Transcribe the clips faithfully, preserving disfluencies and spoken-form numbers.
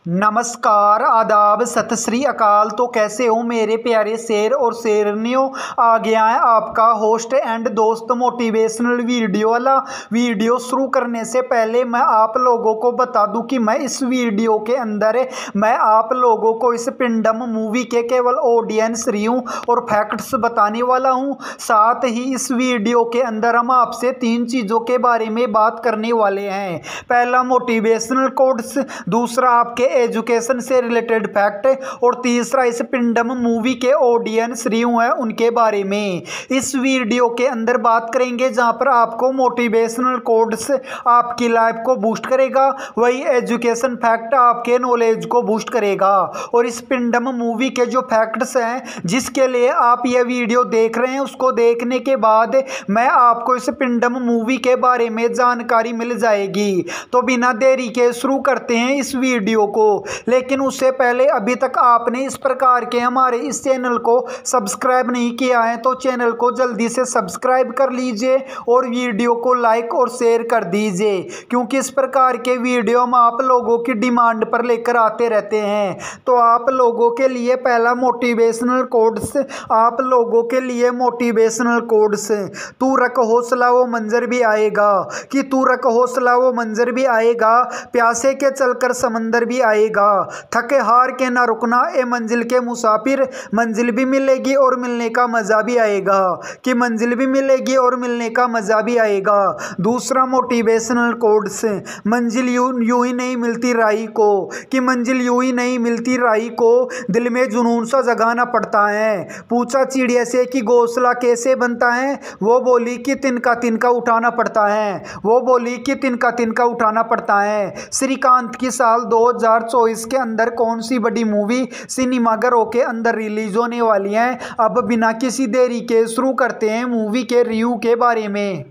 नमस्कार, आदाब, सत श्री अकाल। तो कैसे हो मेरे प्यारे शेर और शेरनियों। आ गया है आपका होस्ट एंड दोस्त मोटिवेशनल वीडियो वाला। वीडियो शुरू करने से पहले मैं आप लोगों को बता दूं कि मैं इस वीडियो के अंदर मैं आप लोगों को इस पिंडम मूवी के केवल ऑडियंस रिव्यू और फैक्ट्स बताने वाला हूं। साथ ही इस वीडियो के अंदर हम आपसे तीन चीज़ों के बारे में बात करने वाले हैं। पहला मोटिवेशनल कोट्स, दूसरा आपके एजुकेशन से रिलेटेड फैक्ट और तीसरा इस पिंडम मूवी के ऑडियंस रिव्यू है उनके बारे में इस वीडियो के अंदर बात करेंगे, जहां पर आपको मोटिवेशनल कोट्स आपकी लाइफ को बूस्ट करेगा, वही एजुकेशन फैक्ट आपके नॉलेज को बूस्ट करेगा। और इस पिंडम मूवी के जो फैक्ट्स हैं जिसके लिए आप ये वीडियो देख रहे हैं, उसको देखने के बाद मैं आपको इस पिंडम मूवी के बारे में जानकारी मिल जाएगी। तो बिना देरी के शुरू करते हैं इस वीडियो को। लेकिन उससे पहले अभी तक आपने इस प्रकार के हमारे इस चैनल को सब्सक्राइब नहीं किया है तो चैनल को जल्दी से सब्सक्राइब कर लीजिए और वीडियो को लाइक और शेयर कर दीजिए, क्योंकि इस प्रकार के वीडियो हम आप लोगों की डिमांड पर लेकर आते रहते हैं। तो आप लोगों के लिए पहला मोटिवेशनल कोट्स, आप लोगों के लिए मोटिवेशनल कोट्स। तू रख हौसला वो मंजर भी आएगा, कि तू रख हौसला वो मंजर भी आएगा, प्यासे के चलकर समंदर भी आएगा, थके हार के ना रुकना ए मंजिल के मुसाफिर, मंजिल भी मिलेगी और मिलने का मजा भी आएगा, कि मंजिल भी मिलेगी और मिलने का मजा भी आएगा। दूसरा मोटिवेशनल कोट्स, मंजिल यूं यूं ही नहीं मिलती राही को, कि मंजिल यूं ही नहीं मिलती राही को, दिल में जुनून सा जगाना पड़ता है। पूछा चिड़िया से कि घोंसला कैसे बनता है, वो बोली कि तिनका तिनका उठाना पड़ता है, वो बोली कि तिनका तिनका उठाना पड़ता है। श्रीकांत की साल दो हज़ार चौबीस के अंदर कौन सी बड़ी मूवी सिनेमाघरों के अंदर रिलीज होने वाली है। अब बिना किसी देरी के शुरू करते हैं मूवी के रिव्यू के बारे में।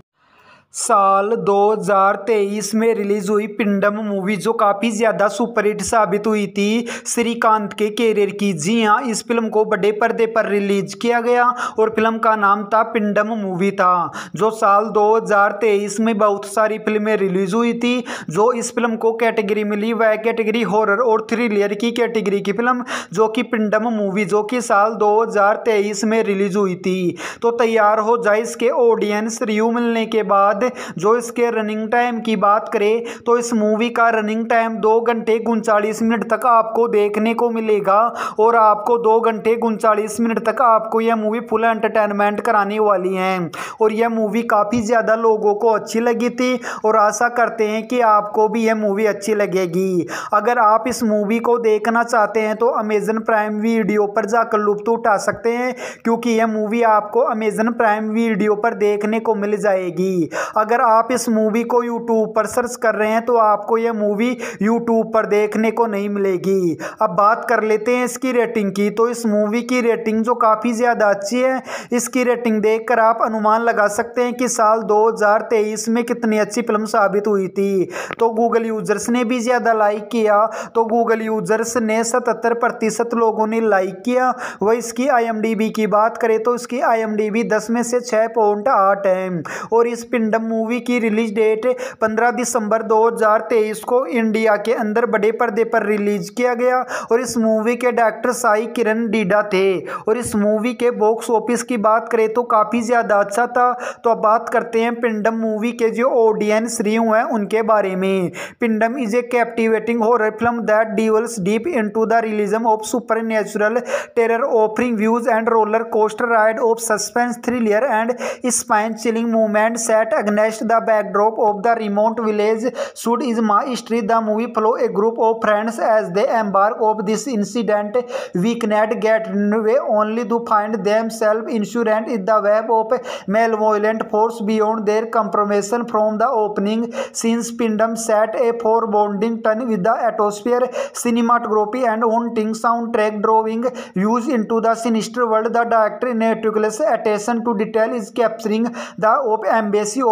साल दो हज़ार तेईस में रिलीज हुई पिंडम मूवी जो काफ़ी ज़्यादा सुपरहिट साबित हुई थी श्रीकांत के कैरियर की। जी हाँ, इस फिल्म को बड़े पर्दे पर रिलीज किया गया और फिल्म का नाम था पिंडम मूवी था। जो साल दो हज़ार तेईस में बहुत सारी फिल्में रिलीज हुई थी। जो इस फिल्म को कैटेगरी मिली वह कैटेगरी हॉरर और थ्रिलर की कैटेगरी की फिल्म, जो कि पिंडम मूवी जो कि साल दो हज़ार तेईस में रिलीज हुई थी। तो तैयार हो जाए इसके ऑडियंस रिव्यू मिलने के बाद। जो इसके रनिंग टाइम की बात करें तो इस मूवी का रनिंग टाइम दो घंटे उनचालीस मिनट तक आपको देखने को मिलेगा और आपको दो घंटे उनचालीस मिनट तक आपको यह मूवी फुल एंटरटेनमेंट कराने वाली है। और यह मूवी काफ़ी ज़्यादा लोगों को अच्छी लगी थी और आशा करते हैं कि आपको भी यह मूवी अच्छी लगेगी। अगर आप इस मूवी को देखना चाहते हैं तो अमेजन प्राइम वीडियो पर जाकर लुत्फ उठा सकते हैं, क्योंकि यह मूवी आपको अमेजन प्राइम वीडियो पर देखने को मिल जाएगी। अगर आप इस मूवी को यूट्यूब पर सर्च कर रहे हैं तो आपको यह मूवी यूट्यूब पर देखने को नहीं मिलेगी। अब बात कर लेते हैं इसकी रेटिंग की। तो इस मूवी की रेटिंग जो काफ़ी ज़्यादा अच्छी है, इसकी रेटिंग देखकर आप अनुमान लगा सकते हैं कि साल दो हज़ार तेईस में कितनी अच्छी फिल्म साबित हुई थी। तो गूगल यूजर्स ने भी ज़्यादा लाइक किया, तो गूगल यूजर्स ने सतहत्तर प्रतिशत लोगों ने लाइक किया। वह इसकी आई एम डी बी की बात करें तो इसकी आई एम डी बी दस में से छः पॉइंट आठ है। और इस पिंडम मूवी की रिलीज डेट पंद्रह दिसंबर दो हज़ार तेईस को इंडिया के अंदर बड़े पर्दे पर रिलीज किया गया। और इस मूवी के डायरेक्टर साई किरण डीडा थे। और इस मूवी के बॉक्स ऑफिस की बात करें तो काफ़ी ज़्यादा अच्छा था। तो अब बात करते हैं पिंडम मूवी के जो ऑडियंस रिव्यू हैं उनके बारे में। Pindam is a captivating horror film that dwells deep into the realism of supernatural terror, offering views and roller coaster ride of suspense, thriller and spine chilling movement set against the backdrop of the remote village should is my history. The movie follow a group of friends as they embark of this incident weekend getaway only to find themselves insurance in the web of malevolent force beyond their compromise. From the opening scenes, Pindam set a foreboding tone with the atmosphere, cinematography and haunting soundtrack drawing views into the sinister world. The director meticulous attention to detail is capturing the of embassy of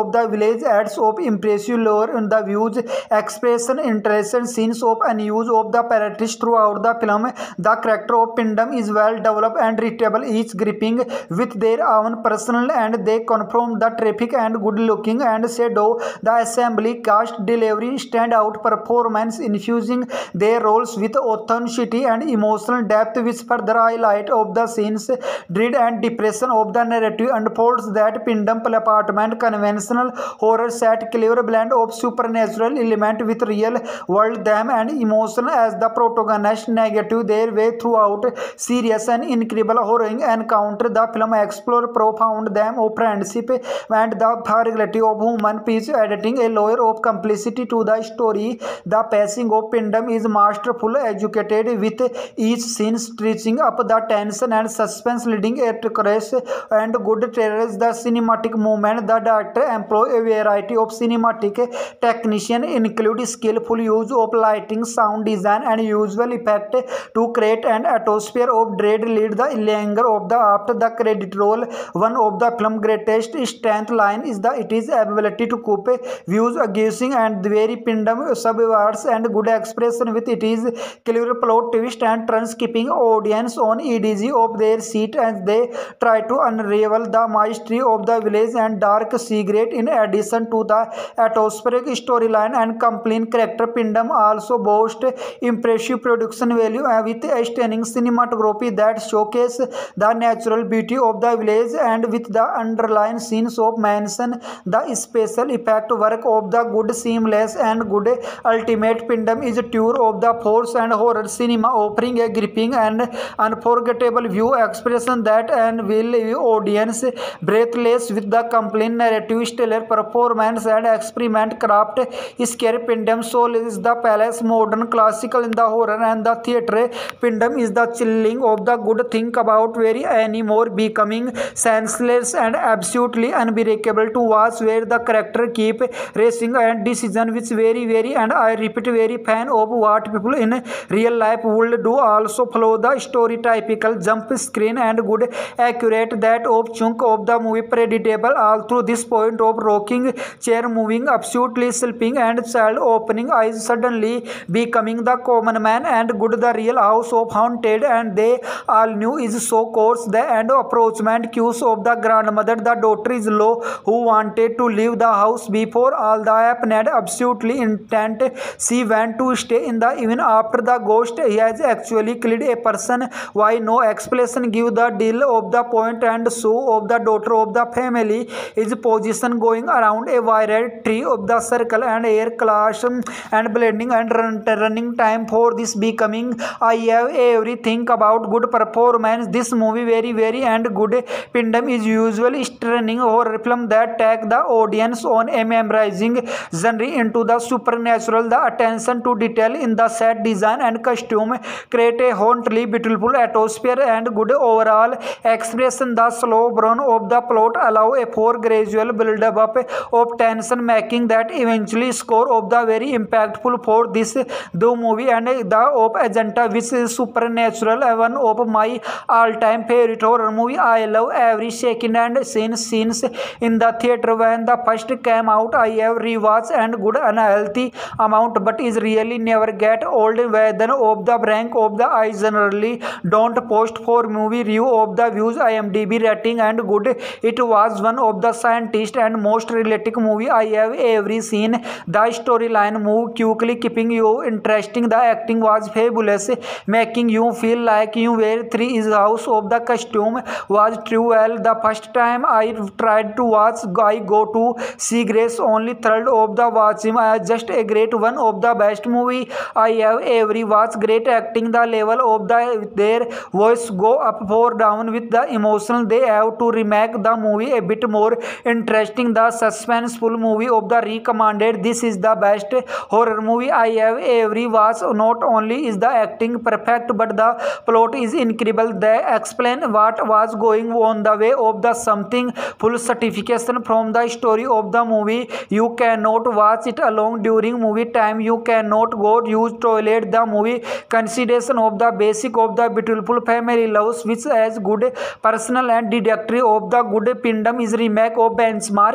of the village adds of impressive lore in the views, expression, interesting scenes of unuse of the characters throughout the film. The character of Pindam is well developed and relatable, each gripping with their own personal, and they confirm the traffic and good looking and shadow. The assembly cast delivery stand out performance, infusing their roles with authenticity and emotional depth, which further highlight of the scenes dread and depression of the narrative unfolds. That Pindam apartment conventional horror set clever blend of supernatural element with real world them and emotion as the protagonist negative their way throughout serious and incredible horroring encounter. The film explore profound them of friendship and the fragility of human peace, adding a layer of complicity to the story. The pacing of Pindam is masterful, educated with each scene stretching up the tension and suspense, leading a crash and good trailers. The cinematic movement, the director employ a variety of cinematic technician, include skillful use of lighting, sound design and visual effect to create an atmosphere of dread. Lead the linger of the after the credit roll. One of the film greatest strength line is the it is ability to cope views accusing and very Pindam subverts and good expression with it is clever plot twist and turns, keeping audience on edge of their seat as they try to unravel the mystery of the village and dark secret. In addition to the atmospheric storyline and compelling character, Pindam also boasts impressive production value with a stunning cinematography that showcase the natural beauty of the village, and with the underlying scenes of mansion, the special effect work of the good seamless and good ultimate. Pindam is a tour of the force and horror cinema, offering a gripping and unforgettable view expression that and will leave audience breathless with the compelling narrative, stellar performance and experiment craft. Scary Pindam soul is the palace, modern classical in the horror and the theatre. Pindam is the chilling of the good think about very anymore, becoming senseless and absolutely unbreakable to watch, where the character keep racing and decision which very very and I repeat very fan of what people in real life would do. Also follow the story typical jump screen and good accurate that of chunk of the movie predictable all through this point of rocking chair moving absolutely sleeping and child opening eyes suddenly becoming the common man and good the real house of haunted and they all knew is so course the end approachment cues of the grandmother. The daughter is low who wanted to leave the house before all the happened, absolutely intent she went to stay in the even after the ghost he has actually killed a person. Why no explanation give the deal of the point and so of the daughter of the family is position going around a wire tree of the circle and air clash and blending and run, running time for this becoming I have everything about good performance. This movie very very and good. Pindam is usually stunning horror film that take the audience on a memorizing journey into the supernatural. The attention to detail in the set design and costume create a hauntingly beautiful atmosphere and good overall expression. The slow burn of the plot allow a for gradual build up of tension, making that eventually score of the very impactful for this the movie and the of Agenta, which is supernatural, one of my all-time favorite horror movie. I love every second and scene scenes in the theater when the first came out. I have rewatched and good unhealthy amount, but is really never get old. Whether of the rank of the I generally don't post for movie review of the views I M D B rating and good. It was one of the scientist and most realistic movie I have ever seen. The storyline moved quickly, keeping you interesting. The acting was fabulous, making you feel like you were three. Is house of the costume was true well. The first time I tried to watch, I go to see Grace only third of the watch him. I just a great one of the best movie I have ever watched. Great acting, the level of the their voice go up or down with the emotion they have to remake the movie a bit more interesting. The suspenseful movie of the recommended. This is the best horror movie I have ever watched. Not only is the acting perfect, but the plot is incredible. They explain what was going on the way of the something full certification from the story of the movie. You cannot watch it alone during movie time. You cannot go use toilet. The movie consideration of the basic of the beautiful family loves, which as good personal and deductory of the good. Pindam is remake of benchmark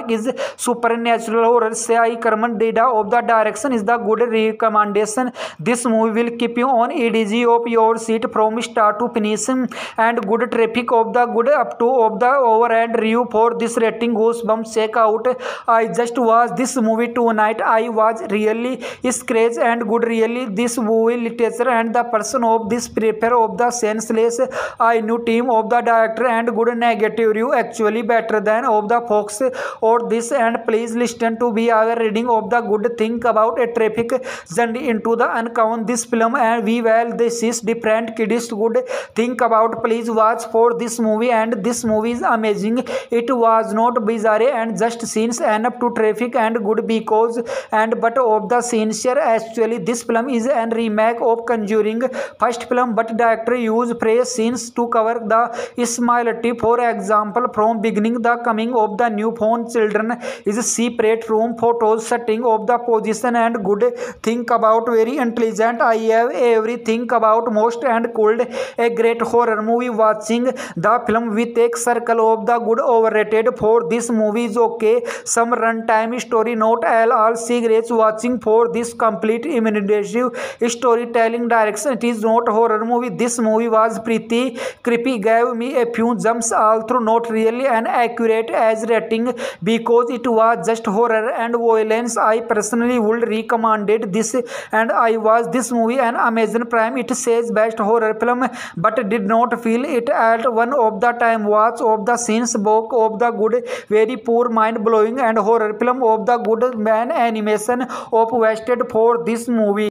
hallmark is supernatural horror. Sai Karman Dida of the direction is the good recommendation. This movie will keep you on edge of your seat from start to finish, and good traffic of the good up to of the over and review for this rating. Goosebumps, check out. I just watched this movie tonight. I was really scratched and good. Really, this movie literature and the person of this prepare of the senseless. I knew team of the director and good negative review actually better than of the Fox or this. And please listen to be our reading of the good thing about a traffic journey into the unknown. This film and we well this is different kids good think about. Please watch for this movie, and this movie is amazing. It was not bizarre and just scenes enough to traffic and good because and but of the sincere. Actually, this film is a remake of Conjuring first film, but director used fresh scenes to cover the similarity. For example, from beginning the coming of the newborn children is separate room photos, setting of the position and good think about very intelligent. I have everything about most and called a great horror movie. Watching the film with a circle of the good overrated. For this movie is okay, some runtime story not all all cigarettes. Watching for this complete imaginative storytelling direction. It is not horror movie. This movie was pretty creepy, gave me a few jumps all through, not really an accurate as rating because it was just horror and violence. I personally would recommend this, and I was this movie on Amazon Prime. It says best horror film, but did not feel it at one of the time. Watch of the scenes book of the good, very poor, mind blowing and horror film of the good man animation of wasted for this movie.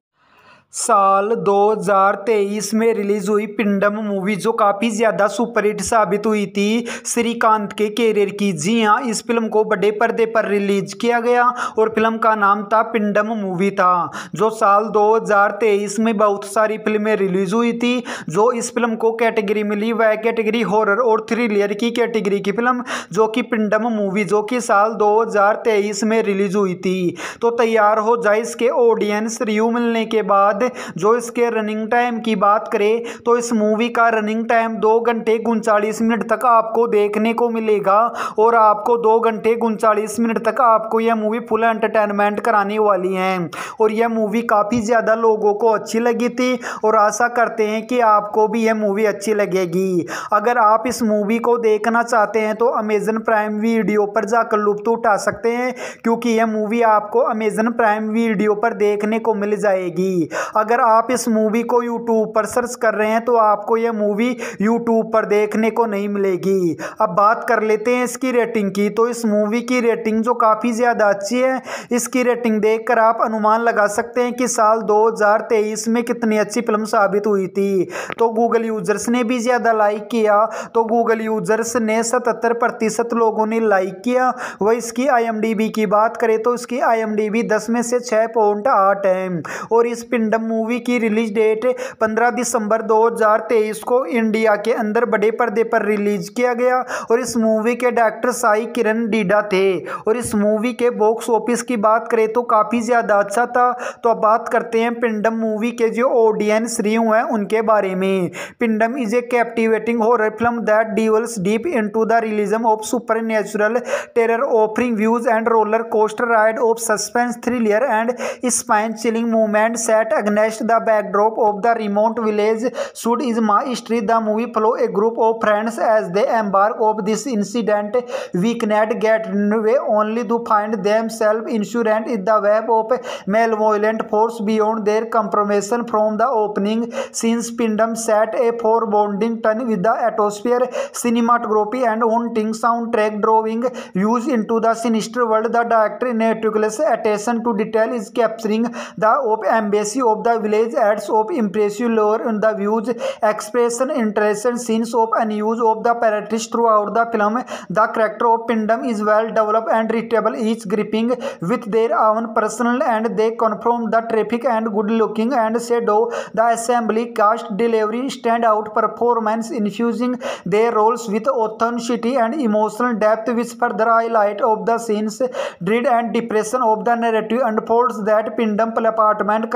साल दो हज़ार तेईस में release हुई पिंडम movie जो काफ़ी ज़्यादा superhit साबित हुई थी श्रीकांत के कैरियर की। जी हाँ, इस फिल्म को बड़े पर्दे पर रिलीज किया गया और फिल्म का नाम था पिंडम मूवी था। जो साल दो हज़ार तेईस में बहुत सारी फिल्में रिलीज हुई थी। जो इस फिल्म को कैटेगरी मिली वह कैटेगरी हॉरर और थ्रिलर की कैटेगरी की फिल्म जो कि पिंडम मूवी जो कि साल दो हज़ार तेईस में रिलीज हुई थी। तो तैयार हो जाए इसके ऑडियंस रिव्यू मिलने के बाद। जो इसके रनिंग टाइम की बात करें तो इस मूवी का रनिंग टाइम दो घंटे उनचालीस मिनट तक आपको देखने को मिलेगा और आपको दो घंटे उनचालीस मिनट तक आपको यह मूवी फुल एंटरटेनमेंट कराने वाली है। और यह मूवी काफ़ी ज़्यादा लोगों को अच्छी लगी थी और आशा करते हैं कि आपको भी यह मूवी अच्छी लगेगी। अगर आप इस मूवी को देखना चाहते हैं तो अमेजन प्राइम वीडियो पर जाकर लुत्फ उठा सकते हैं क्योंकि यह मूवी आपको अमेजन प्राइम वीडियो पर देखने को मिल जाएगी। अगर आप इस मूवी को यूट्यूब पर सर्च कर रहे हैं तो आपको यह मूवी यूट्यूब पर देखने को नहीं मिलेगी। अब बात कर लेते हैं इसकी रेटिंग की। तो इस मूवी की रेटिंग जो काफ़ी ज़्यादा अच्छी है, इसकी रेटिंग देखकर आप अनुमान लगा सकते हैं कि साल दो हज़ार तेईस में कितनी अच्छी फिल्म साबित हुई थी। तो गूगल यूजर्स ने भी ज़्यादा लाइक किया। तो गूगल यूजर्स ने सतहत्तर प्रतिशत लोगों ने लाइक किया। वह इसकी आई एम डी बी की बात करें तो इसकी आई एम डी बी दस में से छः पॉइंट आठ है। और इस पिंडम मूवी की रिलीज डेट पंद्रह दिसंबर दो हज़ार तेईस को इंडिया के अंदर बड़े पर्दे पर रिलीज किया गया। और इस मूवी के डायरेक्टर साई किरण डीडा थे। और इस मूवी के बॉक्स ऑफिस की बात करें तो काफ़ी ज़्यादा अच्छा था। तो अब बात करते हैं पिंडम मूवी के जो ऑडियंस रिव्यू हैं उनके बारे में। Pindam is a captivating horror film that dwells deep into the realism of supernatural terror, offering views and roller coaster ride of suspense, thriller and spine chilling movement set against the backdrop of the remote village should is my history. The movie follow a group of friends as they embark of this incident weekend getaway only to find themselves insurance in the web of malevolent force beyond their compromise. From the opening scenes, Pindam set a foreboding tone with the atmosphere, cinematography and haunting soundtrack drawing views into the sinister world. The director meticulous attention to detail is capturing the of embassy of the village adds of impressive lore in the views, expression, interesting scenes of unuse of the parodies throughout the film. The character of Pindam is well developed and readable, each gripping with their own personal and they confirm the traffic and good looking and shadow. The assembly cast delivery stand out performance infusing their roles with authenticity and emotional depth which further highlight of the scenes dread and depression of the narrative unfolds that Pindam apartment convenience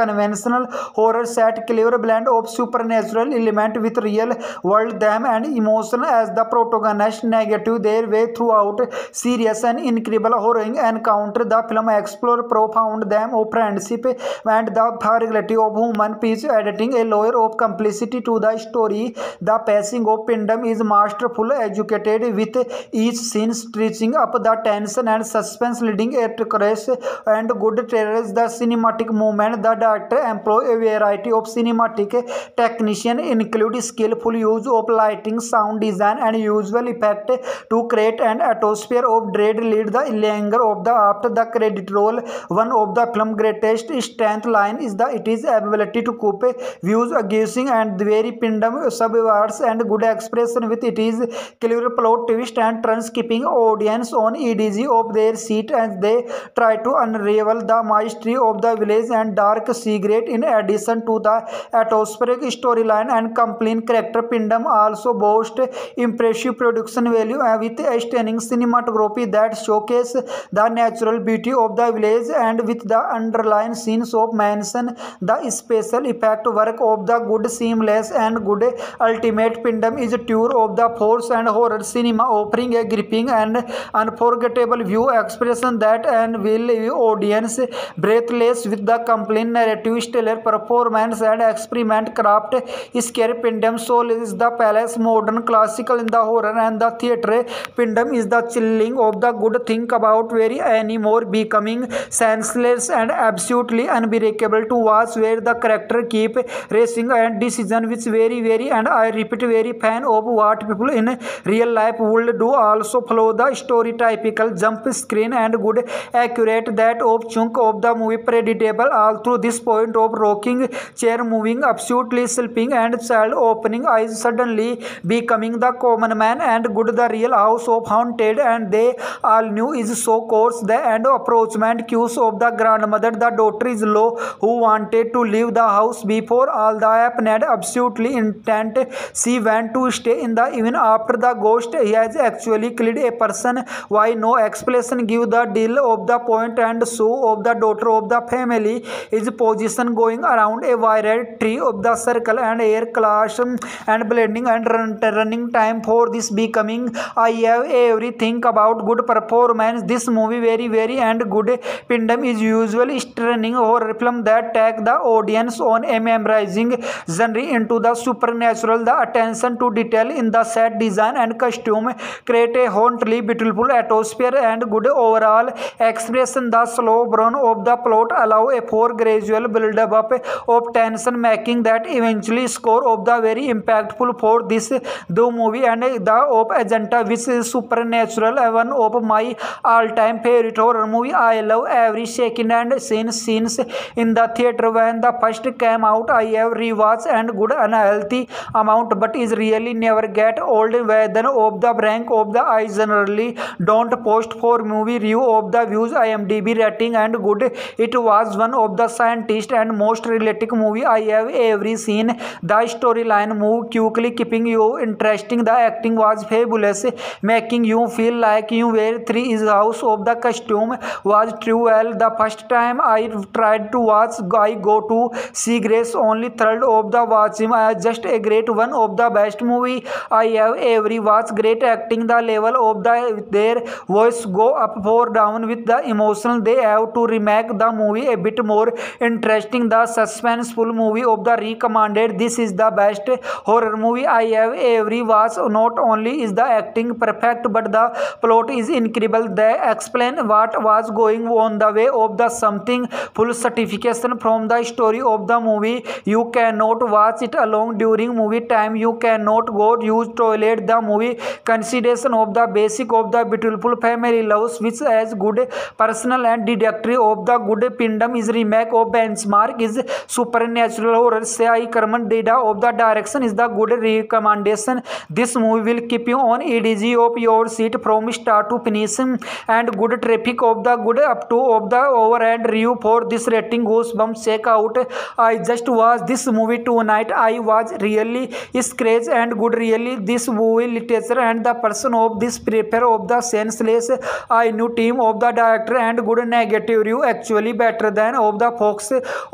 conventional horror set clever blend of supernatural element with real world them and emotion as the protagonist negative their way throughout serious and incredible horror encounter. The film explore profound them of friendship and the fragility of human peace, adding a layer of complicity to the story. The pacing of Pindam is masterful, educated with each scene stretching up the tension and suspense, leading a crash and good trailers. The cinematic movement, the director employ a variety of cinematic technician, include skillful use of lighting, sound design, and visual effect to create an atmosphere of dread. Lead the linger of the after the credit roll. One of the film greatest strength line is the it is ability to cope views accusing and very Pindam subverts and good expression with it is clever plot twist and turns, keeping audience on edge of their seat as they try to unravel the mystery of the village and dark secret. In addition to the atmospheric storyline and compelling character, Pindam also boasts impressive production value with a stunning cinematography that showcase the natural beauty of the village and with the underlying scenes of mansion. The special effect work of the good seamless and good ultimate. Pindam is a tour of the force and horror cinema, offering a gripping and unforgettable view expression that and will leave audience breathless with the compelling narrative, stellar performance, and experiment craft. Scare Pindam soul is the palace, modern classical in the horror and the theatre. Pindam is the chilling of the good think about very anymore, becoming senseless and absolutely unbreakable to watch, where the character keep racing and decision which very very and I repeat very fan of what people in real life would do. Also follow the story typical jump screen and good accurate that of chunk of the movie predictable all through this point of rocking chair moving absolutely sleeping and child opening eyes suddenly becoming the common man and good the real house of haunted and they all knew is so course the end approachment cues of the grandmother. The daughter is low who wanted to leave the house before all the happened, absolutely intent she went to stay in the even after the ghost he has actually killed a person. Why no explanation give the deal of the point and so of the daughter of the family is position going around a wire tree of the circle and air clash and blending and run, running time for this becoming. I have everything about good performance. This movie very very and good. Pindam is usually stunning horror film that take the audience on a memorizing journey into the supernatural. The attention to detail in the set design and costume create a hauntedly beautiful atmosphere and good overall expression. The slow burn of the plot allow a for gradual build up of tension, making that eventually score of the very impactful for this the movie and the of agenda which is supernatural, one of my all-time favorite horror movie. I love every second and scene scenes in the theater when the first came out. I have rewatched and good unhealthy amount but is really never get old. Whether of the rank of the I generally don't post for movie review of the views I M D B rating and good. It was one of the scientist and most realistic movie I have ever seen. The storyline moved quickly, keeping you interesting. The acting was fabulous, making you feel like you were three. Is house of the costume was true well. The first time I tried to watch I go to see Grace only third of the watch him as just a great one of the best movie I have ever watched. Great acting, the level of the their voice go up or down with the emotion. They have to remake the movie a bit more interesting. The suspenseful movie of the recommended. This is the best horror movie I have ever watched. Not only is the acting perfect but the plot is incredible. They explain what was going on the way of the something full certification from the story of the movie. You cannot watch it alone during movie time. You cannot go use toilet. The movie consideration of the basic of the beautiful family loves which as good personal and deductory of the good. Pindam is remake of benchmark is supernatural horror. Sai Karman Deda of the direction is the good recommendation. This movie will keep you on edge of your seat from start to finish and good traffic of the good up to of the overhead review for this rating goosebumps. Check out. I just watched this movie tonight. I was really scratched and good really this movie literature and the person of this prepare of the senseless. I knew team of the director and good negative review actually better than of the folks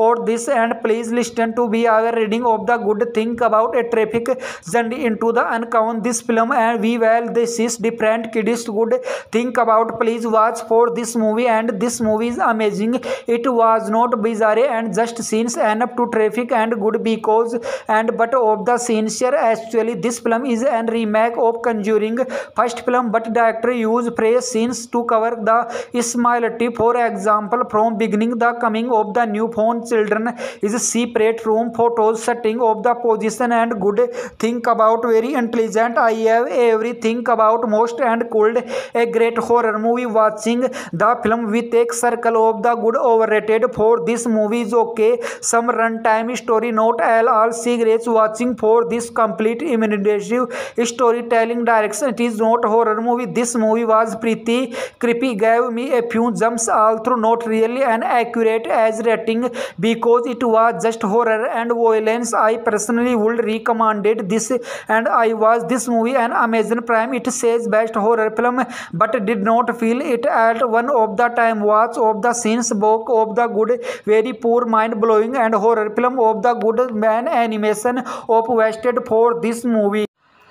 for this and please listen to be our reading of the good thing about a traffic journey into the unknown. This film and we will this is different kids good think about. Please watch for this movie and this movie is amazing. It was not bizarre and just scenes enough to traffic and good because and but of the sincere. Actually this film is an remake of Conjuring first film, but director use fresh scenes to cover the similarity. For example, from beginning the coming of the newborn children is separate room photos setting of the position and good think about very intelligent. I have everything about most and called a great horror movie. Watching the film with a circle of the good overrated for this movie is okay. Some runtime story not all all cigarettes watching for this complete immersive storytelling direction. It is not horror movie. This movie was pretty creepy, gave me a few jumps although not really an accurate as rating because it was just horror and violence. I personally would recommended this and I was this movie on Amazon Prime. It says best horror film but did not feel it at one of the time. Watch of the scenes book of the good very poor mind blowing and horror film of the good man animation of wasted for this movie.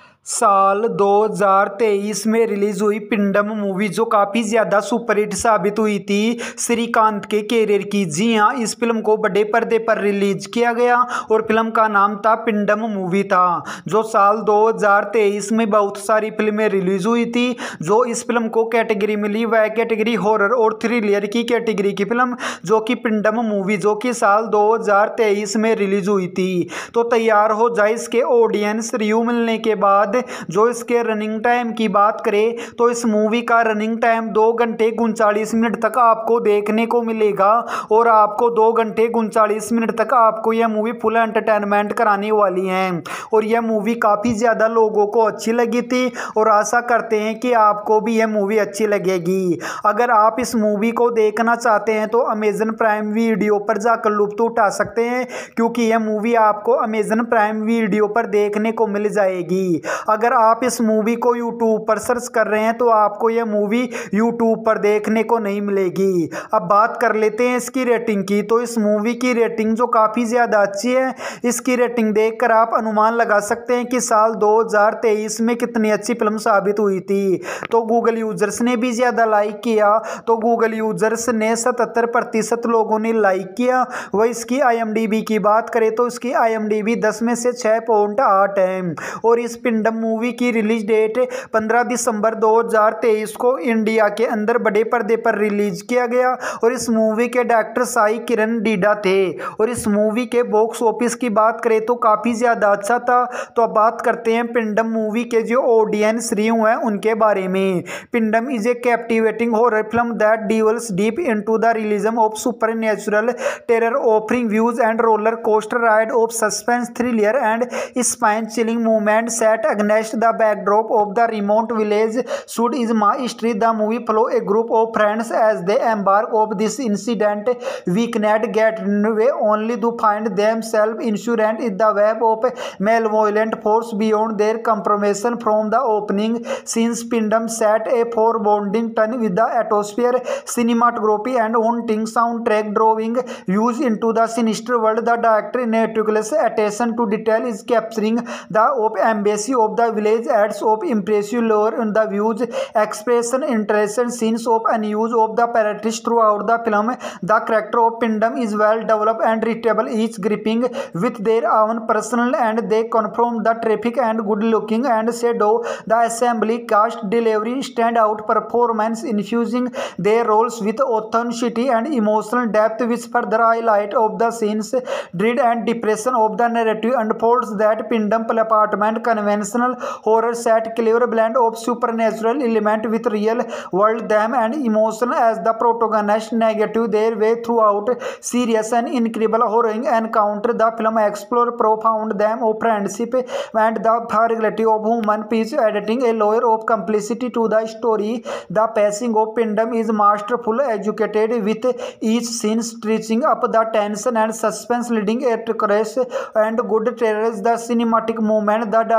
साल दो हज़ार तेईस में release हुई पिंडम movie जो काफ़ी ज़्यादा superhit साबित हुई थी श्रीकांत के कैरियर की। जी हाँ, इस फिल्म को बड़े पर्दे पर रिलीज किया गया और फिल्म का नाम था पिंडम मूवी था। जो साल दो हज़ार तेईस में बहुत सारी फिल्में रिलीज हुई थी। जो इस फिल्म को कैटेगरी मिली वह कैटेगरी हॉरर और थ्रिलर की कैटेगरी की फिल्म जो कि पिंडम मूवी जो कि साल दो हज़ार तेईस में रिलीज हुई थी। तो तैयार हो जाए इसके ऑडियंस रिव्यू मिलने के बाद। जो इसके रनिंग टाइम की बात करें तो इस मूवी का रनिंग टाइम दो घंटे उनचालीस मिनट तक आपको देखने को मिलेगा और आपको दो घंटे उनचालीस मिनट तक आपको यह मूवी फुल एंटरटेनमेंट कराने वाली है। और यह मूवी काफ़ी ज़्यादा लोगों को अच्छी लगी थी और आशा करते हैं कि आपको भी यह मूवी अच्छी लगेगी। अगर आप इस मूवी को देखना चाहते हैं तो अमेजन प्राइम वीडियो पर जाकर लुत्फ उठा सकते हैं क्योंकि यह मूवी आपको अमेजन प्राइम वीडियो पर देखने को मिल जाएगी। अगर आप इस मूवी को यूट्यूब पर सर्च कर रहे हैं तो आपको यह मूवी यूट्यूब पर देखने को नहीं मिलेगी। अब बात कर लेते हैं इसकी रेटिंग की। तो इस मूवी की रेटिंग जो काफ़ी ज़्यादा अच्छी है, इसकी रेटिंग देखकर आप अनुमान लगा सकते हैं कि साल दो हज़ार तेईस में कितनी अच्छी फिल्म साबित हुई थी। तो गूगल यूजर्स ने भी ज़्यादा लाइक किया। तो गूगल यूजर्स ने सतहत्तर प्रतिशत लोगों ने लाइक किया। वह इसकी आई एम डी बी की बात करें तो इसकी आई एम डी बी दस में से छः पॉइंट आठ है। और इस पिंडम मूवी की रिलीज डेट पंद्रह दिसंबर दो हज़ार तेईस को इंडिया के अंदर बड़े पर्दे पर रिलीज किया गया। और इस मूवी के डायरेक्टर साई किरण डीडा थे। और इस मूवी के बॉक्स ऑफिस की बात करें तो काफ़ी ज़्यादा अच्छा था। तो अब बात करते हैं पिंडम मूवी के जो ऑडियंस रिव्यू हैं उनके बारे में। Pindam is a captivating horror film that dwells deep into the realism of supernatural terror offering views and roller coaster ride of suspense thriller and spine chilling movement set against the backdrop of the remote village should is my history. The movie follow a group of friends as they embark of this incident weekend getaway only to find themselves insurance in the web of malevolent force beyond their compromise. From the opening scenes, Pindam set a foreboding tone with the atmosphere, cinematography and haunting soundtrack drawing views into the sinister world. The director meticulous attention to detail is capturing the of embassy of the village adds of impressive lore in the views expression interesting scenes of unuse of the characters throughout the film. The character of Pindam is well developed and readable, each gripping with their own personal and they confirm the traffic and good looking and shadow. The assembly cast delivery stand out performance infusing their roles with authenticity and emotional depth which further highlight of the scenes dread and depression of the narrative unfolds. That Pindam apartment conventional horror set clever blend of supernatural element with real world them and emotion as the protagonist negative their way throughout serious and incredible horror encounter. The film explore profound them of friendship and the fragility of human peace, adding a layer of complicity to the story. The pacing of Pindam is masterful, educated with each scene stretching up the tension and suspense leading it to crash and good trailers. The cinematic movement the director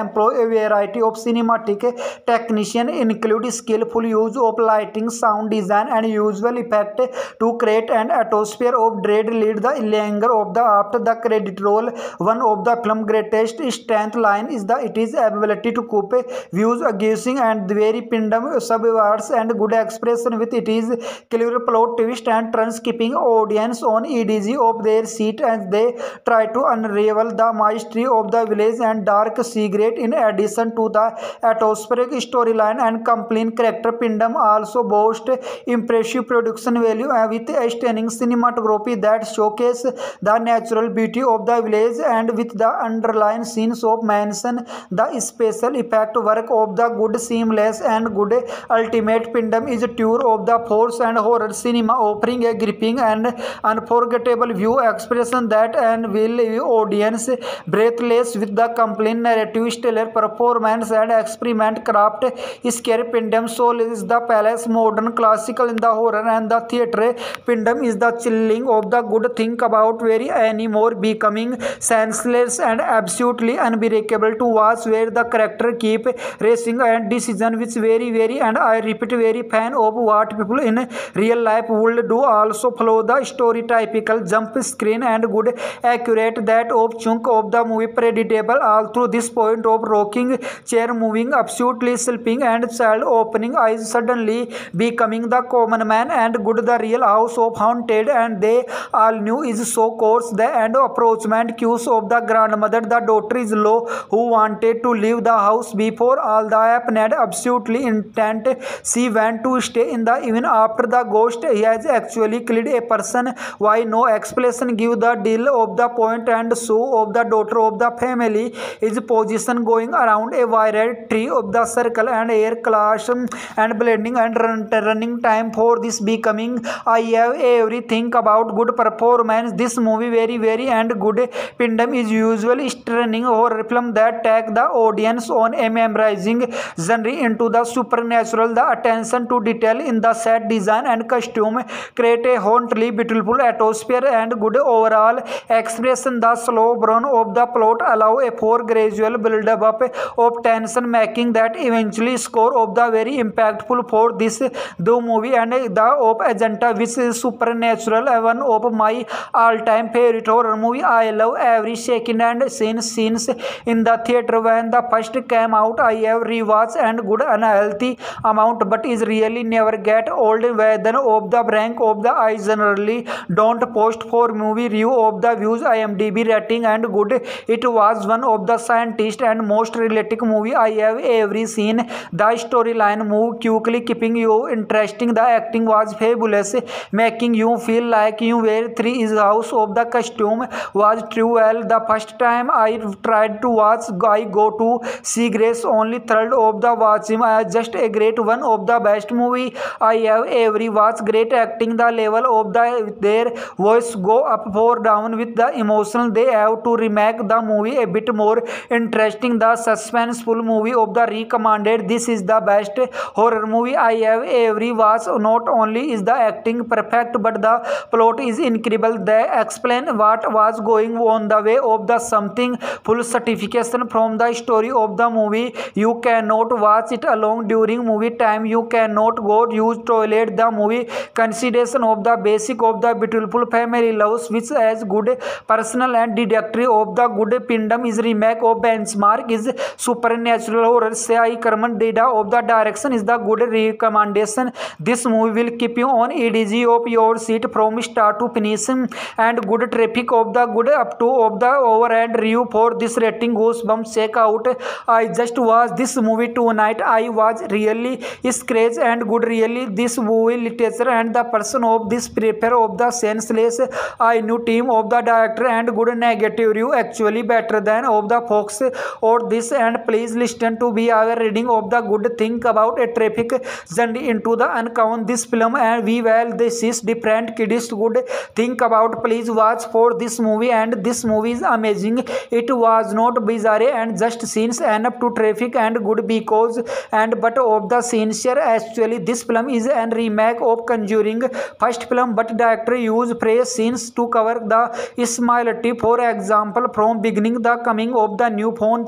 employ a variety of cinematic technicians, include skillful use of lighting, sound design, and visual effect to create an atmosphere of dread. Lead the linger of the after the credit roll. One of the film's greatest strength line is the its ability to cope views accusing and very pindum subverts and good expression with it is clever plot twist and turns, keeping audience on edge of their seat as they try to unravel the mystery of the village and dark secret. In addition to the atmospheric storyline and compelling character, Pindam also boasts impressive production value with a stunning cinematography that showcase the natural beauty of the village and with the underlying scenes of mansion. The special effect work of the good seamless and good ultimate. Pindam is a tour of the force and horror cinema, offering a gripping and unforgettable view expression that and will leave audience breathless with the compelling narrative, stellar performance, and experiment craft. Scare Pindam soul is the palace, modern classical in the horror and the theatre. Pindam is the chilling of the good think about very anymore, becoming senseless and absolutely unbreakable to watch, where the character keep racing and decision which very very and I repeat very fan of what people in real life would do. Also follow the story typical jump screen and good accurate that of chunk of the movie predictable all through this point of rocking chair moving absolutely sleeping and child opening eyes suddenly becoming the common man and good the real house of haunted and they all knew is so course the end approachment cues of the grandmother. The daughter is low who wanted to leave the house before all the happened, absolutely intent she went to stay in the even after the ghost he has actually killed a person. Why no explanation give the deal of the point and so of the daughter of the family is position going around a wire tree of the circle and air clash and blending and run, running time for this becoming I have everything about good performance. This movie very very and good. Pindam is usually stunning horror film that take the audience on a memorizing journey into the supernatural. The attention to detail in the set design and costume create a hauntingly beautiful atmosphere and good overall expression. The slow burn of the plot allow a for gradual build up of tension, making that eventually score of the very impactful for this the movie and the of Agenta, which is supernatural, one of my all-time favorite horror movie. I love every second and scene scenes in the theater when the first came out. I have rewatched and good unhealthy amount, but is really never get old. Whether of the rank of the I generally don't post for movie review of the views I M D B rating and good. It was one of the scientist and most realistic movie I have ever seen. The storyline moved quickly, keeping you interesting. The acting was fabulous, making you feel like you were three. Is house of the costume was true well. The first time I tried to watch, I go to see Grace only third of the watch him. I just a great one of the best movie I have ever watched. Great acting, the level of the their voice go up or down with the emotion they have to remake the movie a bit more interesting. The suspenseful movie of the recommended. This is the best horror movie I have ever watched. Not only is the acting perfect, but the plot is incredible. They explain what was going on the way of the something full certification from the story of the movie. You cannot watch it alone during movie time. You cannot go use toilet. The movie consideration of the basic of the beautiful family loves, which as good personal and deductory of the good. Pindam is remake of benchmark is supernatural horror. Sai Karman Dida of the direction is the good recommendation. This movie will keep you on edge of your seat from start to finish and good traffic of the good up to of the over and review for this rating goosebumps. Check out. I just watched this movie tonight. I was really scratched and good. Really this movie literature and the person of this prepare of the senseless I knew team of the director and good negative review actually better than of the Fox or this. And please listen to be our reading of the good think about a traffic journey into the uncount this film and we well this is different kids good think about. Please watch for this movie and this movie is amazing. It was not bizarre and just scenes enough to traffic and good because and but of the sincere actually this film is a remake of Conjuring first film, but director used phrase scenes to cover the similarity. For example, from beginning the coming of the new phone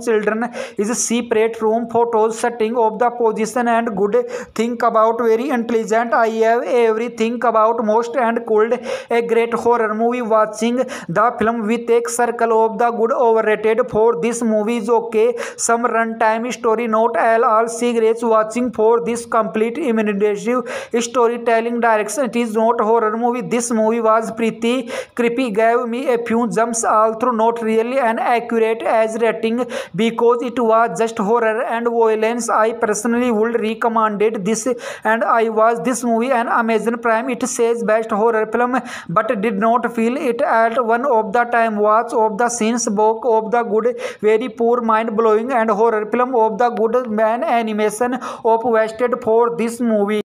children is separate room, photos, setting of the position and good think about very intelligent. I have everything about most and called a great horror movie. Watching the film with a circle of the good overrated. For this movie is okay. Some runtime story not all all cigarettes. Watching for this complete imaginative storytelling direction. It is not horror movie. This movie was pretty creepy. Gave me a few jumps all through. Not really an accurate as rating because it was just horror and violence. I personally would recommended this and I was this movie an Amazon Prime. It says best horror film but did not feel it at one of the time watch of the scenes book of the good very poor mind blowing and horror film of the good man animation of wasted for this movie.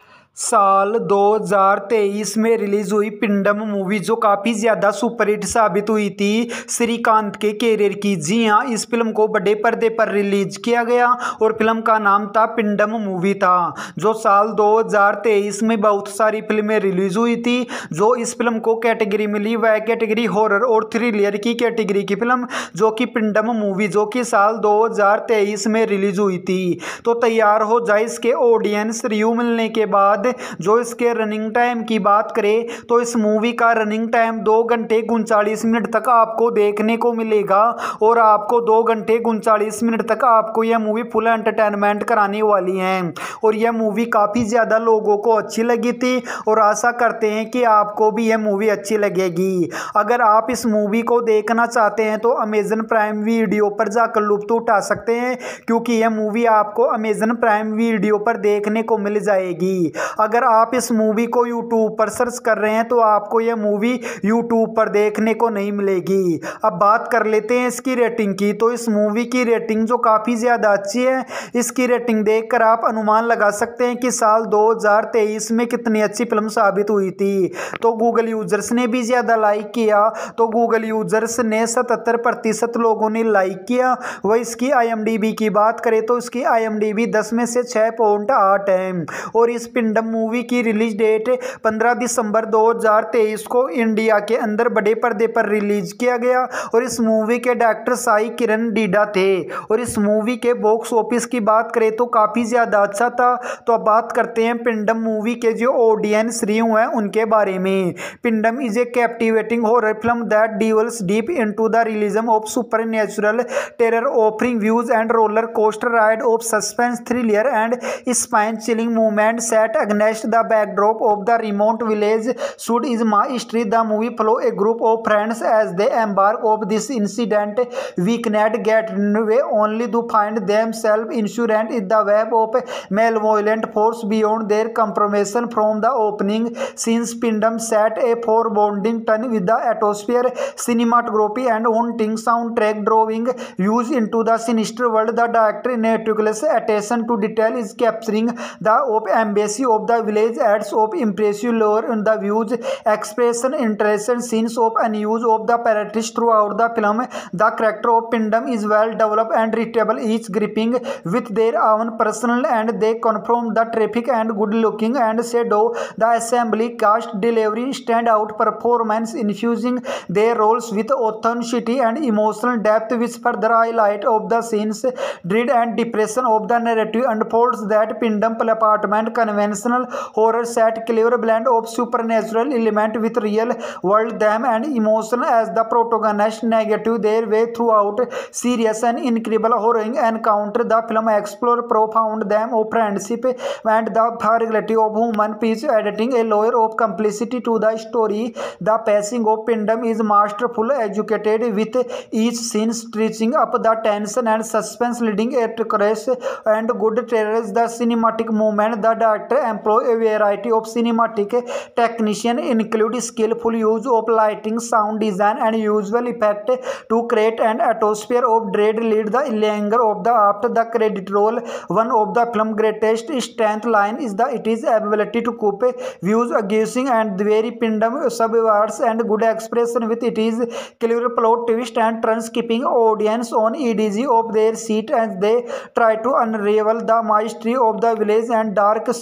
साल दो हज़ार तेईस में release हुई पिंडम movie जो काफ़ी ज़्यादा superhit साबित हुई थी श्रीकांत के कैरियर की। जी हाँ, इस फिल्म को बड़े पर्दे पर रिलीज किया गया और फिल्म का नाम था पिंडम मूवी था। जो साल दो हज़ार तेईस में बहुत सारी फिल्में रिलीज हुई थी। जो इस फिल्म को कैटेगरी मिली वह कैटेगरी हॉरर और थ्रिलर की कैटेगरी की फिल्म जो कि पिंडम मूवी जो कि साल दो हज़ार तेईस में रिलीज हुई थी। तो तैयार हो जाए इसके ऑडियंस रिव्यू मिलने के बाद। जो इसके रनिंग टाइम की बात करें तो इस मूवी का रनिंग टाइम दो घंटे उनचालीस मिनट तक आपको देखने को मिलेगा और आपको दो घंटे उनचालीस मिनट तक आपको यह मूवी फुल एंटरटेनमेंट कराने वाली है। और यह मूवी काफ़ी ज़्यादा लोगों को अच्छी लगी थी और आशा करते हैं कि आपको भी यह मूवी अच्छी लगेगी। अगर आप इस मूवी को देखना चाहते हैं तो अमेजन प्राइम वीडियो पर जाकर लुत्फ उठा सकते हैं क्योंकि यह मूवी आपको अमेजन प्राइम वीडियो पर देखने को मिल जाएगी। अगर आप इस मूवी को यूट्यूब पर सर्च कर रहे हैं तो आपको यह मूवी यूट्यूब पर देखने को नहीं मिलेगी। अब बात कर लेते हैं इसकी रेटिंग की। तो इस मूवी की रेटिंग जो काफ़ी ज़्यादा अच्छी है, इसकी रेटिंग देखकर आप अनुमान लगा सकते हैं कि साल दो हज़ार तेईस में कितनी अच्छी फिल्म साबित हुई थी। तो गूगल यूजर्स ने भी ज़्यादा लाइक किया। तो गूगल यूजर्स ने सतहत्तर प्रतिशत लोगों ने लाइक किया। वह इसकी आई एम डी बी की बात करें तो इसकी आई एम डी बी दस में से छः पॉइंट आठ है। और इस पिंडम मूवी की रिलीज डेट पंद्रह दिसंबर दो हज़ार तेईस को इंडिया के अंदर बड़े पर्दे पर रिलीज किया गया। और इस मूवी के डायरेक्टर साई किरण डीडा थे। और इस मूवी के बॉक्स ऑफिस की बात करें तो काफ़ी ज़्यादा अच्छा था। तो अब बात करते हैं पिंडम मूवी के जो ऑडियंस रिव्यू हैं उनके बारे में। Pindam is a captivating horror film that dwells deep into the realism of supernatural terror offering views and roller coaster ride of suspense thriller and spine chilling movement set against the backdrop of the remote village should is my history. The movie follow a group of friends as they embark of this incident weekend getaway only to find themselves insurance in the web of malevolent force beyond their compromise. From the opening scenes, Pindam set a foreboding tone with the atmosphere, cinematography and haunting soundtrack drawing views into the sinister world. The director meticulous attention to detail is capturing the of embassy of the village adds of impressive lore in the views expression interesting scenes of unuse of the parrots throughout the film. The character of Pindam is well developed and readable, each gripping with their own personal and they confirm the traffic and good looking and shadow. The assembly cast delivery stand out performance infusing their roles with authenticity and emotional depth which further highlight of the scenes dread and depression of the narrative unfolds. That Pindam apartment conventional horror set clever blend of supernatural element with real world them and emotion as the protagonist negative their way throughout serious and incredible horroring encounter. The film explore profound them of friendship and the fragility of human peace, adding a layer of complicity to the story. The pacing of Pindam is masterful, educated with each scene stretching up the tension and suspense leading a crash and good trailers. The cinematic movement, the director employ a variety of cinematic technician include skillful use of lighting, sound design and visual effect to create an atmosphere of dread. Lead the linger of the after the credit roll. One of the film greatest strength line is the it is ability to cope views accusing and very Pindam subverts and good expression with it is clever plot twist and turns keeping audience on edge of their seat as they try to unravel the mystery of the village and dark secret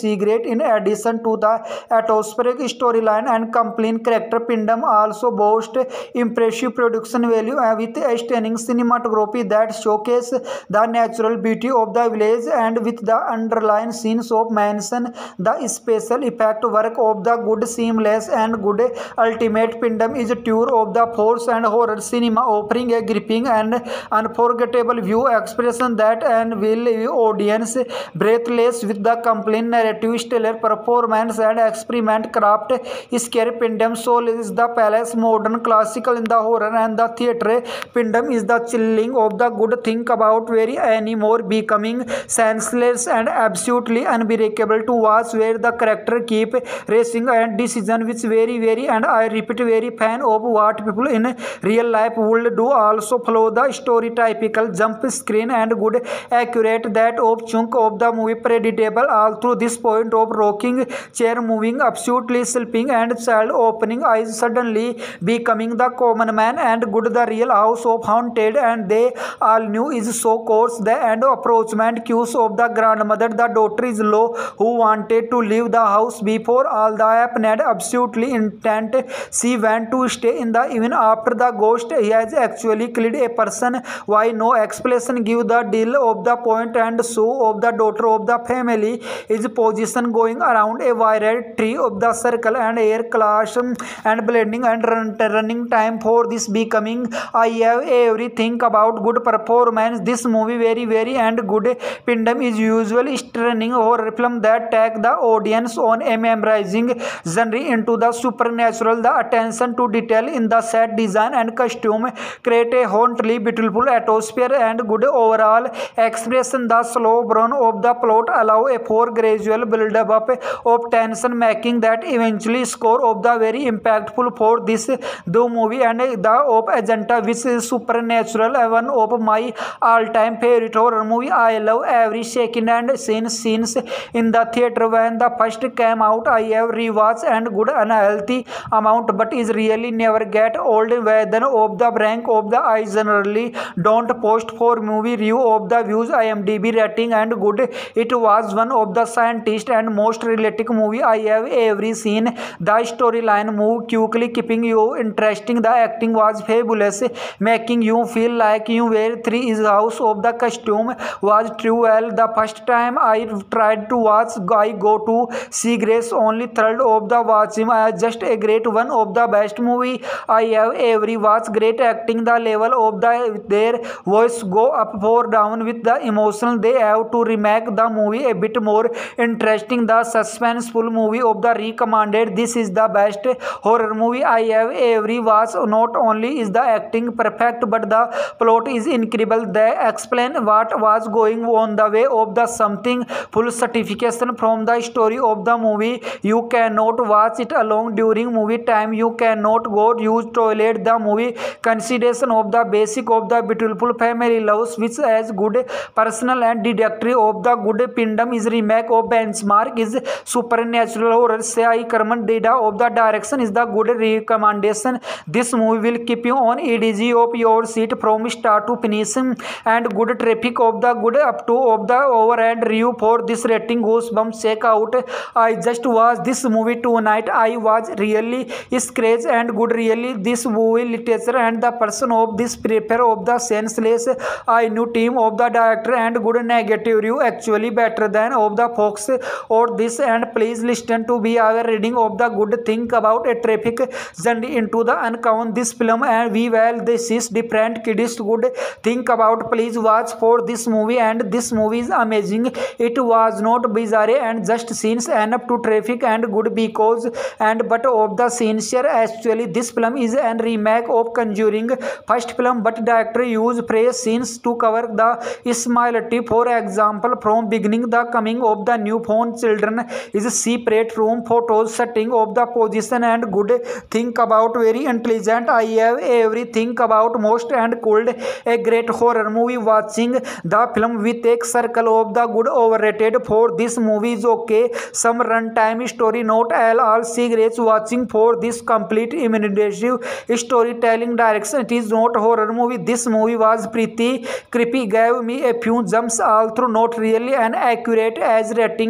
great. In addition to the atmospheric storyline and compelling character, Pindam also boasts impressive production value with a stunning cinematography that showcase the natural beauty of the village, and with the underlying scenes of mansion, the special effect work of the good seamless and good ultimate. Pindam is a tour of the force and horror cinema, offering a gripping and unforgettable view expression that and will leave audience breathless with the compelling narrative, stellar performance and experiment craft. Scare Pindam Soul is the palace, modern classical in the horror and the theatre. Pindam is the chilling of the good think about very anymore, becoming senseless and absolutely unbreakable to watch, where the character keep racing and decision which very very and I repeat very fan of what people in real life would do. Also follow the story typical jump screen and good accurate that of chunk of the movie predictable all through this point of rocking chair moving absolutely sleeping and child opening eyes suddenly becoming the common man and good the real house of haunted, and they all knew is so course the end approachment cues of the grandmother. The daughter is low who wanted to leave the house before all the happened, absolutely intent she went to stay in the even after the ghost he has actually killed a person. Why no explanation give the deal of the point and so of the daughter of the family is position going around a wire tree of the circle and air clash and blending and run, running time for this becoming I have everything about good performance. This movie very very and good. Pindam is usually stunning horror film that take the audience on a memorizing journey into the supernatural. The attention to detail in the set design and costume create a hauntingly beautiful atmosphere and good overall expression. The slow burn of the plot allow a for gradual build up of tension, making that eventually score of the very impactful for this the movie and the of Agenta, which is supernatural, one of my all-time favorite horror movie. I love every second and scene scenes in the theater when the first came out. I have rewatched and good unhealthy amount, but is really never get old. Whether of the rank of the I generally don't post for movie review of the views I M D B rating and good. It was one of the scientist and most realistic movie I have ever seen. The storyline moved quickly, keeping you interesting. The acting was fabulous, making you feel like you were three. Is house of the costume was true well. The first time I tried to watch, I go to see Grace only third of the watch him. I just a great one of the best movie I have ever watched. Great acting, the level of the their voice go up or down with the emotion they have to remake the movie a bit more interesting. The suspenseful movie of the recommended. This is the best horror movie I have ever watched. Not only is the acting perfect, but the plot is incredible. They explain what was going on the way of the something full certification from the story of the movie. You cannot watch it alone during movie time. You cannot go use toilet. The movie consideration of the basic of the beautiful family loves, which as good personal and deductory of the good. Pindam is remake of benchmark is supernatural horror. Sai Karman Dida of the direction is the good recommendation. This movie will keep you on edge of your seat from start to finish, and good traffic of the good up to of the over and review for this rating goosebumps. Check out. I just watched this movie tonight. I was really scratched and good. Really this movie literature and the person of this prepare of the senseless I knew team of the director and good negative review actually better than of the Fox or this. And please listen to be our reading of the good think about a traffic journey into the uncount this film, and we well this is different kids good think about. Please watch for this movie, and this movie is amazing. It was not bizarre and just scenes enough to traffic and good because and but of the sincere. Actually this film is a remake of Conjuring first film, but director used phrase scenes to cover the similarity. For example, from beginning the coming of the newborn children is separate room photos setting of the position and good think about very intelligent. I have everything about most and cold a great horror movie. Watching the film with a circle of the good overrated for this movie is okay. Some runtime story not all all cigarettes watching for this complete imaginative storytelling direction. It is not horror movie. This movie was pretty creepy, gave me a few jumps all through, not really an accurate as rating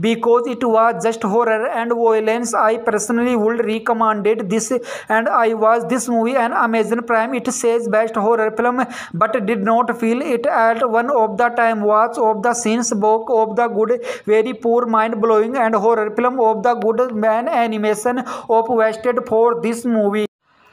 because it was just horror and violence. I personally would recommended this, and I was this movie an Amazon Prime. It says best horror film, but did not feel it at one of the time watch of the scenes book of the good, very poor, mind blowing and horror film of the good man animation of wasted for this movie.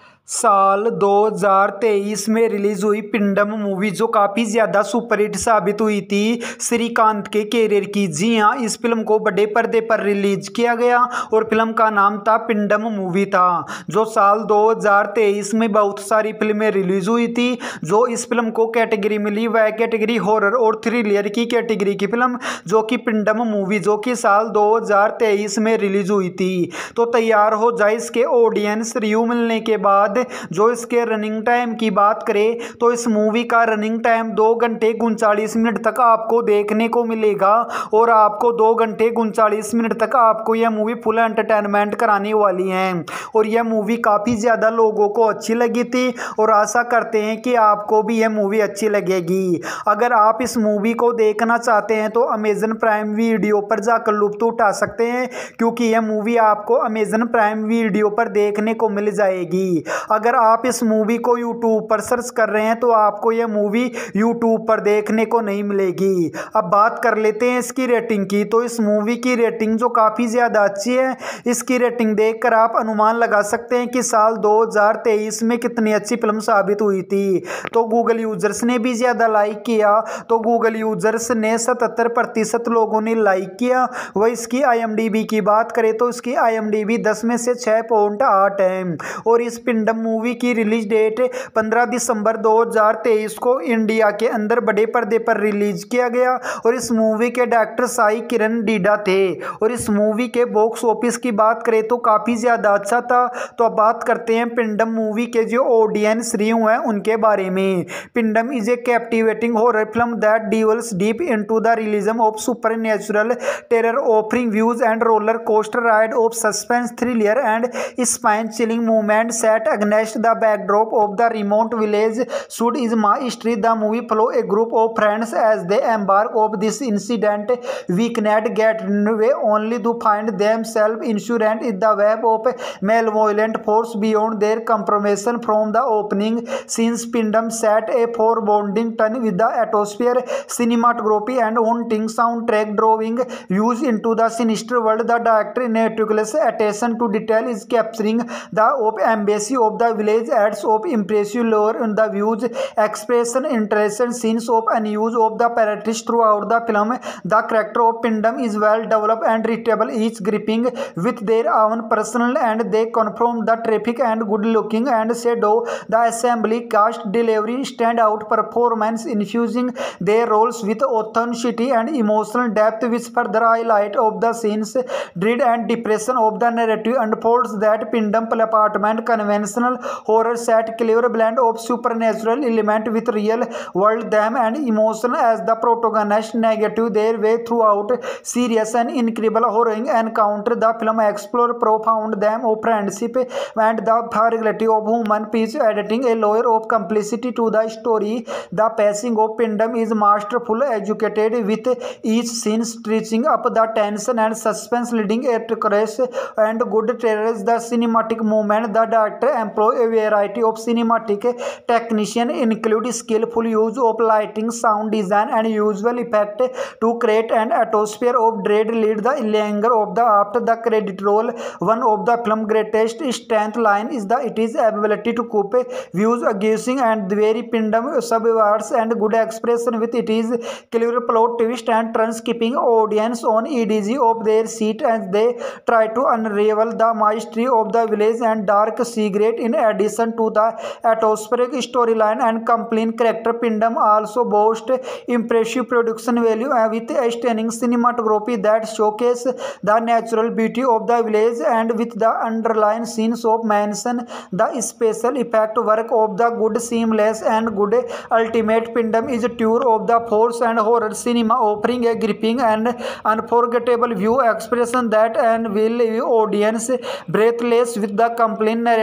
साल दो हज़ार तेईस में release हुई पिंडम movie, जो काफ़ी ज़्यादा superhit साबित हुई थी श्रीकांत के कैरियर की। जी हाँ, इस फिल्म को बड़े पर्दे पर रिलीज किया गया और फिल्म का नाम था पिंडम मूवी था। जो साल दो हज़ार तेईस में बहुत सारी फिल्में रिलीज हुई थी। जो इस फिल्म को कैटेगरी मिली वह कैटेगरी हॉरर और थ्रिलर की कैटेगरी की फिल्म, जो कि पिंडम मूवी, जो कि साल दो हज़ार तेईस में रिलीज हुई थी। तो तैयार हो जाए इसके ऑडियंस रिव्यू मिलने के बाद। जो इसके रनिंग टाइम की बात करें तो इस मूवी का रनिंग टाइम दो घंटे उनचालीस मिनट तक आपको देखने को मिलेगा और आपको दो घंटे उनचालीस मिनट तक आपको यह मूवी फुल एंटरटेनमेंट कराने वाली है। और यह मूवी काफ़ी ज़्यादा लोगों को अच्छी लगी थी और आशा करते हैं कि आपको भी यह मूवी अच्छी लगेगी। अगर आप इस मूवी को देखना चाहते हैं तो अमेजन प्राइम वीडियो पर जाकर लुत्फ उठा सकते हैं, क्योंकि यह मूवी आपको अमेजन प्राइम वीडियो पर देखने को मिल जाएगी। अगर आप इस मूवी को यूट्यूब पर सर्च कर रहे हैं तो आपको यह मूवी यूट्यूब पर देखने को नहीं मिलेगी। अब बात कर लेते हैं इसकी रेटिंग की। तो इस मूवी की रेटिंग जो काफ़ी ज़्यादा अच्छी है, इसकी रेटिंग देखकर आप अनुमान लगा सकते हैं कि साल दो हज़ार तेईस में कितनी अच्छी फिल्म साबित हुई थी। तो गूगल यूजर्स ने भी ज़्यादा लाइक किया, तो गूगल यूजर्स ने सतहत्तर प्रतिशत लोगों ने लाइक किया। वह इसकी आई एम डी बी की बात करें तो इसकी आई एम डी बी दस में से छः पॉइंट आठ है। और इस पिंडम मूवी की रिलीज डेट पंद्रह दिसंबर दो हज़ार तेईस को इंडिया के अंदर बड़े पर्दे पर रिलीज किया गया। और इस मूवी के डायरेक्टर साई किरण डीडा थे। और इस मूवी के बॉक्स ऑफिस की बात करें तो काफ़ी ज़्यादा अच्छा था। तो अब बात करते हैं पिंडम मूवी के जो ऑडियंस रिव्यू हैं उनके बारे में। Pindam is a captivating horror film that dwells deep into the realism of supernatural terror, offering views and roller coaster ride of suspense, thriller and spine chilling movement set against the backdrop of the remote village should is my history. The movie follow a group of friends as they embark of this incident weekend getaway only to find themselves insurance in the web of malevolent force beyond their compromise. From the opening scenes, Pindam set a foreboding tone with the atmosphere, cinematography and haunting soundtrack drawing views into the sinister world. The director meticulous attention to detail is capturing the of embassy of the village adds of impressive lore in the views, expression, interesting scenes of unuse of the characters throughout the film. The character of Pindam is well developed and readable, each gripping with their own personal and they confirm the terrific and good looking and shadow. The assembly cast delivery stand out performance, infusing their roles with authenticity and emotional depth, which further highlight of the scenes dread and depression of the narrative unfolds. That Pindam apartment conventional horror set clever blend of supernatural element with real world them and emotion as the protagonist negative their way throughout serious and incredible horror encounter. The film explore profound them of friendship and the fragility of human peace, adding a layer of complicity to the story. The pacing of Pindam is masterful, educated with each scene stretching up the tension and suspense, leading a crash and good trailers. The cinematic movement, the director employ a variety of cinematic technician, include skillful use of lighting, sound design and visual effect to create an atmosphere of dread. Lead the linger of the after the credit roll. One of the film greatest strength line is the it is ability to cope views accusing and very Pindam subverts and good expression with it is clever plot twist and turns, keeping audience on edge of their seat as they try to unravel the mystery of the village and dark secret. In addition to the atmospheric storyline and compelling character, Pindam also boasts impressive production value with a stunning cinematography that showcase the natural beauty of the village and with the underlying scenes of mansion. The special effect work of the good, seamless and good ultimate. Pindam is a tour of the force and horror cinema, offering a gripping and unforgettable view expression that and will leave audience breathless with the compelling narrative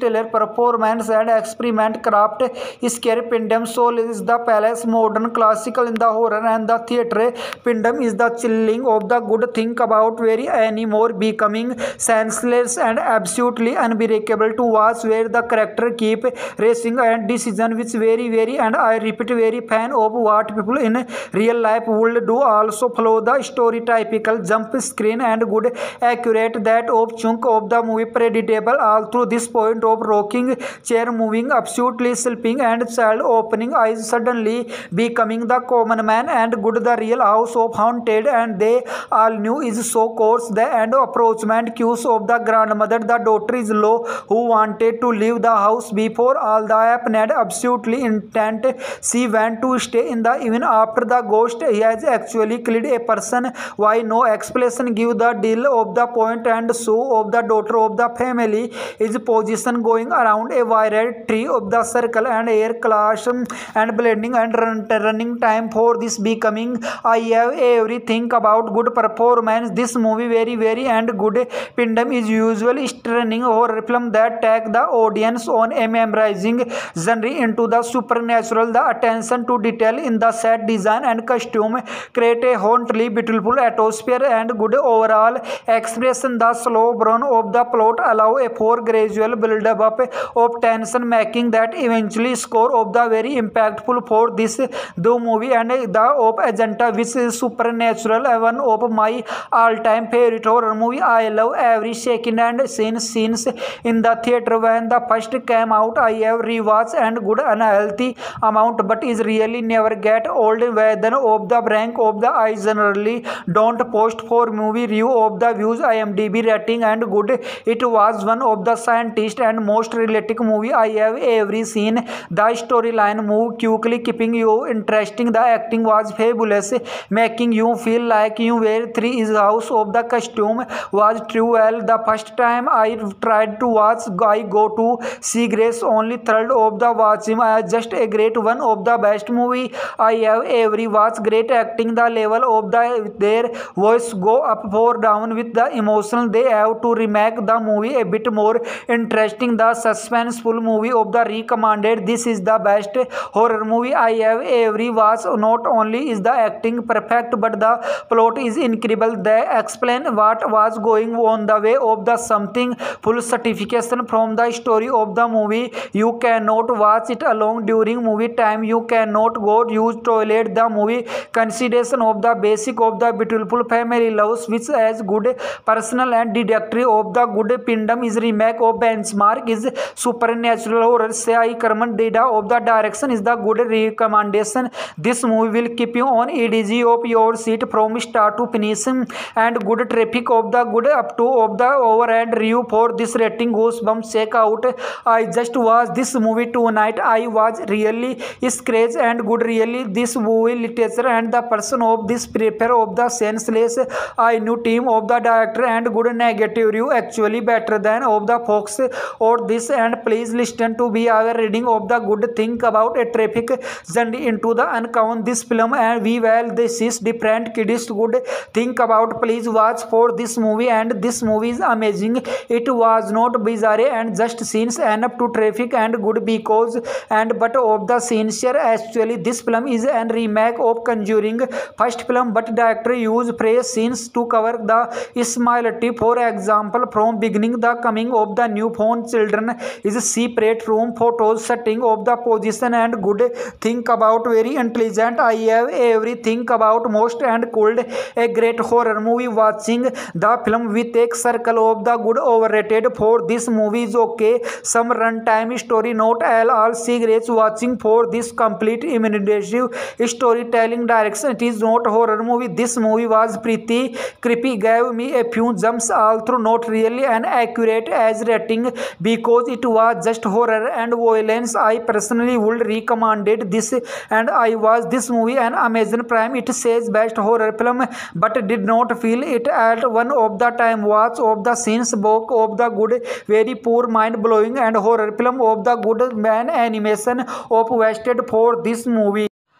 stellar performance and experiment craft. Scare Pindam Soul is the palace, modern classical in the horror and the theatre. Pindam is the chilling of the good think about very anymore becoming senseless and absolutely unbreakable to watch, where the character keep racing and decision which very very and I repeat very fan of what people in real life would do. Also follow the story typical jump screen and good accurate that of chunk of the movie predictable all through this point of rocking chair moving absolutely sleeping and child opening eyes suddenly becoming the common man and good the real house of haunted and they all knew is so course the and approachment cues of the grandmother. The daughter is low who wanted to leave the house before all the happened absolutely intent she went to stay in the even after the ghost he has actually killed a person. Why no explanation give the deal of the point and so of the daughter of the family is position going around a wire tree of the circle and air clash and blending and run, running time for this becoming. I have everything about good performance this movie very very and good. Pindam is usually stunning horror film that take the audience on a memorizing journey into the supernatural. The attention to detail in the set design and costume create a hauntedly beautiful atmosphere and good overall expression. The slow burn of the plot allow a for gradual build up of tension making that eventually score of the very impactful for this the movie and the of agenda which is supernatural one of my all time favorite horror movie. I love every second and scene scenes in the theater when the first came out. I have rewatched and good unhealthy amount but is really never get old whether of the rank of the I generally don't post for movie review of the views I M D B rating and good. It was one of the scientist and most realistic movie I have ever seen. The storyline moved quickly keeping you interesting. The acting was fabulous making you feel like you were three is house of the costume was true well. The first time I tried to watch I go to see Grace only third of the watch him as just a great one of the best movie I have ever watched. Great acting the level of the their voice go up or down with the emotion they have to remake the movie a bit more interesting. The suspenseful movie of the recommended. This is the best horror movie I have ever watched. Not only is the acting perfect but the plot is incredible. They explain what was going on the way of the something full certification from the story of the movie. You cannot watch it alone during movie time. You cannot go use toilet. The movie consideration of the basic of the beautiful family loves which as good personal and deductory of the good. Pindam is remake of benchmark is supernatural horror Sai Karman data of the direction is the good recommendation. This movie will keep you on edge of your seat from start to finish and good traffic of the good up to of the overhead review for this rating goosebumps check out. I just watched this movie tonight. I was really scratched and good really this movie literature and the person of this prepare of the senseless I knew team of the director and good negative review actually better than of the Fox or this and please listen to be our reading of the good think about a traffic journey into the uncount this film and we well this is different kids good think about please watch for this movie and this movie is amazing. It was not bizarre and just scenes enough to traffic and good because and but of the sincere actually this film is an remake of Conjuring first film but director use fresh scenes to cover the similarity. For example from beginning the coming of the newborn children is separate room photos setting of the position and good think about very intelligent. I have everything about most and cold a great horror movie watching the film with a circle of the good overrated for this movie is okay some runtime story not all all cigarettes watching for this complete immersive storytelling direction. It is not horror movie. This movie was pretty creepy gave me a few jumps all through not really an accurate as rating because it was just horror and violence. I personally would recommended this and I was this movie an Amazon Prime it says best horror film but did not feel it at one of the time watch of the scenes book of the good very poor mind blowing and horror film of the good man animation of wasted for this movie.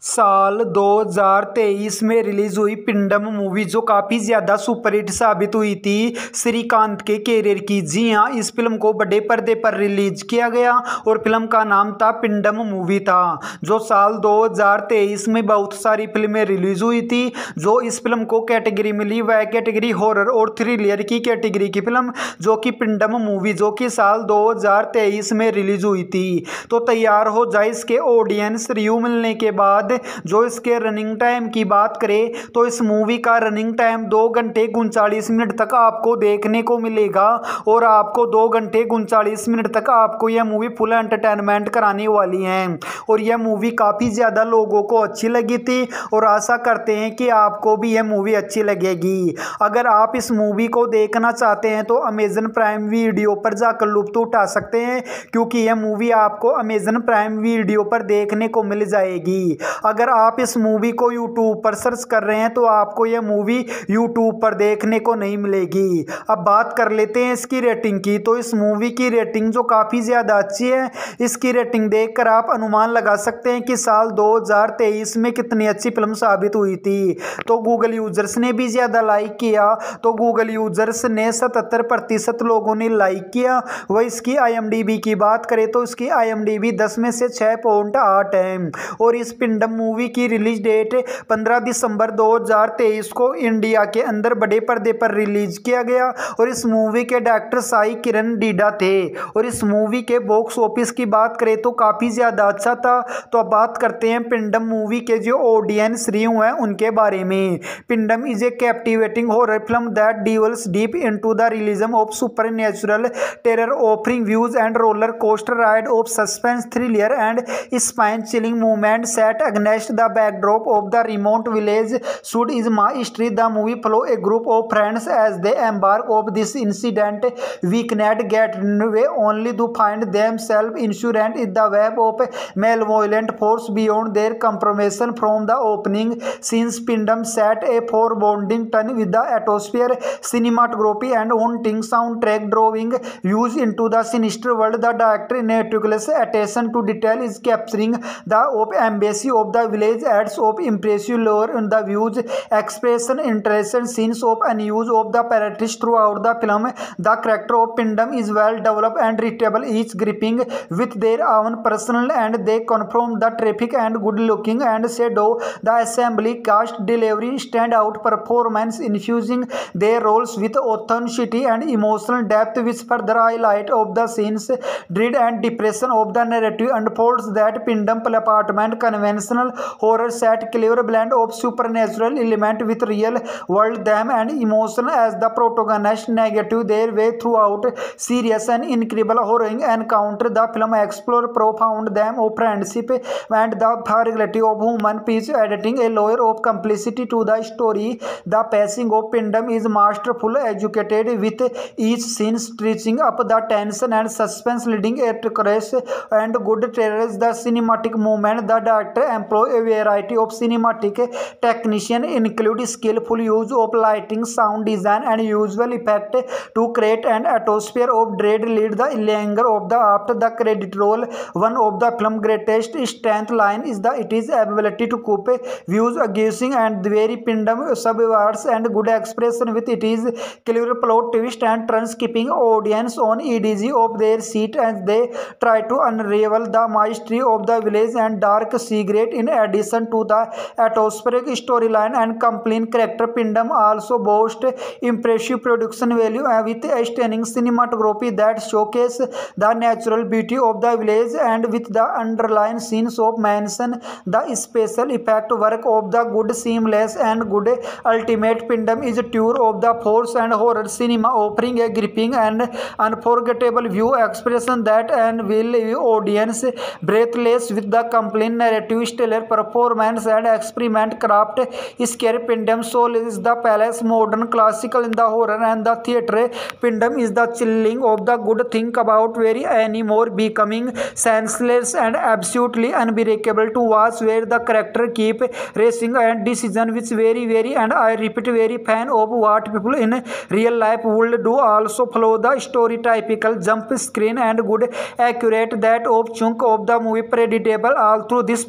साल दो हज़ार तेईस में release हुई पिंडम movie जो काफ़ी ज़्यादा superhit साबित हुई थी श्रीकांत के कैरियर की। जी हाँ, इस फिल्म को बड़े पर्दे पर रिलीज किया गया और फिल्म का नाम था पिंडम मूवी था। जो साल दो हज़ार तेईस में बहुत सारी फिल्में रिलीज हुई थी। जो इस फिल्म को कैटेगरी मिली वह कैटेगरी हॉरर और थ्रिलर की कैटेगरी की फिल्म जो कि पिंडम मूवी जो कि साल दो हज़ार तेईस में रिलीज हुई थी। तो तैयार हो जाए इसके ऑडियंस रिव्यू मिलने के बाद। जो इसके रनिंग टाइम की बात करें तो इस मूवी का रनिंग टाइम दो घंटे उनचालीस मिनट तक आपको देखने को मिलेगा और आपको दो घंटे उनचालीस मिनट तक आपको यह मूवी फुल एंटरटेनमेंट कराने वाली है। और यह मूवी काफ़ी ज़्यादा लोगों को अच्छी लगी थी और आशा करते हैं कि आपको भी यह मूवी अच्छी लगेगी। अगर आप इस मूवी को देखना चाहते हैं तो अमेजन प्राइम वीडियो पर जाकर लुत्फ उठा सकते हैं क्योंकि यह मूवी आपको अमेजन प्राइम वीडियो पर देखने को मिल जाएगी। अगर आप इस मूवी को यूट्यूब पर सर्च कर रहे हैं तो आपको यह मूवी यूट्यूब पर देखने को नहीं मिलेगी। अब बात कर लेते हैं इसकी रेटिंग की। तो इस मूवी की रेटिंग जो काफ़ी ज़्यादा अच्छी है, इसकी रेटिंग देखकर आप अनुमान लगा सकते हैं कि साल दो हज़ार तेईस में कितनी अच्छी फिल्म साबित हुई थी। तो गूगल यूजर्स ने भी ज़्यादा लाइक किया। तो गूगल यूजर्स ने सतहत्तर प्रतिशत लोगों ने लाइक किया। वह इसकी आई एम डी बी की बात करें तो इसकी आई एम डी बी दस में से छः पॉइंट आठ है। और इस पिंडम मूवी की रिलीज डेट पंद्रह दिसंबर दो हज़ार तेईस को इंडिया के अंदर बड़े पर्दे पर रिलीज किया गया। और इस मूवी के डायरेक्टर साई किरण डीडा थे। और इस मूवी के बॉक्स ऑफिस की बात करें तो काफ़ी ज़्यादा अच्छा था। तो अब बात करते हैं पिंडम मूवी के जो ऑडियंस रिव्यू हैं उनके बारे में। Pindam is a captivating horror film that dwells deep into the realism of supernatural terror offering views and roller coaster ride of suspense thriller and spine chilling movement set against the backdrop of the remote village should is my history. The movie follow a group of friends as they embark of this incident weekend getaway only to find themselves insurgent in the web of malevolent force beyond their compromise. From the opening scenes, Pindam set a foreboding tone with the atmosphere, cinematography and haunting soundtrack drawing views into the sinister world. The director meticulous attention to detail is capturing the of embassy of the village adds of impressive lore in the views expression interesting scenes of unuse of the characters throughout the film. The character of Pindam is well developed and readable, each gripping with their own personal and they confirm the traffic and good looking and shadow. The assembly cast delivery stand out performance infusing their roles with authenticity and emotional depth which further highlight of the scenes dread and depression of the narrative unfolds. That Pindam apartment conventional horror set clever blend of supernatural element with real world them and emotion as the protagonist negative their way throughout serious and incredible horror encounter. The film explore profound them of friendship and the fragility of human peace, adding a layer of complicity to the story. The pacing of Pindam is masterful, educated with each scene stretching up the tension and suspense leading a crash and good trailers. The cinematic movement, the director employ a variety of cinematic technician include skillful use of lighting, sound design and visual effect to create an atmosphere of dread. Lead the linger of the after the credit roll. One of the film greatest strength line is the it is ability to cope views aggressing and very Pindam subverts and good expression with it is clever plot twist and turns keeping audience on edge of their seat as they try to unravel the mystery of the village and dark secret. In addition to the atmospheric storyline and compelling character, Pindam also boasts impressive production value with a stunning cinematography that showcase the natural beauty of the village and with the underlying scenes of mansion. The special effect work of the good seamless and good ultimate. Pindam is a tour of the force and horror cinema offering a gripping and unforgettable view expression that and will leave audience breathless with the compelling narrative, stellar performance and experiment craft. Scare Pindam soul is the palace modern classical in the horror and the theatre. Pindam is the chilling of the good think about very anymore becoming senseless and absolutely unbreakable to watch where the character keep racing and decision which very very and I repeat very fan of what people in real life would do. Also follow the story typical jump screen and good accurate that of chunk of the movie predictable all through this point of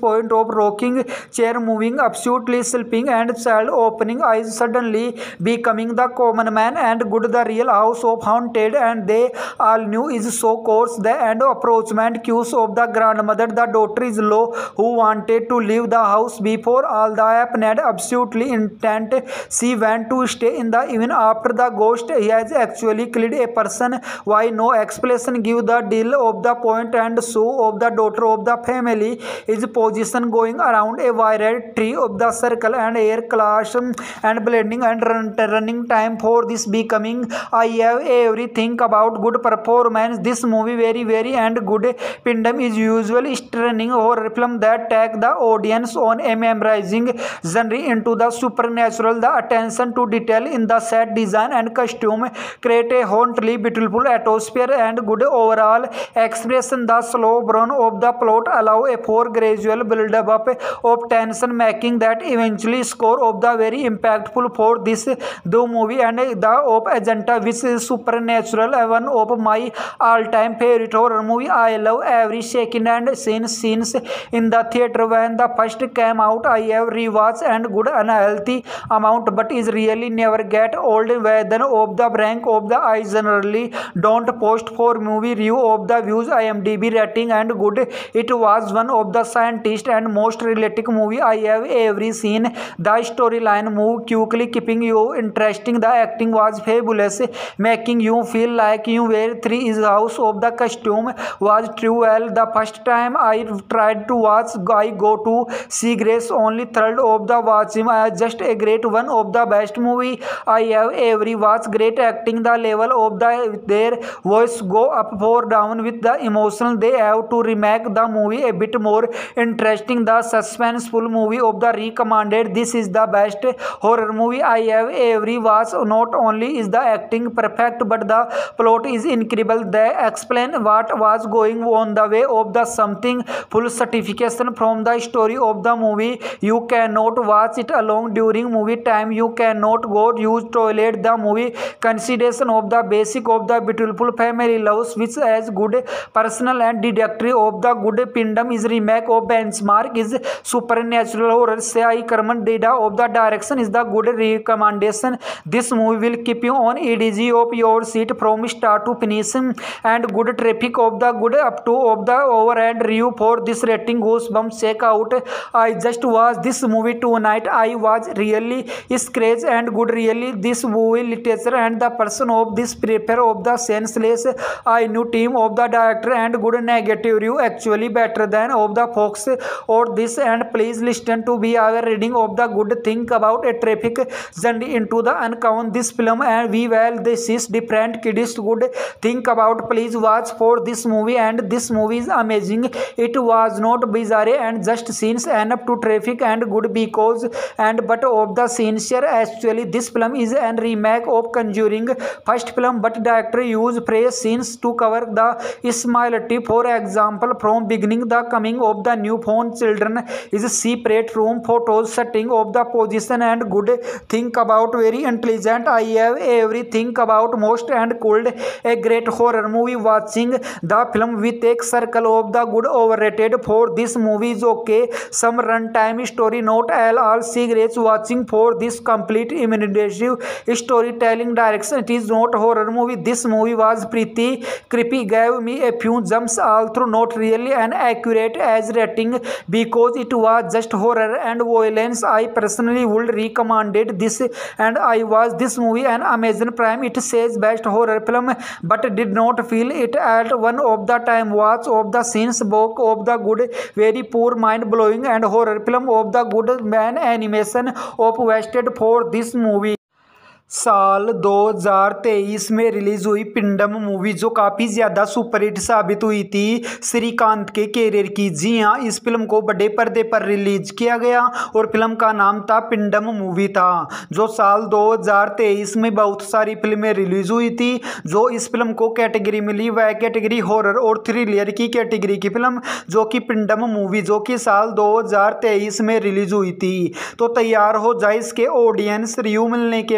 of rocking chair moving, absolutely sleeping, and child opening eyes, suddenly becoming the common man, and good the real house of haunted, and they all knew is so coarse the and approachment cues of the grandmother. The daughter is low who wanted to leave the house before all the happened, absolutely intent she went to stay in the even after the ghost has actually killed a person. Why no explanation give the deal of the point and so of the daughter of the family is position going around a wire tree of the circle and air clash and blending and run, running time for this becoming. I have everything about good performance. This movie very very and good. Pindam is usually stunning horror film that take the audience on a memorizing journey into the supernatural. The attention to detail in the set design and costume create a hauntedly beautiful atmosphere and good overall expression. The slow burn of the plot allow a for gradual build up of tension, making that eventually score of the very impactful for this the movie and the of agenda, which is supernatural, one of my all-time favorite horror movie. I love every second and scene scenes in the theater when the first came out. I have rewatched and good unhealthy amount, but is really never get old. Whether of the rank of the I generally don't post for movie review of the views, I M D B rating and good. It was one of the scientist and most realistic movie I have ever seen. The storyline moved quickly, keeping you interesting. The acting was fabulous, making you feel like you were three. Is house of the costume was true well. The first time I tried to watch, I go to see Grace only third of the watch him. I just a great one of the best movie I have ever watched. Great acting. The level of the their voice go up or down with the emotion. They have to remake the movie a bit more interesting. The suspenseful movie of the recommended. This is the best horror movie I have ever watched. Not only is the acting perfect, but the plot is incredible. They explain what was going on the way of the something full certification from the story of the movie. You cannot watch it alone during movie time. You cannot go use toilet. The movie consideration of the basic of the beautiful family loves, which as good personal and deductory of the good. Pindam is remake of benchmark is supernatural horror. Sai Karman Dida of the direction is the good recommendation. This movie will keep you on edge of your seat from start to finish and good traffic of the good up to of the over and review for this rating goosebumps. Check out. I just watched this movie tonight. I was really scratched and good. Really this movie literature and the person of this prepare of the senseless. I knew team of the director and good negative review actually better than of the Fox or this. And please listen to be our reading of the good think about a traffic journey into the uncount this film and we well this is different kids good think about. Please watch for this movie and this movie is amazing. It was not bizarre and just scenes enough to traffic and good because and but of the sincere. Actually this film is an remake of Conjuring first film, but director used phrase scenes to cover the similarity. For example, from beginning the coming of the newborn children is separate room photos setting of the position and good think about very intelligent. I have everything about most and cold a great horror movie. Watching the film with a circle of the good overrated for this movie is okay. Some runtime story not all all cigarettes watching for this complete imaginative storytelling direction. It is not horror movie. This movie was pretty creepy, gave me a few jumps all through, not really an accurate as rating because it was just horror and violence. I personally would recommended this and I was this movie an Amazon Prime. It says best horror film but did not feel it at one of the time watch of the scenes book of the good very poor mind blowing and horror film of the good man animation of wasted for this movie. साल दो हज़ार तेईस में release हुई पिंडम movie जो काफ़ी ज़्यादा superhit साबित हुई थी श्रीकांत के कैरियर की। जी हाँ, इस फिल्म को बड़े पर्दे पर रिलीज किया गया और फिल्म का नाम था पिंडम मूवी था। जो साल दो हज़ार तेईस में बहुत सारी फिल्में रिलीज हुई थी। जो इस फिल्म को कैटेगरी मिली वह कैटेगरी हॉरर और थ्रिलर की कैटेगरी की फिल्म जो कि पिंडम मूवी जो कि साल दो हज़ार तेईस में रिलीज हुई थी। तो तैयार हो जाए इसके ऑडियंस रिव्यू मिलने के बाद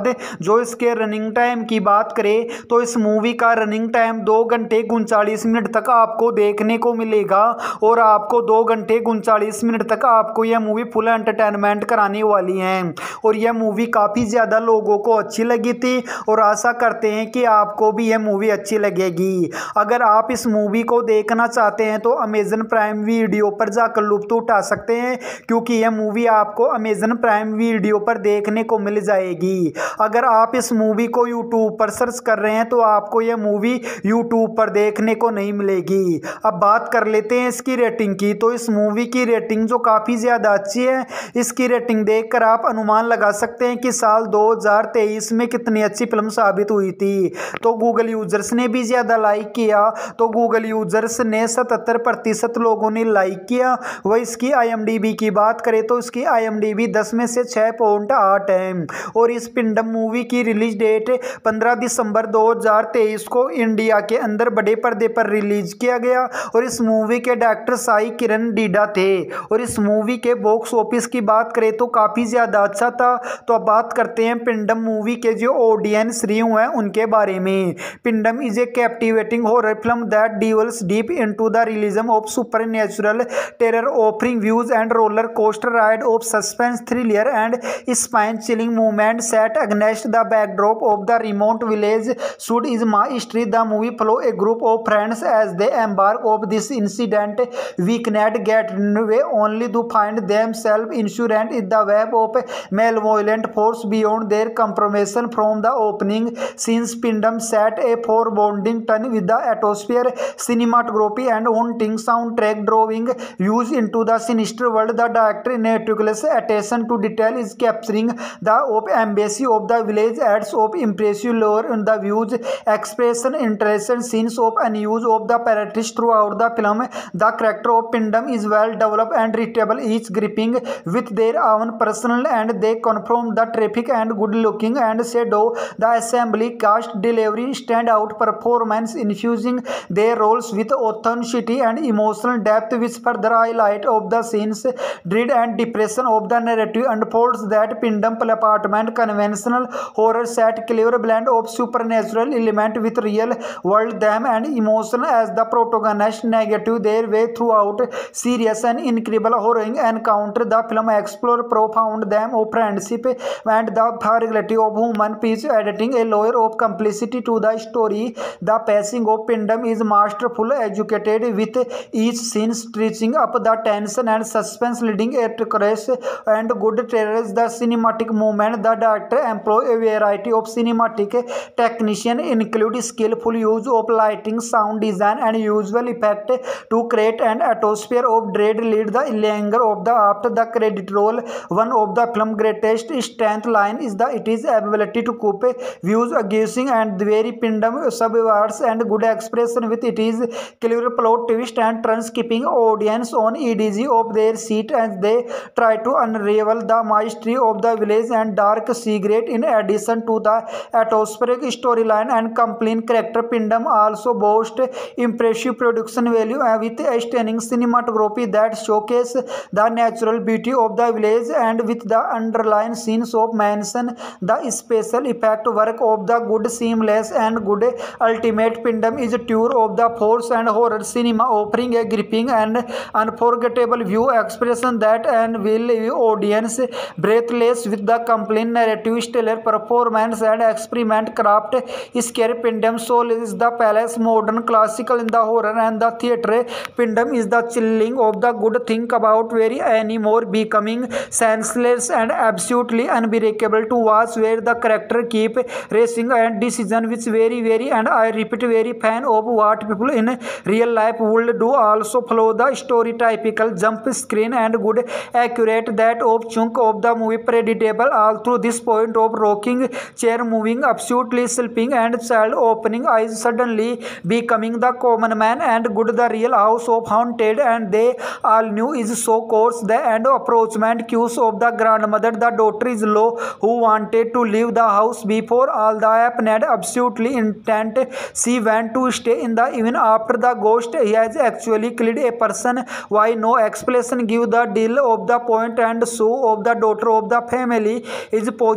बाद जो इसके रनिंग टाइम की बात करें तो इस मूवी का रनिंग टाइम दो घंटे उनचालीस मिनट तक आपको देखने को मिलेगा और आपको दो घंटे उनचालीस मिनट तक आपको यह मूवी फुल एंटरटेनमेंट कराने वाली है। और यह मूवी काफ़ी ज़्यादा लोगों को अच्छी लगी थी और आशा करते हैं कि आपको भी यह मूवी अच्छी लगेगी। अगर आप इस मूवी को देखना चाहते हैं तो अमेजन प्राइम वीडियो पर जाकर लुत्फ उठा सकते हैं, क्योंकि यह मूवी आपको अमेजन प्राइम वीडियो पर देखने को मिल जाएगी। अगर आप इस मूवी को यूट्यूब पर सर्च कर रहे हैं तो आपको यह मूवी यूट्यूब पर देखने को नहीं मिलेगी। अब बात कर लेते हैं इसकी रेटिंग की। तो इस मूवी की रेटिंग जो काफ़ी ज़्यादा अच्छी है, इसकी रेटिंग देखकर आप अनुमान लगा सकते हैं कि साल दो हज़ार तेईस में कितनी अच्छी फिल्म साबित हुई थी। तो गूगल यूजर्स ने भी ज़्यादा लाइक किया, तो गूगल यूजर्स ने सतहत्तर प्रतिशत लोगों ने लाइक किया। वह इसकी आईएमडीबी की बात करें तो इसकी आईएमडीबी दस में से छः पॉइंट आठ है। और इस पिंडम मूवी की रिलीज डेट पंद्रह दिसंबर दो हज़ार तेईस को इंडिया के अंदर बड़े पर्दे पर रिलीज किया गया। और इस मूवी के डायरेक्टर साई किरण डीडा थे। और इस मूवी के बॉक्स ऑफिस की बात करें तो काफ़ी ज़्यादा अच्छा था। तो अब बात करते हैं पिंडम मूवी के जो ऑडियंस रिव्यू हैं उनके बारे में। Pindam is a captivating horror film that dwells deep into the realism of supernatural terror, offering views and roller coaster ride of suspense, thriller and spine chilling movement set against the backdrop of the remote village should is my history. The movie follow a group of friends as they embark of this incident weekend getaway only to find themselves insurance in the web of malevolent force beyond their compromise. From the opening scenes, Pindam set a foreboding tone with the atmosphere, cinematography and haunting soundtrack drawing views into the sinister world. The director meticulous attention to detail is capturing the of embassy of the village adds of impressive lore in the views, expression, interesting scenes of unuse of the parodies throughout the film. The character of Pindam is well developed and readable, each gripping with their own personal and they confirm the traffic and good looking and shadow. The assembly cast delivery stand out performance infusing their roles with authenticity and emotional depth, which further highlight of the scenes dread and depression of the narrative unfolds. That Pindam apartment conventional horror set clever blend of supernatural element with real world them and emotion as the protagonist negative their way throughout serious and incredible horror encounter. The film explore profound them of friendship and the fragility of human peace, adding a layer of complicity to the story. The pacing of Pindam is masterful, educated with each scene stretching up the tension and suspense, leading a crash and good trailers. The cinematic movement, the director employ a variety of cinematic technician include skillful use of lighting, sound design and usual effect to create an atmosphere of dread. Lead the linger of the after the credit roll. One of the film greatest strength line is the it is ability to cope views amusing and very Pindam subverts and good expression with it is clever plot twist and turns keeping audience on edge of their seat as they try to unravel the mystery of the village and dark secret. In addition to the atmospheric storyline and compelling character, Pindam also boasts impressive production value with a stunning cinematography that showcase the natural beauty of the village and with the underlying scenes of mansion. The special effect work of the good seamless and good ultimate. Pindam is a tour of the force and horror cinema, offering a gripping and unforgettable view expression that and will leave audience breathless with the compelling narrative, stellar performance and experiment craft. Scare Pindam soul is the palace, modern classical in the horror and the theatre. Pindam is the chilling of the good think about very anymore, becoming senseless and absolutely unbreakable to watch, where the character keep racing and decision which very very and I repeat very fan of what people in real life would do. Also follow the story typical jump screen and good accurate that of chunk of the movie predictable all through this point of rocking chair moving absolutely sleeping and child opening eyes suddenly becoming the common man and good the real house of haunted and they all knew is so course the end approachment cues of the grandmother. The daughter is low who wanted to leave the house before all the happened, absolutely intent she went to stay in the even after the ghost he has actually killed a person. Why no explanation give the deal of the point and so of the daughter of the family is position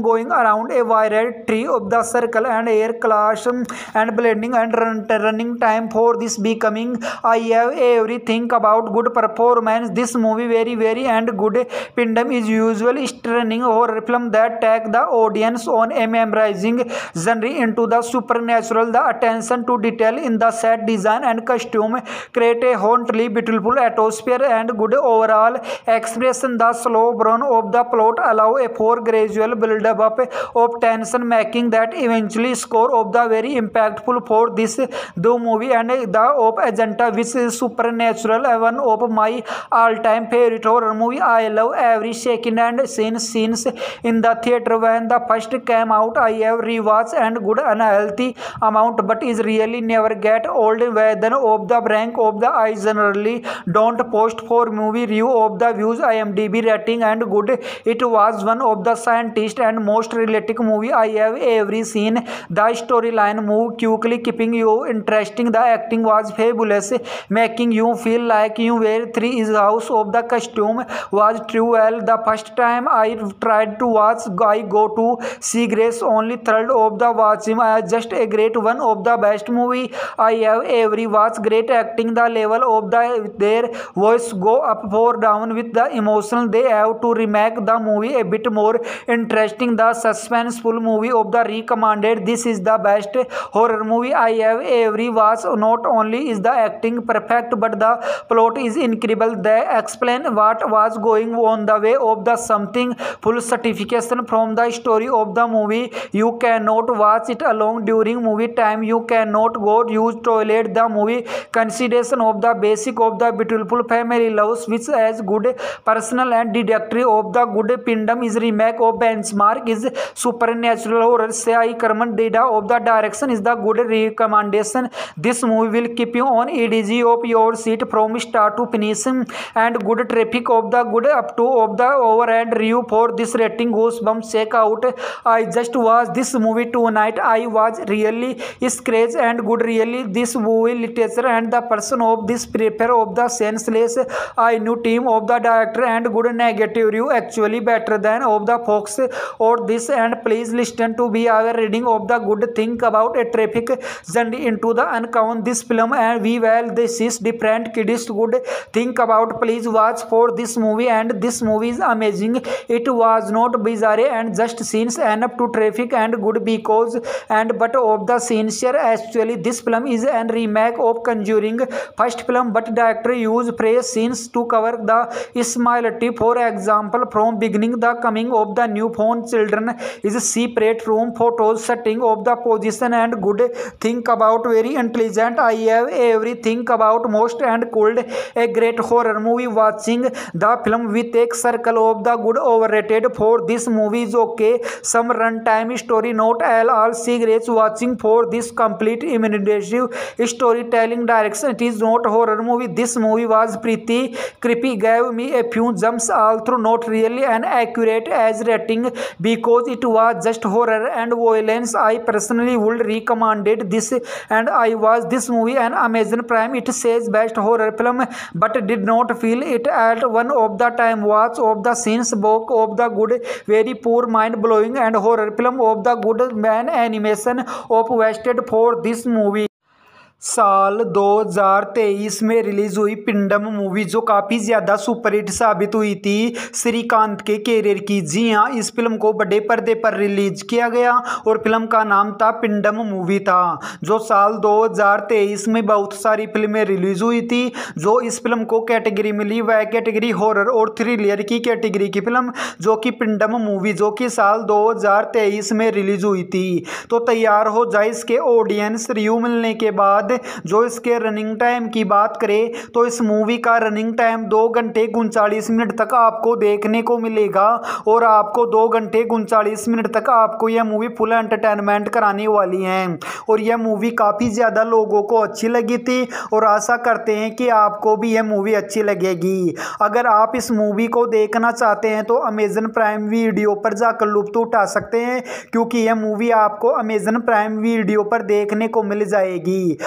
going around a wire tree of the circle and air clash and blending and run, running time for this becoming. I have everything about good performance. This movie very very and good. Pindam is usually stunning horror film that take the audience on a memorizing journey into the supernatural. The attention to detail in the set design and costume create a hauntingly beautiful atmosphere and good overall expression. The slow burn of the plot allow a for gradual build up of tension, making that eventually score of the very impactful for this the movie and the of agenda, which is supernatural, one of my all-time favorite horror movie. I love every second and scene scenes in the theater. When the first came out, I have rewatched and good unhealthy amount, but is really never get old. Whether of the rank of the I generally don't post for movie review of the views, IMDb rating and good. It was one of the scientist and most realistic movie I have ever seen. The storyline moved quickly, keeping you interesting. The acting was fabulous, making you feel like you were three is house of the costume was true well. The first time I tried to watch, I go to see Grace only third of the watch him as just a great one of the best movie I have ever watched. Great acting, the level of the their voice go up or down with the emotion. They have to remake the movie a bit more interesting. The suspenseful movie of the recommended. This is the best horror movie I have ever watched. Not only is the acting perfect, but the plot is incredible. They explain what was going on the way of the something full certification from the story of the movie. You cannot watch it alone during movie time. You cannot go use toilet. The movie consideration of the basic of the beautiful family loves, which as good personal and detective of the good. Pindam is remake of benchmark is supernatural horror. Sai Karman data of the direction is the good recommendation. This movie will keep you on edge of your seat from start to finish and good traffic of the good up to of the over and review for this rating goosebumps. Check out. I just watched this movie tonight. I was really scratched and good. Really this movie literature and the person of this prepare of the senseless. I knew team of the director and good negative review actually better than of the Fox or this. And please listen to be our reading of the good think about a traffic journey into the uncount this film and we well this is different kids good think about. Please watch for this movie and this movie is amazing. It was not bizarre and just scenes enough to traffic and good because and but of the scenes here actually this film is an remake of Conjuring first film, but director use fresh scenes to cover the similarity. For example, from beginning the coming of the newborn children is separate room photos setting of the position and good think about very intelligent. I have everything about most and cold a great horror movie. Watching the film with a circle of the good overrated for this movie is okay. Some runtime story not all all cigarettes watching for this complete imaginative storytelling direction. It is not horror movie. This movie was pretty creepy, gave me a few jumps all through, not really an accurate as rating because it was just horror and violence. I personally would recommended this and I was this movie an Amazon Prime. It says best horror film but did not feel it at one of the time watch of the scenes book of the good very poor mind blowing and horror film of the good man animation of wasted for this movie. साल दो हज़ार तेईस में release हुई पिंडम movie जो काफ़ी ज़्यादा superhit साबित हुई थी श्रीकांत के कैरियर की। जी हाँ, इस फिल्म को बड़े पर्दे पर रिलीज किया गया और फिल्म का नाम था पिंडम मूवी था, जो साल दो हज़ार तेईस में बहुत सारी फिल्में रिलीज हुई थी। जो इस फिल्म को कैटेगरी मिली वह कैटेगरी हॉरर और थ्रिलर की कैटेगरी की फिल्म जो कि पिंडम मूवी जो कि साल दो हज़ार तेईस में रिलीज हुई थी। तो तैयार हो जाए इसके ऑडियंस रिव्यू मिलने के बाद। जो इसके रनिंग टाइम की बात करें तो इस मूवी का रनिंग टाइम दो घंटे उनचालीस मिनट तक आपको देखने को मिलेगा और आपको दो घंटे उनचालीस मिनट तक आपको यह मूवी फुल एंटरटेनमेंट कराने वाली है। और यह मूवी काफ़ी ज़्यादा लोगों को अच्छी लगी थी और आशा करते हैं कि आपको भी यह मूवी अच्छी लगेगी। अगर आप इस मूवी को देखना चाहते हैं तो अमेजन प्राइम वीडियो पर जाकर लुत्फ उठा सकते हैं क्योंकि यह मूवी आपको अमेजन प्राइम वीडियो पर देखने को मिल जाएगी।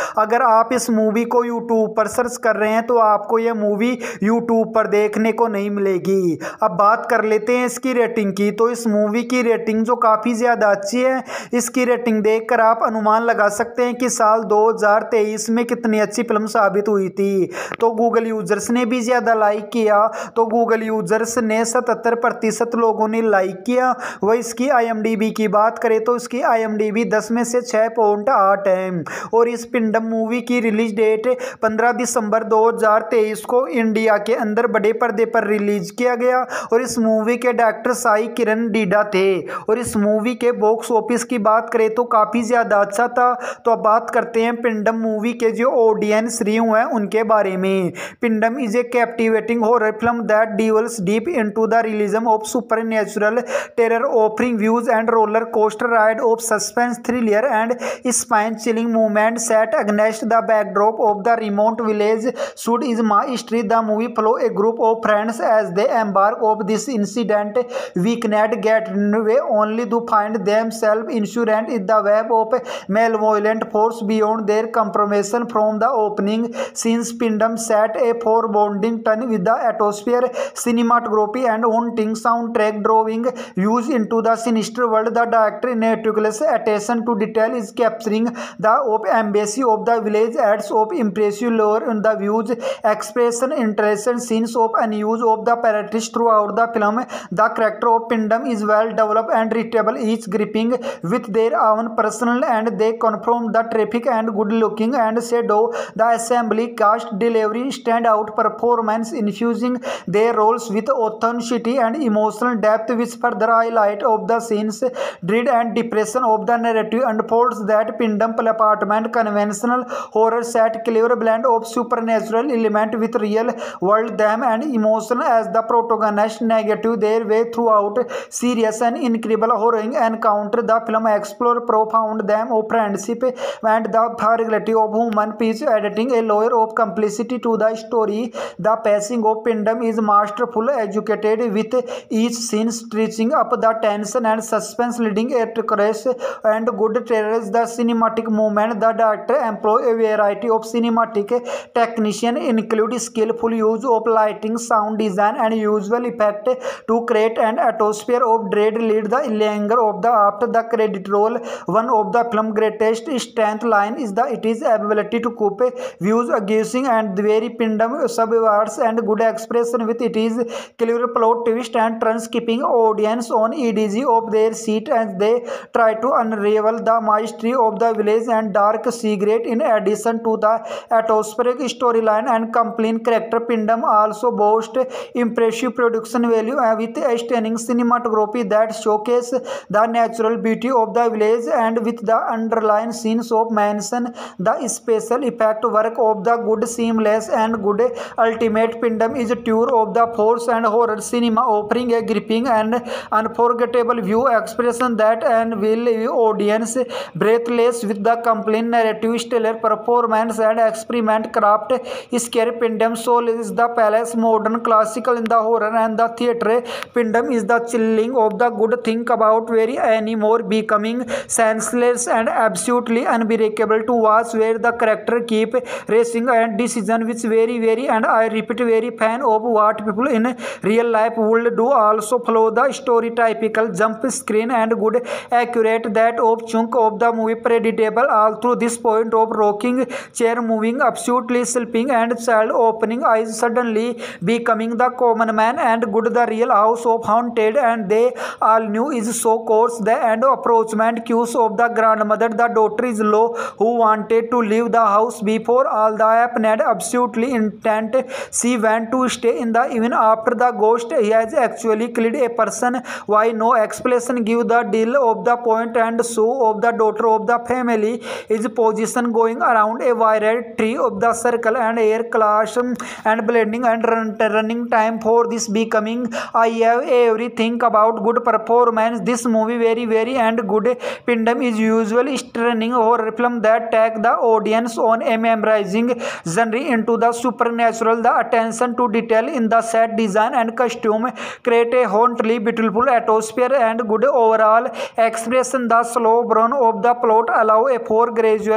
अगर आप इस मूवी को यूट्यूब पर सर्च कर रहे हैं तो आपको यह मूवी यूट्यूब पर देखने को नहीं मिलेगी। अब बात कर लेते हैं इसकी रेटिंग की। तो इस मूवी की रेटिंग जो काफ़ी ज़्यादा अच्छी है। इसकी रेटिंग देखकर आप अनुमान लगा सकते हैं कि साल दो हज़ार तेईस में कितनी अच्छी फिल्म साबित हुई थी। तो गूगल यूजर्स ने भी ज़्यादा लाइक किया। तो गूगल यूजर्स ने सतहत्तर प्रतिशत लोगों ने लाइक किया। वह इसकी आई एम डी बी की बात करें तो इसकी आई एम डी बी दस में से छः पॉइंट आठ है। और इस पिंडम मूवी की रिलीज डेट पंद्रह दिसंबर दो हज़ार तेईस को इंडिया के अंदर बड़े पर्दे पर रिलीज किया गया। और इस मूवी के डायरेक्टर साई किरण डीडा थे। और इस मूवी के बॉक्स ऑफिस की बात करें तो काफ़ी ज़्यादा अच्छा था। तो अब बात करते हैं पिंडम मूवी के जो ऑडियंस रिव्यू हैं उनके बारे में। Pindam is a captivating horror film that dwells deep into the realism of supernatural terror, offering views and roller coaster ride of suspense, thriller and spine chilling movement set against the backdrop of the remote village should is my history. The movie follow a group of friends as they embark of this incident weekend getaway only to find themselves insurance in the web of malevolent force beyond their compromise. From the opening scenes, Pindam set a foreboding tone with the atmosphere, cinematography and haunting soundtrack drawing views into the sinister world. The director meticulous attention to detail is capturing the of embassy of the village adds of impressive lore in the views, expression, interesting scenes of unuse of the characters throughout the film. The character of Pindam is well developed and readable, each gripping with their own personal and they confirm the traffic and good looking and shadow. The assembly cast delivery stand out performance infusing their roles with authenticity and emotional depth, which further highlight of the scenes dread and depression of the narrative unfolds. That Pindam apartment conventional horror set clever blend of supernatural element with real world them and emotion as the protagonist negative their way throughout serious and incredible horror encounter. The film explore profound them of friendship and the fragility of human peace, adding a layer of complicity to the story. The pacing of Pindam is masterful, educated with each scene stretching up the tension and suspense, leading a crash and good trailers. The cinematic movement, the director employ a variety of cinematic technician include skillful use of lighting, sound design and visual effect to create an atmosphere of dread. Lead the linger of the after the credit roll. One of the film greatest strength line is the it is ability to cope views accusing and very Pindam subverts and good expression with it is clever plot twist and turns, keeping audience on edge of their seat as they try to unravel the mystery of the village and dark secret. In addition to the atmospheric storyline and compelling character, Pindam also boasts impressive production value with a stunning cinematography that showcase the natural beauty of the village and with the underlying scenes of mansion. The special effect work of the good seamless and good ultimate. Pindam is a tour of the force and horror cinema, offering a gripping and unforgettable view expression that and will leave audience breathless with the compelling narrative, stellar performance and experiment craft. Scary Pindam soul is the palace, modern classical in the horror and the theatre. Pindam is the chilling of the good think about very anymore, becoming senseless and absolutely unbreakable to watch, where the character keep racing and decision which very very and I repeat very fan of what people in real life would do. Also follow the story typical jump screen and good accurate that of chunk of the movie predictable all through this point of rocking chair moving absolutely sleeping and child opening eyes suddenly becoming the common man and good the real house of haunted and they all knew is so course the end approachment cues of the grandmother. The daughter is low who wanted to leave the house before all the happened, absolutely intent she went to stay in the even after the ghost he has actually killed a person. Why no explanation give the deal of the point and so of the daughter of the family is position going around a wide tree of the circle and air clash and blending and run, running time for this becoming I have everything about good performance. This movie very very and good. Pindam is usually stunning horror film that take the audience on a memorizing genre into the supernatural. The attention to detail in the set design and costume create a hauntedly beautiful atmosphere and good overall expression. The slow burn of the plot allow a for gradual build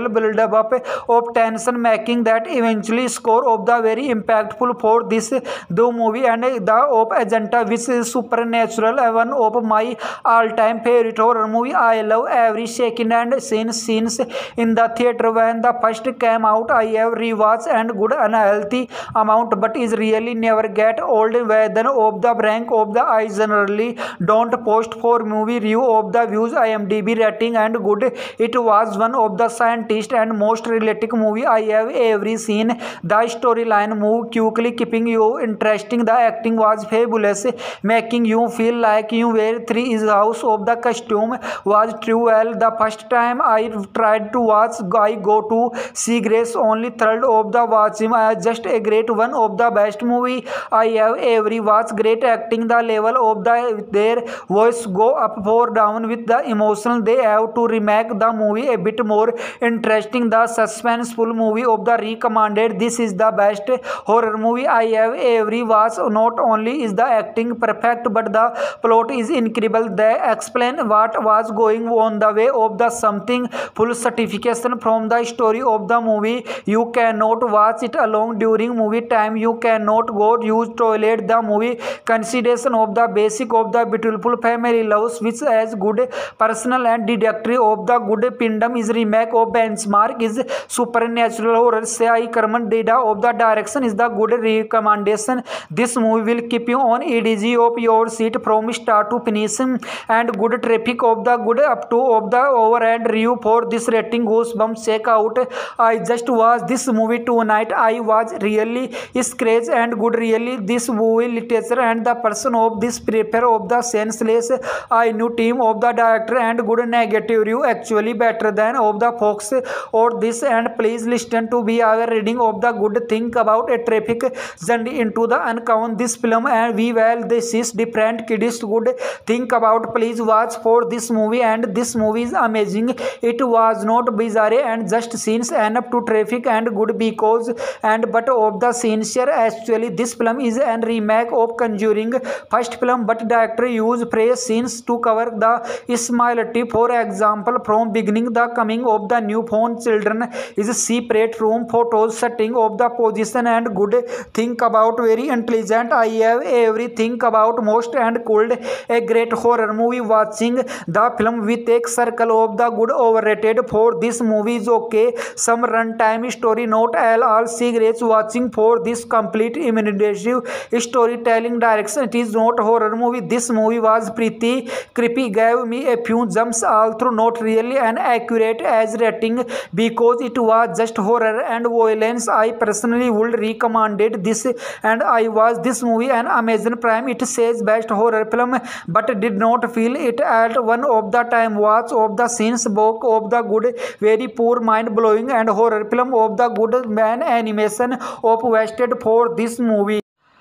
build up of tension, making that eventually score of the very impactful for this the movie. And the of Agenta, which is supernatural, one of my all-time favorite horror movie. I love every second and scene scenes in the theater when the first came out. I have rewatched and good unhealthy amount, but is really never get old. Whether of the rank of the I generally don't post for movie review of the views, IMDb rating and good. It was one of the scientist and most realistic movie I have ever seen. The storyline moved quickly, keeping you interesting. The acting was fabulous, making you feel like you were three. His house of the costume was true well. The first time I tried to watch, I go to see Grace, only thrilled of the watch him. I just a great one of the best movie I have ever watched. Great acting, the level of the their voice go up or down with the emotion. They have to remake the movie a bit more interesting. The suspenseful movie of the recommended. This is the best horror movie I have ever watched. Not only is the acting perfect, but the plot is incredible. They explain what was going on the way of the something full certification from the story of the movie. You cannot watch it alone during movie time. You cannot go use toilet. The movie consideration of the basic of the beautiful family loves, which as good personal and detective of the good Pindam is remake of benchmark is supernatural horror. Sai Karman Dida of the direction is the good recommendation. This movie will keep you on edge of your seat from start to finish, and good traffic of the good up to of the overhead review for this rating. Goosebumps, check out. I just watched this movie tonight. I was really scratched and good. Really, this movie literature and the person of this prepare of the senseless. I knew team of the director and good negative review actually better than of the Fox or this. And please listen to be our reading of the good think about a traffic journey into the uncount this film, and we well this is different kids good think about. Please watch for this movie, and this movie is amazing. It was not bizarre and just scenes enough to traffic and good because and but of the sincere. Actually this film is an remake of Conjuring first film, but director use fresh scenes to cover the similarity. For example, from beginning the coming of the newborn children is separate room photos, setting of the position and good think about very intelligent. I have everything about most and cold a great horror movie. Watching the film with a circle of the good overrated for this movie is okay. Some runtime story not all all cigarettes watching for this complete immersive storytelling direction. It is not horror movie. This movie was pretty creepy, gave me a few jumps all through. Not really an accurate as rating because it was just horror and violence. I personally would recommended this, and I was this movie on Amazon Prime. It says best horror film, but did not feel it at one of the time watch of the scenes book of the good very poor mind blowing and horror film of the good man animation of wasted for this movie.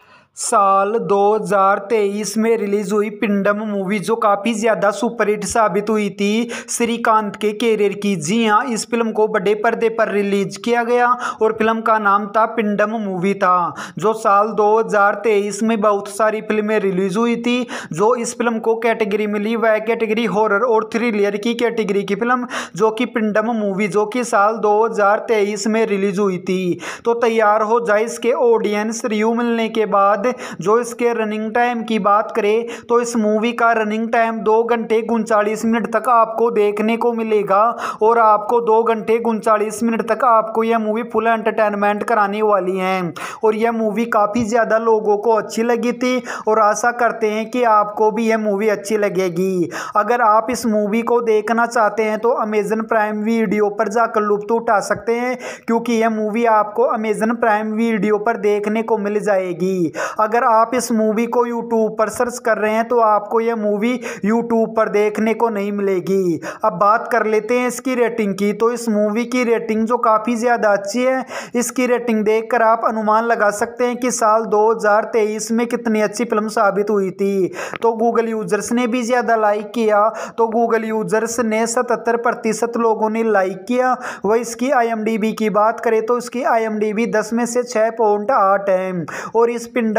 साल दो हज़ार तेईस में release हुई पिंडम movie, जो काफ़ी ज़्यादा superhit साबित हुई थी श्रीकांत के कैरियर की। जी हाँ, इस फिल्म को बड़े पर्दे पर रिलीज किया गया और फिल्म का नाम था पिंडम मूवी था, जो साल दो हज़ार तेईस में बहुत सारी फिल्में रिलीज हुई थी। जो इस फिल्म को कैटेगरी मिली वह कैटेगरी हॉरर और थ्रिलर की कैटेगरी की फिल्म, जो कि पिंडम मूवी जो कि साल दो हज़ार तेईस में रिलीज हुई थी। तो तैयार हो जाए इसके ऑडियंस रिव्यू मिलने के बाद। जो इसके रनिंग टाइम की बात करें तो इस मूवी का रनिंग टाइम दो घंटे उनचालीस मिनट तक आपको देखने को मिलेगा, और आपको दो घंटे उनचालीस मिनट तक आपको यह मूवी फुल एंटरटेनमेंट कराने वाली है। और यह मूवी काफ़ी ज़्यादा लोगों को अच्छी लगी थी और आशा करते हैं कि आपको भी यह मूवी अच्छी लगेगी। अगर आप इस मूवी को देखना चाहते हैं तो अमेजन प्राइम वीडियो पर जाकर लुत्फ उठा सकते हैं, क्योंकि यह मूवी आपको अमेजन प्राइम वीडियो पर देखने को मिल जाएगी। अगर आप इस मूवी को यूट्यूब पर सर्च कर रहे हैं तो आपको यह मूवी यूट्यूब पर देखने को नहीं मिलेगी। अब बात कर लेते हैं इसकी रेटिंग की। तो इस मूवी की रेटिंग जो काफ़ी ज़्यादा अच्छी है, इसकी रेटिंग देखकर आप अनुमान लगा सकते हैं कि साल दो हज़ार तेईस में कितनी अच्छी फिल्म साबित हुई थी। तो गूगल यूजर्स ने भी ज़्यादा लाइक किया, तो गूगल यूजर्स ने सतहत्तर प्रतिशत लोगों ने लाइक किया। वह इसकी आई एम डी बी की बात करें तो इसकी आई एम डी बी दस में से छः पॉइंट आठ है। और इस पिंडम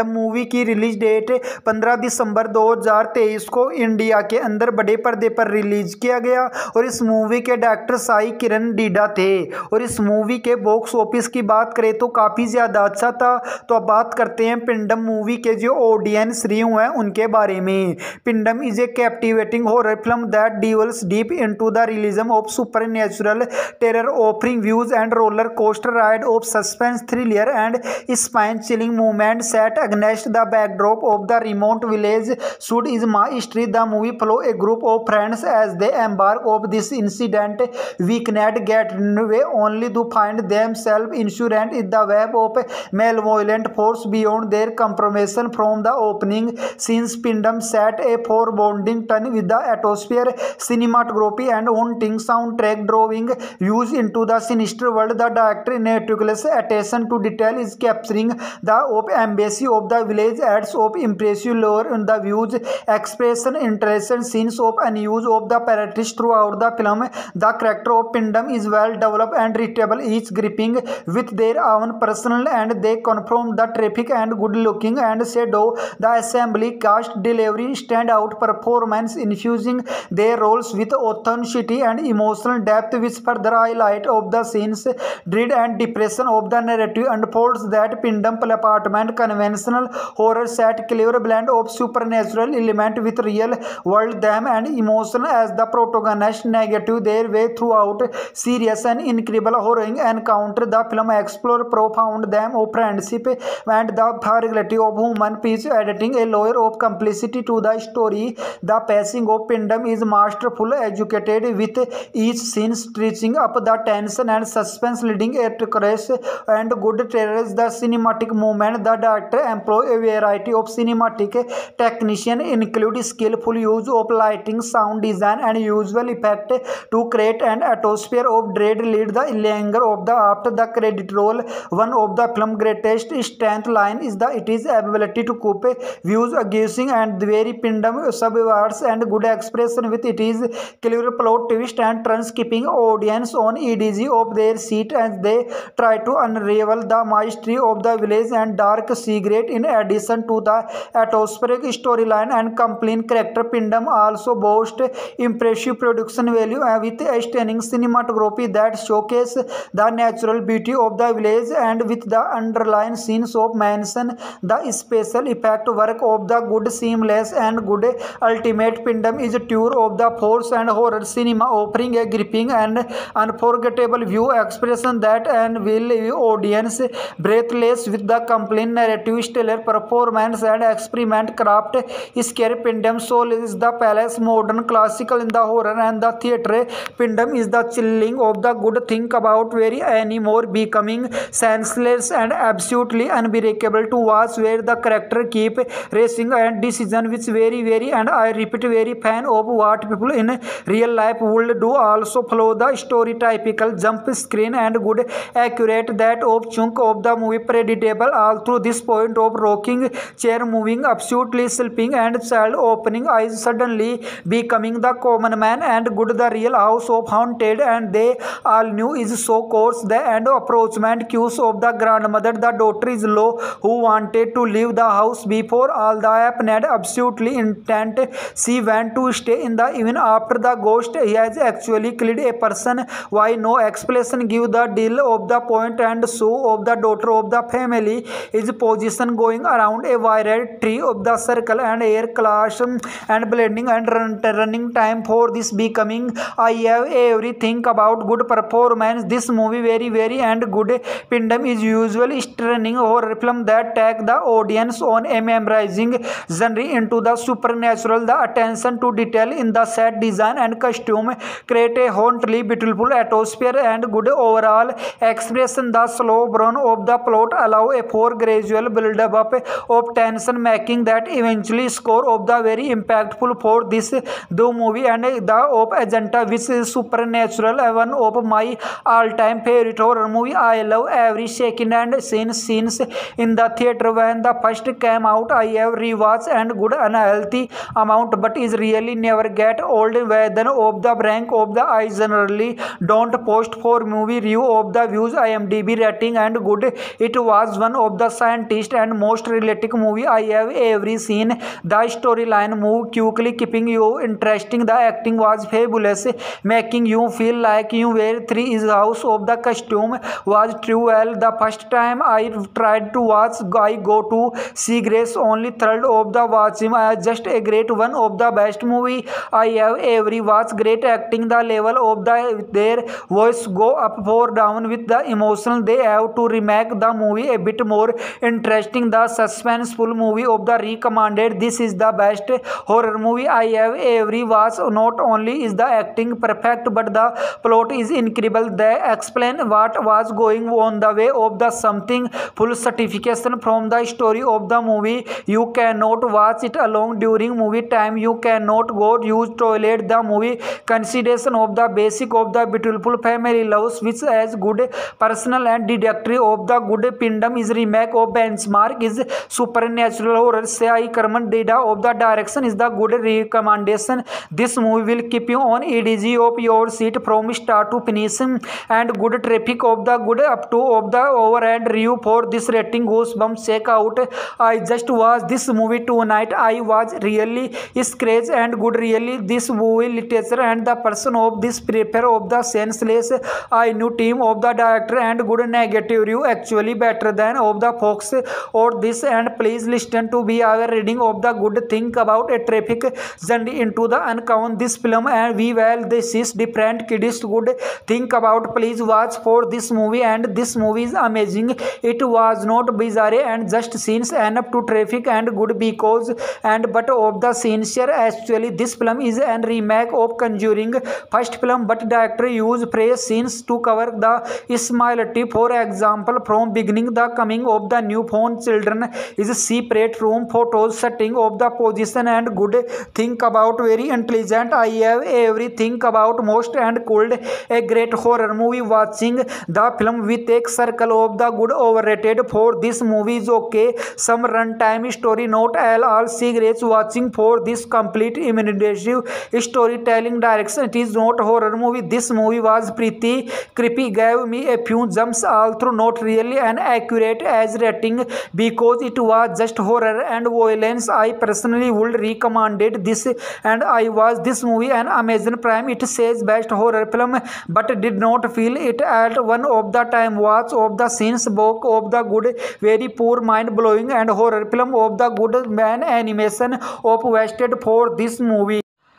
पिंडम मूवी की रिलीज डेट पंद्रह दिसंबर दो हज़ार तेईस को इंडिया के अंदर बड़े पर्दे पर रिलीज किया गया और इस मूवी के डायरेक्टर साई किरण डीडा थे। और इस मूवी के बॉक्स ऑफिस की बात करें तो काफ़ी ज़्यादा अच्छा था। तो अब बात करते हैं पिंडम मूवी के जो ऑडियंस रिव्यू हैं उनके बारे में। Pindam is a captivating horror film that dwells deep into the realism of supernatural terror, offering views and roller coaster ride of suspense, thriller and spine chilling movement set against the backdrop of the remote village should is my history. The movie follow a group of friends as they embark of this incident weekend getaway only to find themselves insurance in the web of malevolent force beyond their compromise. From the opening scenes, Pindam set a foreboding tone with the atmosphere, cinematography and haunting soundtrack drawing views into the sinister world. The director meticulous attention to detail is capturing the of embassy of the village adds of impressive lore in the views expression interesting scenes of unused of the paratrix throughout the film. The character of Pindam is well developed and readable, each gripping with their own personal and they confirm the traffic and good looking and shadow. The assembly cast delivery stand out performance infusing their roles with authenticity and emotional depth which further highlight of the scenes dread and depression of the narrative unfolds. That Pindam apartment conventional horror set clever blend of supernatural element with real world them and emotion as the protagonist negative their way throughout serious and incredible horror encounter. The film explore profound them of friendship and the fragility of human peace, adding a layer of complicity to the story. The pacing of Pindam is masterful, educated with each scene stretching up the tension and suspense leading a crash and good trailers. The cinematic movement, the director employ a variety of cinematic technician include skillful use of lighting, sound design and visual effect to create an atmosphere of dread. Lead the linger of the after the credit roll. One of the film greatest strength line is the it is ability to cope views accusing and very Pindam subverts and good expression with it is clever plot twist and turns keeping audience on edge of their seat as they try to unravel the mystery of the village and dark secret. In addition to the atmospheric storyline and compelling character, Pindam also boasts impressive production value with a stunning cinematography that showcase the natural beauty of the village and with the underlying scenes of mansion. The special effect work of the good seamless and good ultimate. Pindam is a tour of the force and horror cinema, offering a gripping and unforgettable view expression that and will leave audience breathless with the compelling narrative, stellar performance and experiment craft. Scary Pindam soul is the palace, modern classical in the horror and the theatre. Pindam is the chilling of the good think about very anymore, becoming senseless and absolutely unbreakable to watch, where the character keep racing and decision which very very and I repeat very fan of what people in real life would do. Also follow the story typical jump screen and good accurate that of chunk of the movie predictable all through this point of rocking chair moving absolutely sleeping and child opening eyes suddenly becoming the common man and good the real house of haunted and they all knew is so course the end approachment cues of the grandmother. The daughter is low who wanted to leave the house before all the happened, absolutely intent she went to stay in the even after the ghost he has actually killed a person. Why no explanation give the deal of the point and so of the daughter of the family is position going around a wide tree of the circle and air clash and blending and run, running time for this becoming I have everything about good performance. This movie very very and good. Pindam is usually stunning horror film that take the audience on a memorizing genre into the supernatural. The attention to detail in the set design and costume create a hauntingly beautiful atmosphere and good overall expression. The slow burn of the plot allow a for gradual build up of tension, making that eventually score of the very impactful for this the movie and the of agenda which is supernatural, one of my all-time favorite horror movie. I love every second and scene scenes in the theater when the first came out. I have rewatched and good unhealthy amount but is really never get old. Whether of the rank of the I generally don't post for movie review of the views I M D B rating and good. It was one of the scientist and and most realistic movie I have ever seen. The storyline moved quickly, keeping you interesting. The acting was fabulous, making you feel like you were three. His house of the costume was true well. The first time I tried to watch, I go to see Grace only thrilled of the watch him as just a great one of the best movie I have ever watched. Great acting, the level of the their voice go up or down with the emotion they have to remake the movie a bit more interesting. The suspenseful movie of the recommended. This is the best horror movie I have ever watched. Not only is the acting perfect, but the plot is incredible. They explain what was going on the way of the something full satisfaction from the story of the movie. You cannot watch it alone during movie time. You cannot go use toilet. The movie consideration of the basic of the beautiful family loves, which as good personal and detective of the good Pindam is remake of benchmark is supernatural horror. Sai Karman Dida of the direction is the good recommendation. This movie will keep you on edge of your seat from start to finish, and good traffic of the good up to of the over and review for this rating goosebumps. Check out. I just watched this movie tonight. I was really scratched and good. Really, this movie literature and the person of this prepare of the senseless. I knew team of the director and good negative review actually better than of the Fox or this. And please listen to be our reading of the good think about a traffic journey into the uncount this film, and we well this is different kids good think about. Please watch for this movie, and this movie is amazing. It was not bizarre and just scenes enough to traffic and good because and but of the sincere. Actually this film is a remake of Conjuring first film, but director use fresh scenes to cover the similarity. For example, from beginning the coming of the newborn children is separate room photos setting of the position and good think about very intelligent. I have everything about most and cold a great horror movie. Watching the film with a circle of the good overrated for this movie is okay. Some runtime story not all all cigarettes watching for this complete immersive storytelling direction. It is not horror movie. This movie was pretty creepy, gave me a few jumps all through. Not really an accurate as rating because it was just horror and violence. I personally would recommended this, and I was this movie on Amazon Prime. It says best horror film, but did not feel it at one of the time watch of the scenes book of the good very poor mind blowing and horror film of the good man animation of wasted for this movie.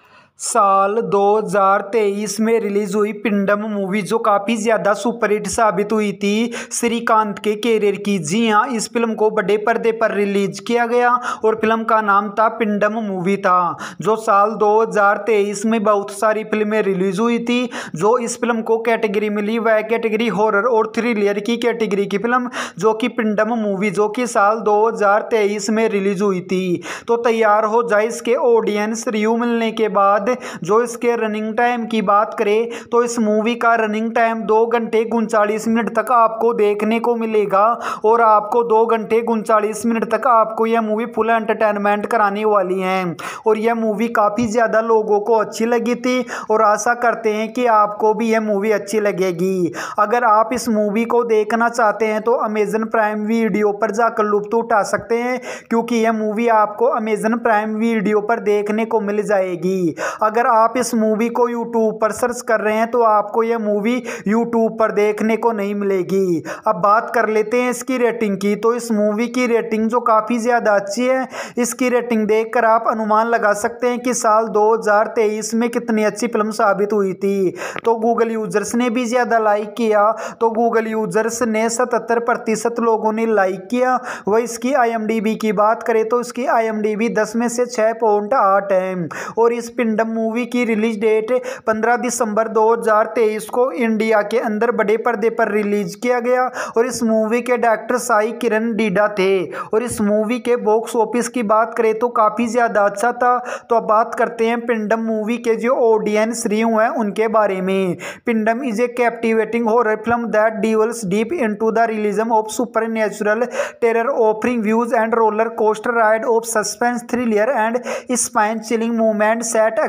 साल दो हज़ार तेईस में release हुई पिंडम movie जो काफ़ी ज़्यादा superhit साबित हुई थी श्रीकांत के कैरियर की। जी हाँ, इस फिल्म को बड़े पर्दे पर रिलीज किया गया और फिल्म का नाम था पिंडम मूवी था, जो साल दो हज़ार तेईस में बहुत सारी फिल्में रिलीज हुई थी। जो इस फिल्म को कैटेगरी मिली वह कैटेगरी हॉरर और थ्रिलर की कैटेगरी की फिल्म जो कि पिंडम मूवी जो कि साल दो हज़ार तेईस में रिलीज हुई थी। तो तैयार हो जाए इसके ऑडियंस रिव्यू मिलने के बाद। जो इसके रनिंग टाइम की बात करें तो इस मूवी का रनिंग टाइम दो घंटे उनचालीस मिनट तक आपको देखने को मिलेगा और आपको दो घंटे उनचालीस मिनट तक आपको यह मूवी फुल एंटरटेनमेंट कराने वाली है। और यह मूवी काफ़ी ज़्यादा लोगों को अच्छी लगी थी और आशा करते हैं कि आपको भी यह मूवी अच्छी लगेगी। अगर आप इस मूवी को देखना चाहते हैं तो अमेजन प्राइम वीडियो पर जाकर लुत्फ उठा सकते हैं, क्योंकि यह मूवी आपको अमेजन प्राइम वीडियो पर देखने को मिल जाएगी। अगर आप इस मूवी को यूट्यूब पर सर्च कर रहे हैं तो आपको यह मूवी यूट्यूब पर देखने को नहीं मिलेगी। अब बात कर लेते हैं इसकी रेटिंग की। तो इस मूवी की रेटिंग जो काफ़ी ज़्यादा अच्छी है, इसकी रेटिंग देखकर आप अनुमान लगा सकते हैं कि साल दो हज़ार तेईस में कितनी अच्छी फिल्म साबित हुई थी। तो गूगल यूजर्स ने भी ज़्यादा लाइक किया, तो गूगल यूजर्स ने सतहत्तर प्रतिशत लोगों ने लाइक किया। वह इसकी आई एम डी बी की बात करें तो इसकी आई एम डी बी दस में से छः पॉइंट आठ है। और इस पिंडम मूवी की रिलीज डेट पंद्रह दिसंबर दो हज़ार तेईस को इंडिया के अंदर बड़े पर्दे पर रिलीज किया गया। और इस मूवी के डायरेक्टर साई किरण डीडा थे। और इस मूवी के बॉक्स ऑफिस की बात करें तो काफ़ी ज़्यादा अच्छा था। तो अब बात करते हैं पिंडम मूवी के जो ऑडियंस रिव्यू हैं उनके बारे में। Pindam is a captivating horror film that dwells deep into the realism of supernatural terror, offering views and roller coaster ride of suspense, thriller and spine chilling movement set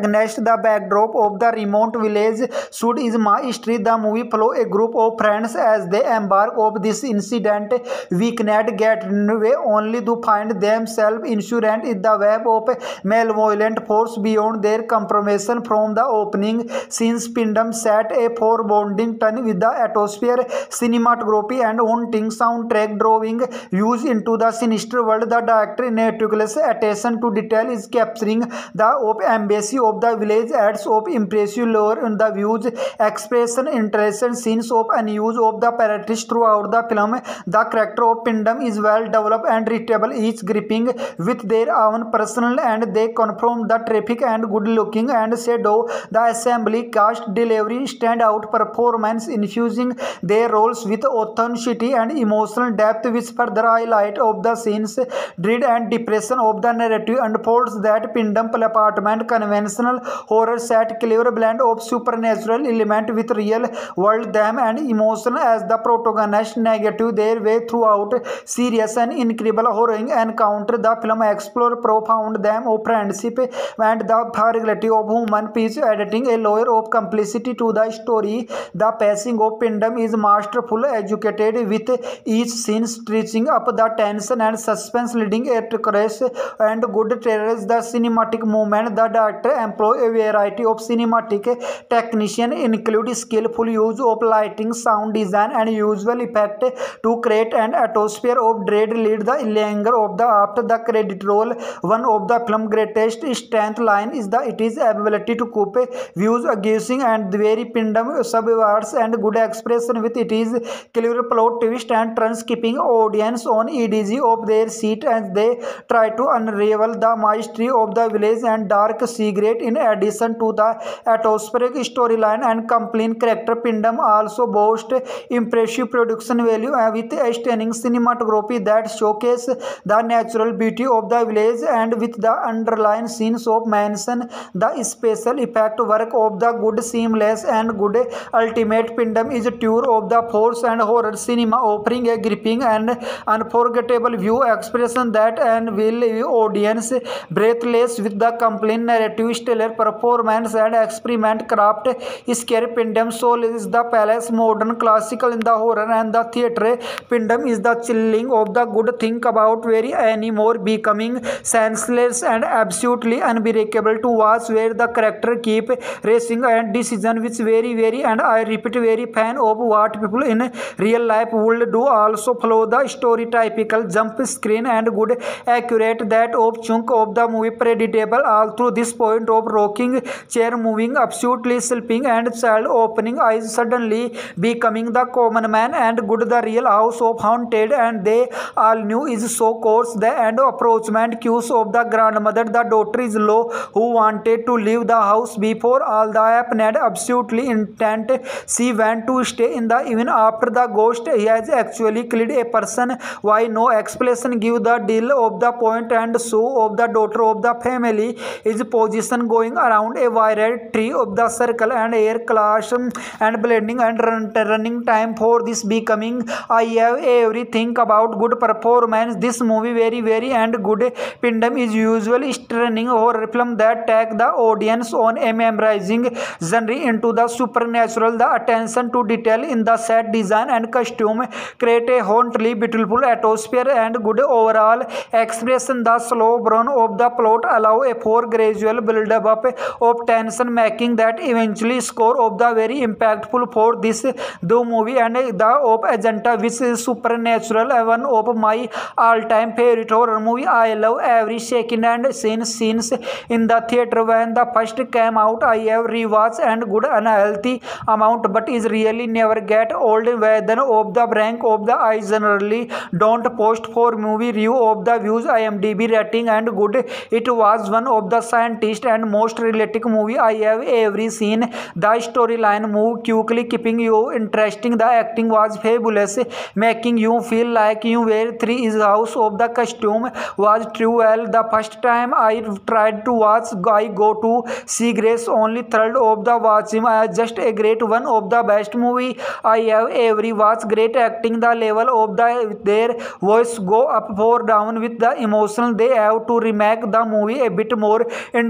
against the backdrop of the remote village should is my history. The movie follow a group of friends as they embark on this incident. We cannot get away only to find themselves insurgent in the web of malevolent force beyond their compromise. From the opening scenes, Pindam set a foreboding tone with the atmosphere, cinematography, and haunting soundtrack drawing views into the sinister world. The director's meticulous attention to detail is capturing the of embassy of the village, adds of impressive lore in the views, expression, interesting scenes of unuse of the characters throughout the film. The character of Pindam is well developed and readable, each gripping with their own personal, and they confront the traffic and good looking and shadow. The assembly cast delivery stand out performance, infusing their roles with authenticity and emotional depth, which further highlight of the scenes dread and depression of the narrative unfolds. That Pindam apartment conventional horror set clever blend of supernatural element with real world them and emotion as the protagonist negative their way throughout serious and incredible horror encounter. The film explore profound them of friendship and the fragility of human peace, adding a layer of complicity to the story. The pacing of Pindam is masterful, educated with each scene stretching up the tension and suspense, leading a crash and good trailers. The cinematic movement, the director employ a variety of cinematic technician, include skillful use of lighting, sound design, and visual effect to create an atmosphere of dread. Lead the linger of the after the credit roll. One of the film's greatest strength line is the it is ability to cope views accusing and the very Pindam subverts and good expression with it is clever plot twist and turns, keeping audience on edge of their seat as they try to unravel the mystery of the village and dark secret. In addition to the atmospheric storyline and compelling character, Pindam also boasts impressive production value with a stunning cinematography that showcase the natural beauty of the village, and with the underlying scenes of mansion, the special effect work of the good seamless and good ultimate. Pindam is a tour of the force and horror cinema, offering a gripping and unforgettable view expression that and will leave audience breathless with the compelling narrative, stellar performance, and experiment craft. Scary Pindam soul is the palace, modern classical in the horror and the theatre. Pindam is the chilling of the good think about very anymore, becoming senseless and absolutely unbreakable to watch, where the character keep racing and decision which very very and I repeat very fan of what people in real life would do. Also follow the story typical jump screen and good accurate that of chunk of the movie predictable all through this point of rocking chair moving absolutely sleeping and child opening eyes suddenly becoming the common man and good the real house of haunted and they all knew is so course the end approachment cues of the grandmother. The daughter is low who wanted to leave the house before all the happened, absolutely intent she went to stay in the even after the ghost he has actually killed a person. Why no explanation give the deal of the point and so of the daughter of the family is position going around a wide tree of the circle and air clash and blending and run, running time for this becoming I have everything about good performance. This movie very very and good. Pindam is usually stunning horror film that take the audience on a memorizing genre into the supernatural. The attention to detail in the set design and costume create a hauntingly beautiful atmosphere and good overall expression. The slow burn of the plot allow a for gradual build up of tension, making that eventually score of the very impactful for this the movie and the of agenda which is supernatural, one of my all-time favorite horror movie. I love every second and scene scenes in the theater. When the first came out I have rewatched and good unhealthy amount but is really never get old. Whether of the rank of the I generally don't post for movie review of the views I M D B rating and good. It was one of the scientist and most realistic movie I have ever seen. The storyline moved quickly, keeping you interesting. The acting was fabulous, making you feel like you were three is house of the costume was true well. The first time I tried to watch I go to see Grace only third of the watch him as just a great one of the best movie I have ever watched. Great acting, the level of the their voice go up or down with the emotion they have to remake the movie a bit more interesting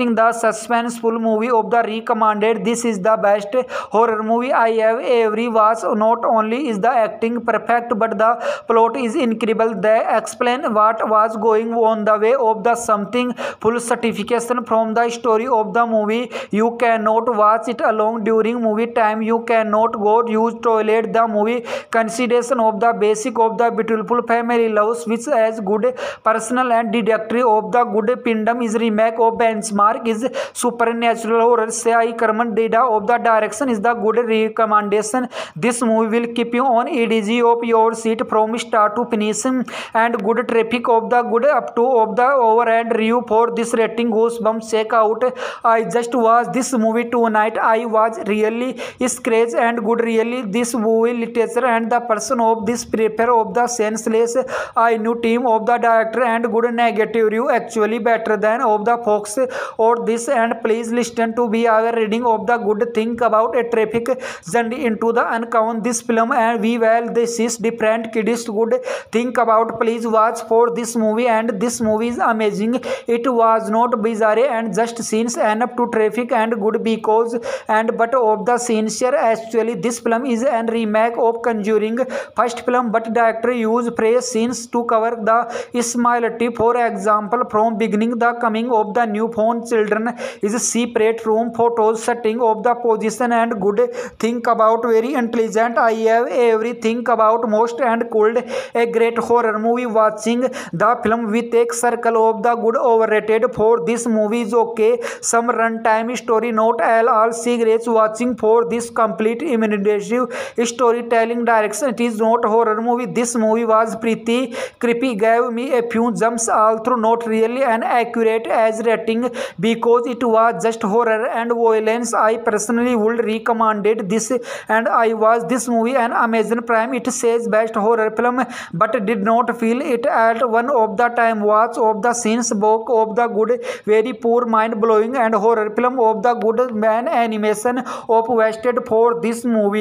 watching the suspenseful movie of the recommended. This is the best horror movie I have ever watched. Not only is the acting perfect, but the plot is incredible. They explain what was going on the way of the something full satisfaction from the story of the movie. You cannot watch it alone during movie time. You cannot go use toilet. The movie consideration of the basic of the beautiful family loves, which as good personal and detective of the good Pindam is remake of benchmark is supernatural horror. Sai Karman Dida of the direction is the good recommendation. This movie will keep you on edge of your seat from start to finish, and good traffic of the good up to of the over and review for this rating goosebumps. Check out. I just watched this movie tonight. I was really scratched and good. Really, this movie literature and the person of this prepare of the senseless. I knew team of the director and good negative review actually better than of the Fox or this. And please listen to be our reading of the good thing about a traffic journey into the uncount this film, and we well this is different kids good think about. Please watch for this movie, and this movie is amazing. It was not bizarre and just scenes enough to traffic and good because and but of the sincere. Actually this film is an remake of Conjuring first film, but director use fresh scenes to cover the similarity. For example, from beginning the coming of the newborn children is separate room photos setting of the position and good think about very intelligent. I have everything about most and called a great horror movie. Watching the film with a circle of the good overrated for this movie is okay. Some runtime story not all all cigarettes watching for this complete immersive storytelling direction. It is not horror movie. This movie was pretty creepy, gave me a few jumps all through. Not really an accurate as rating because it was just horror and violence. I personally would recommended this, and I was this movie on Amazon Prime. It says best horror film, but did not feel it at one of the time watch of the scenes book of the good very poor mind blowing and horror film of the good man animation of wasted for this movie.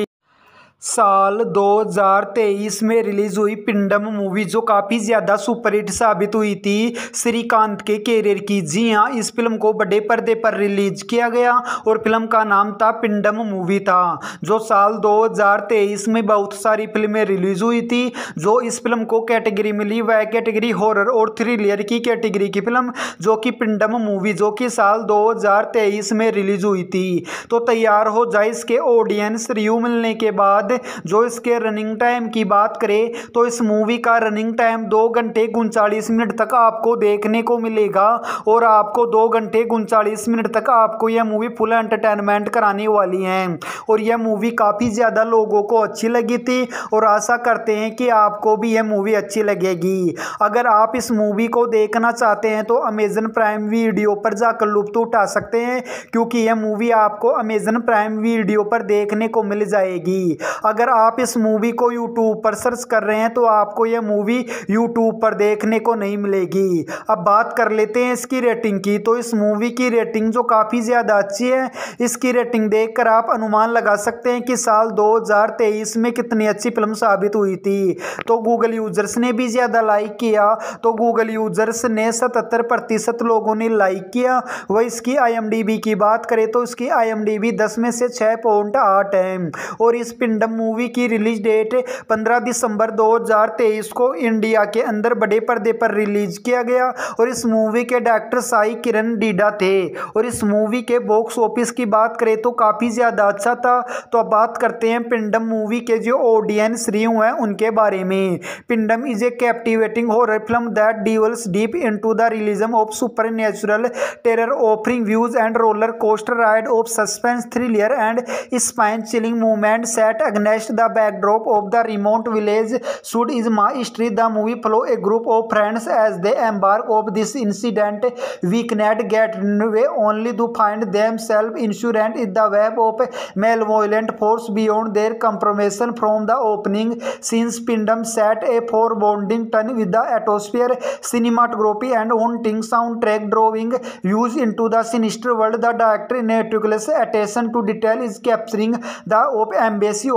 साल दो हज़ार तेईस में release हुई पिंडम movie जो काफ़ी ज़्यादा superhit साबित हुई थी श्रीकांत के कैरियर की। जी हाँ, इस फिल्म को बड़े पर्दे पर रिलीज किया गया और फिल्म का नाम था पिंडम मूवी था, जो साल दो हज़ार तेईस में बहुत सारी फिल्में रिलीज हुई थी। जो इस फिल्म को कैटेगरी मिली वह कैटेगरी हॉरर और थ्रिलर की कैटेगरी की फिल्म जो कि पिंडम मूवी जो कि साल दो हज़ार तेईस में रिलीज हुई थी। तो तैयार हो जाए इसके ऑडियंस रिव्यू मिलने के बाद। जो इसके रनिंग टाइम की बात करें तो इस मूवी का रनिंग टाइम दो घंटे उनचालीस मिनट तक आपको देखने को मिलेगा और आपको दो घंटे उनचालीस मिनट तक आपको यह मूवी फुल एंटरटेनमेंट कराने वाली है। और यह मूवी काफ़ी ज़्यादा लोगों को अच्छी लगी थी और आशा करते हैं कि आपको भी यह मूवी अच्छी लगेगी। अगर आप इस मूवी को देखना चाहते हैं तो अमेजन प्राइम वीडियो पर जाकर लुत्फ उठा सकते हैं, क्योंकि यह मूवी आपको अमेजन प्राइम वीडियो पर देखने को मिल जाएगी। अगर आप इस मूवी को यूट्यूब पर सर्च कर रहे हैं तो आपको यह मूवी यूट्यूब पर देखने को नहीं मिलेगी। अब बात कर लेते हैं इसकी रेटिंग की। तो इस मूवी की रेटिंग जो काफ़ी ज़्यादा अच्छी है, इसकी रेटिंग देखकर आप अनुमान लगा सकते हैं कि साल दो हज़ार तेईस में कितनी अच्छी फिल्म साबित हुई थी। तो गूगल यूजर्स ने भी ज़्यादा लाइक किया, तो गूगल यूजर्स ने सतहत्तर प्रतिशत लोगों ने लाइक किया। वह इसकी आई एम डी बी की बात करें तो इसकी आई एम डी बी दस में से छः पॉइंट आठ है। और इस पिंडम मूवी की रिलीज डेट पंद्रह दिसंबर दो हज़ार तेईस को इंडिया के अंदर बड़े पर्दे पर रिलीज किया गया। और इस मूवी के डायरेक्टर साई किरण डीडा थे। और इस मूवी के बॉक्स ऑफिस की बात करें तो काफ़ी ज़्यादा अच्छा था। तो अब बात करते हैं पिंडम मूवी के जो ऑडियंस रिव्यू हैं उनके बारे में। Pindam is a captivating horror film that dwells deep into the realism of supernatural terror, offering views and roller coaster ride of suspense, thriller and spine chilling movement set against the backdrop of the remote village should is my history. The movie follow a group of friends as they embark on this incident weekend getaway only to find themselves insurance in the web of malevolent force beyond their compromise. From the opening scenes, Pindam set a foreboding tone with the atmosphere, cinematography and haunting soundtrack drawing views into the sinister world. The director meticulous attention to detail is capturing the of embassy of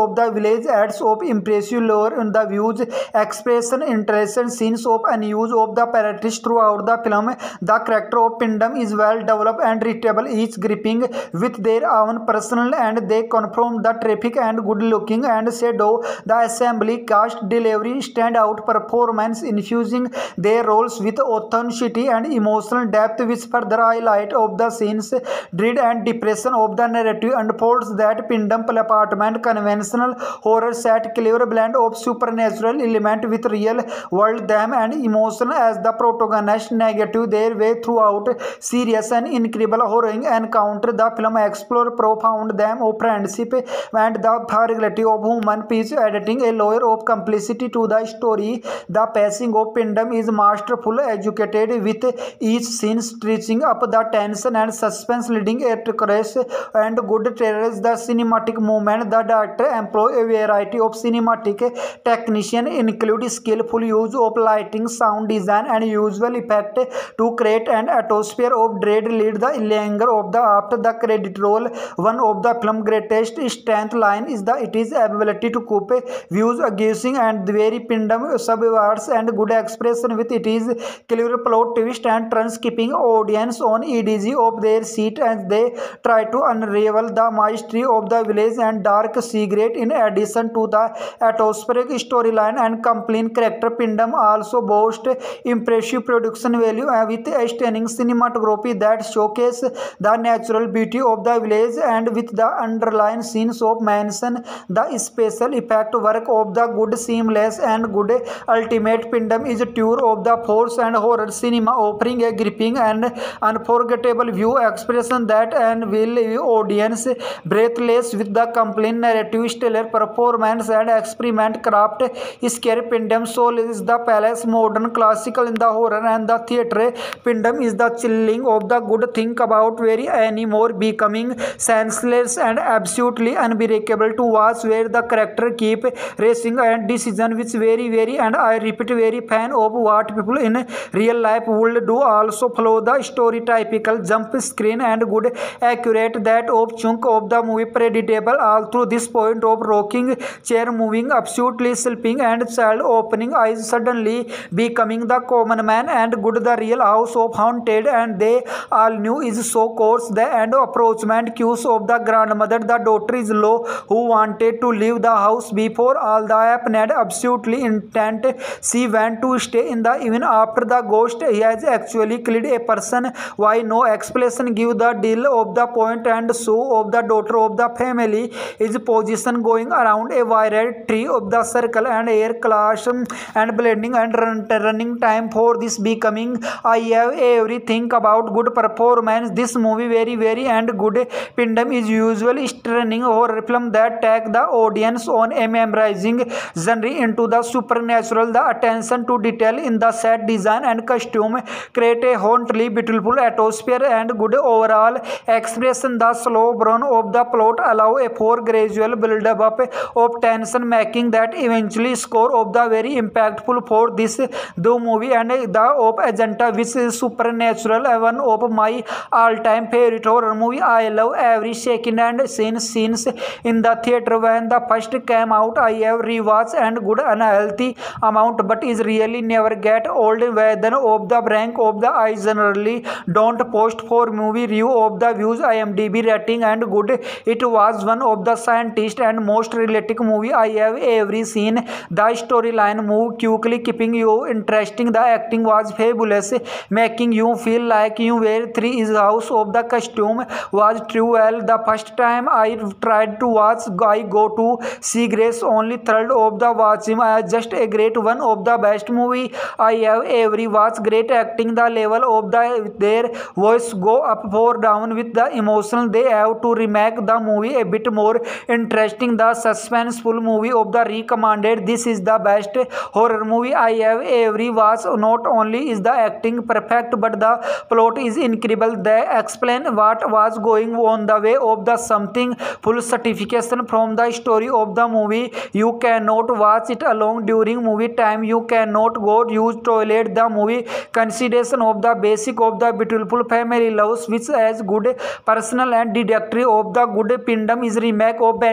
of the village adds of impressive lore in the views, expression, interesting scenes of unused of the characters throughout the film. The character of Pindam is well developed and readable, each gripping with their own personal, and they confirm the traffic and good looking and shadow. The assembly cast delivery stand out performance, infusing their roles with authenticity and emotional depth, which further highlight of the scenes dread and depression of the narrative unfolds. That Pindam apartment conventional horror set clever blend of supernatural element with real world them and emotion as the protagonist negative their way throughout serious and incredible horror encounter. The film explore profound them of friendship and the fragility of human peace, adding a layer of complicity to the story. The pacing of Pindam is masterful, educated with each scene stretching up the tension and suspense, leading it to crash and good trailers. The cinematic movement, the director employ a variety of cinematic technician, include skillful use of lighting, sound design, and visual effect to create an atmosphere of dread. Lead the linger of the after the credit roll. One of the film's greatest strength line is the it is ability to cope views accusing and very Pindam subverts and good expression with it is clever plot twist and turns, keeping audience on edge of their seat as they try to unravel the mystery of the village and dark secret. In addition to the atmospheric storyline and compelling character, Pindam also boasts impressive production value with a stunning cinematography that showcase the natural beauty of the village, and with the underlying scenes of mansion, the special effect work of the good seamless and good ultimate. Pindam is a tour of the force and horror cinema, offering a gripping and unforgettable view expression that and will leave audience breathless with the compelling narrative, stellar performance, and experiment craft. Scary Pindam soul is the palace, modern classical in the horror and the theatre. Pindam is the chilling of the good think about very anymore, becoming senseless and absolutely unbreakable to watch, where the character keep racing and decision which very very and I repeat very fan of what people in real life would do. Also follow the story typical jump screen and good accurate that of chunk of the movie predictable all through this point of rocking chair moving absolutely sleeping and child opening eyes suddenly becoming the common man and good the real house of haunted and they all knew is so course the end approachment cues of the grandmother. The daughter is low who wanted to leave the house before all the happened, absolutely intent she went to stay in the even after the ghost he has actually killed a person. Why no explanation give the deal of the point and so of the daughter of the family is position going around a wire tree of the circle and air clash and blending and run, running time for this becoming I have everything about good performance. This movie very very and good. Pindam is usually stunning horror film that take the audience on a memorizing genre into the supernatural. The attention to detail in the set design and costume create a hauntingly beautiful atmosphere and good overall expression. The slow burn of the plot allow a for gradual build up of tension, making that eventually score of the very impactful for this the movie and the of agenda which is supernatural, one of my all-time favorite horror movie. I love every second and scene scenes in the theater when the first came out. I have rewatched and good unhealthy amount but is really never get old. Whether of the rank of the I generally don't post for movie review of the views I M D B rating and good. It was one of the scientist and most realistic movie I have ever seen. The storyline moved quickly, keeping you interesting. The acting was fabulous, making you feel like you were three is house of the costume was true well. The first time I tried to watch I go to see Grace only third of the watch him as just a great one of the best movie I have ever watched. Great acting, the level of the their voice go up or down with the emotion they have to remake the movie a bit more interesting. The suspenseful movie of the recommended. This is the best horror movie I have ever watched. Not only is the acting perfect but the plot is incredible. They explain what was going on the way of the something full certification from the story of the movie. You cannot watch it alone during movie time. You cannot go use toilet. The movie consideration of the basic of the beautiful family loves which as good personal and deductory of the good. Pindam is remake of benchmark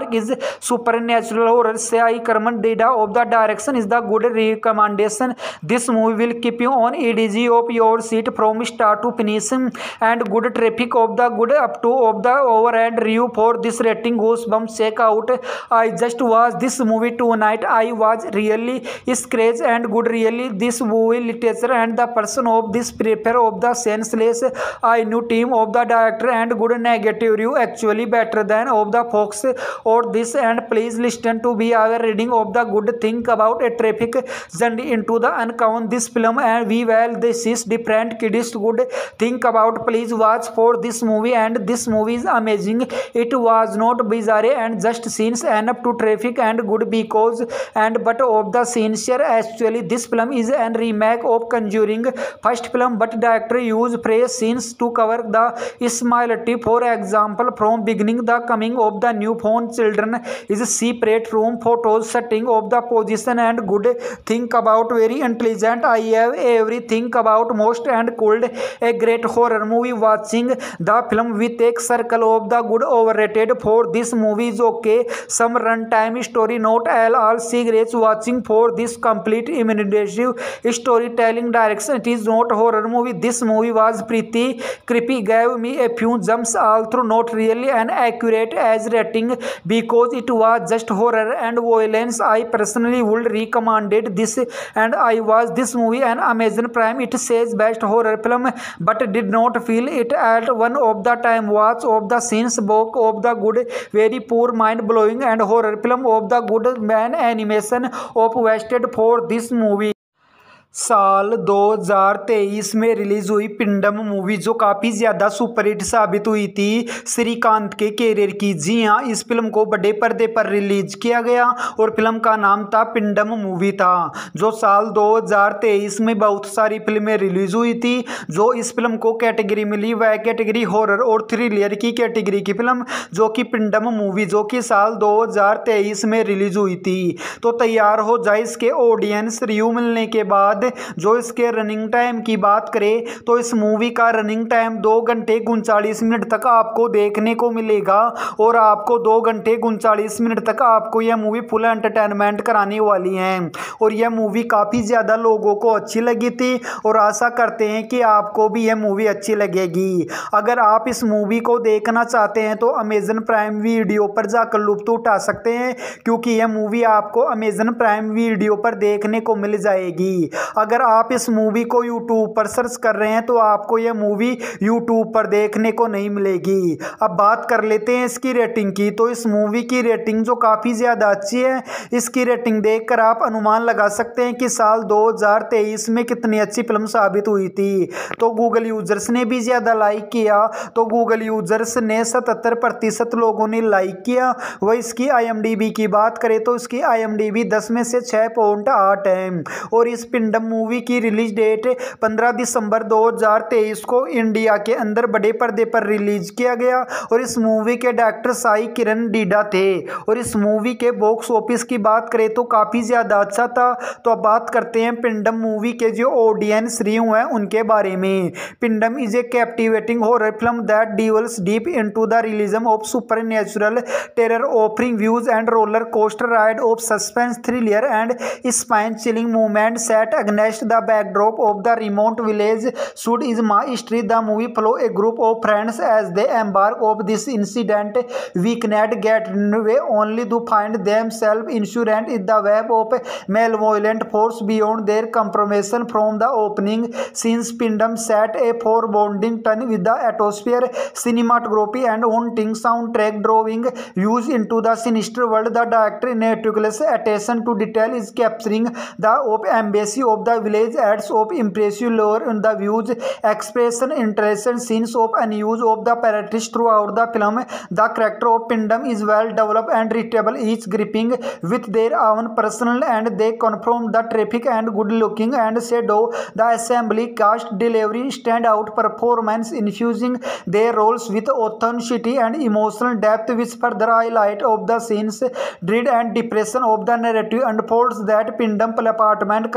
mark is supernatural horror. Sai Karman Dida of the direction is the good recommendation. This movie will keep you on edge of your seat from start to finish, and good traffic of the good up to of the over and review for this rating. Goosebumps, check out. I just watched this movie tonight. I was really scratched and good. Really, this movie literature and the person of this prepare of the senseless. I knew team of the director and good negative review actually better than of the Fox or this. And please listen to be our reading of the good thing about a traffic journey into the unknown. This film and we well this is different kids good think about. Please watch for this movie, and this movie is amazing. It was not bizarre and just scenes enough to traffic and good because and but of the sincere. Actually, this film is a remake of Conjuring first film, but director use fresh scenes to cover the similarity. For example, from beginning the coming of the newborn children is separate room photos, setting of the position and good think about very intelligent. I have everything about most and cold a great horror movie. Watching the film with a circle of the good overrated for this movie is okay. Some runtime story not all all cigarettes. Watching for this complete immersive storytelling direction. It is not horror movie. This movie was pretty creepy, gave me a few jumps all through. Not really an accurate as rating because it was just horror and violence. I personally would recommended this, and I was this movie on Amazon Prime. It says best horror film, but did not feel it at one of the time. Watch of the scenes book of the good very poor mind blowing and horror film of the good man animation of wasted for this movie. साल दो हज़ार तेईस में release हुई पिंडम movie जो काफ़ी ज़्यादा superhit साबित हुई थी श्रीकांत के कैरियर की। जी हाँ, इस फिल्म को बड़े पर्दे पर रिलीज किया गया और फिल्म का नाम था पिंडम मूवी था। जो साल दो हज़ार तेईस में बहुत सारी फिल्में रिलीज हुई थी। जो इस फिल्म को कैटेगरी मिली वह कैटेगरी हॉरर और थ्रिलर की कैटेगरी की फिल्म जो कि पिंडम मूवी जो कि साल दो हज़ार तेईस में रिलीज हुई थी। तो तैयार हो जाए इसके ऑडियंस रिव्यू मिलने के बाद। जो इसके रनिंग टाइम की बात करें तो इस मूवी का रनिंग टाइम दो घंटे उनचालीस मिनट तक आपको देखने को मिलेगा और आपको दो घंटे उनचालीस मिनट तक आपको यह मूवी फुल एंटरटेनमेंट कराने वाली है। और यह मूवी काफ़ी ज़्यादा लोगों को अच्छी लगी थी और आशा करते हैं कि आपको भी यह मूवी अच्छी लगेगी। अगर आप इस मूवी को देखना चाहते हैं तो अमेजन प्राइम वीडियो पर जाकर लुत्फ उठा सकते हैं, क्योंकि यह मूवी आपको अमेजन प्राइम वीडियो पर देखने को मिल जाएगी। अगर आप इस मूवी को यूट्यूब पर सर्च कर रहे हैं तो आपको यह मूवी यूट्यूब पर देखने को नहीं मिलेगी। अब बात कर लेते हैं इसकी रेटिंग की। तो इस मूवी की रेटिंग जो काफ़ी ज़्यादा अच्छी है, इसकी रेटिंग देखकर आप अनुमान लगा सकते हैं कि साल दो हज़ार तेईस में कितनी अच्छी फिल्म साबित हुई थी। तो गूगल यूजर्स ने भी ज़्यादा लाइक किया। तो गूगल यूजर्स ने सतहत्तर प्रतिशत लोगों ने लाइक किया। वह इसकी आई एम डी बी की बात करें तो इसकी आई एम डी बी दस में से छः पॉइंट आठ है। और इस पिंडम मूवी की रिलीज डेट पंद्रह दिसंबर दो हज़ार तेईस को इंडिया के अंदर बड़े पर्दे पर रिलीज किया गया। और इस मूवी के डायरेक्टर साई किरण डीडा थे। और इस मूवी के बॉक्स ऑफिस की बात करें तो काफ़ी ज़्यादा अच्छा था। तो अब बात करते हैं पिंडम मूवी के जो ऑडियंस रिव्यू हैं उनके बारे में। Pindam is a captivating horror film that dwells deep into the realism of supernatural terror, offering views and roller coaster ride of suspense, thriller and spine chilling movement set against the backdrop of the remote village should is my history. The movie follow a group of friends as they embark of this incident weekend getaway only to find themselves insurance in the web of malevolent force beyond their compromise. From the opening scenes, Pindam set a foreboding tone with the atmosphere, cinematography and haunting soundtrack drawing views into the sinister world. The director meticulous attention to detail is capturing the of embassy of the village adds of impressive lore in the views, expression, interesting scenes of unuse of the parodies throughout the film. The character of Pindam is well developed and readable, each gripping with their own personal and they confirm the traffic and good looking and shadow. The assembly cast delivery stand out performance infusing their roles with authenticity and emotional depth, which further highlight of the scenes dread and depression of the narrative unfolds. That Pindam apartment convention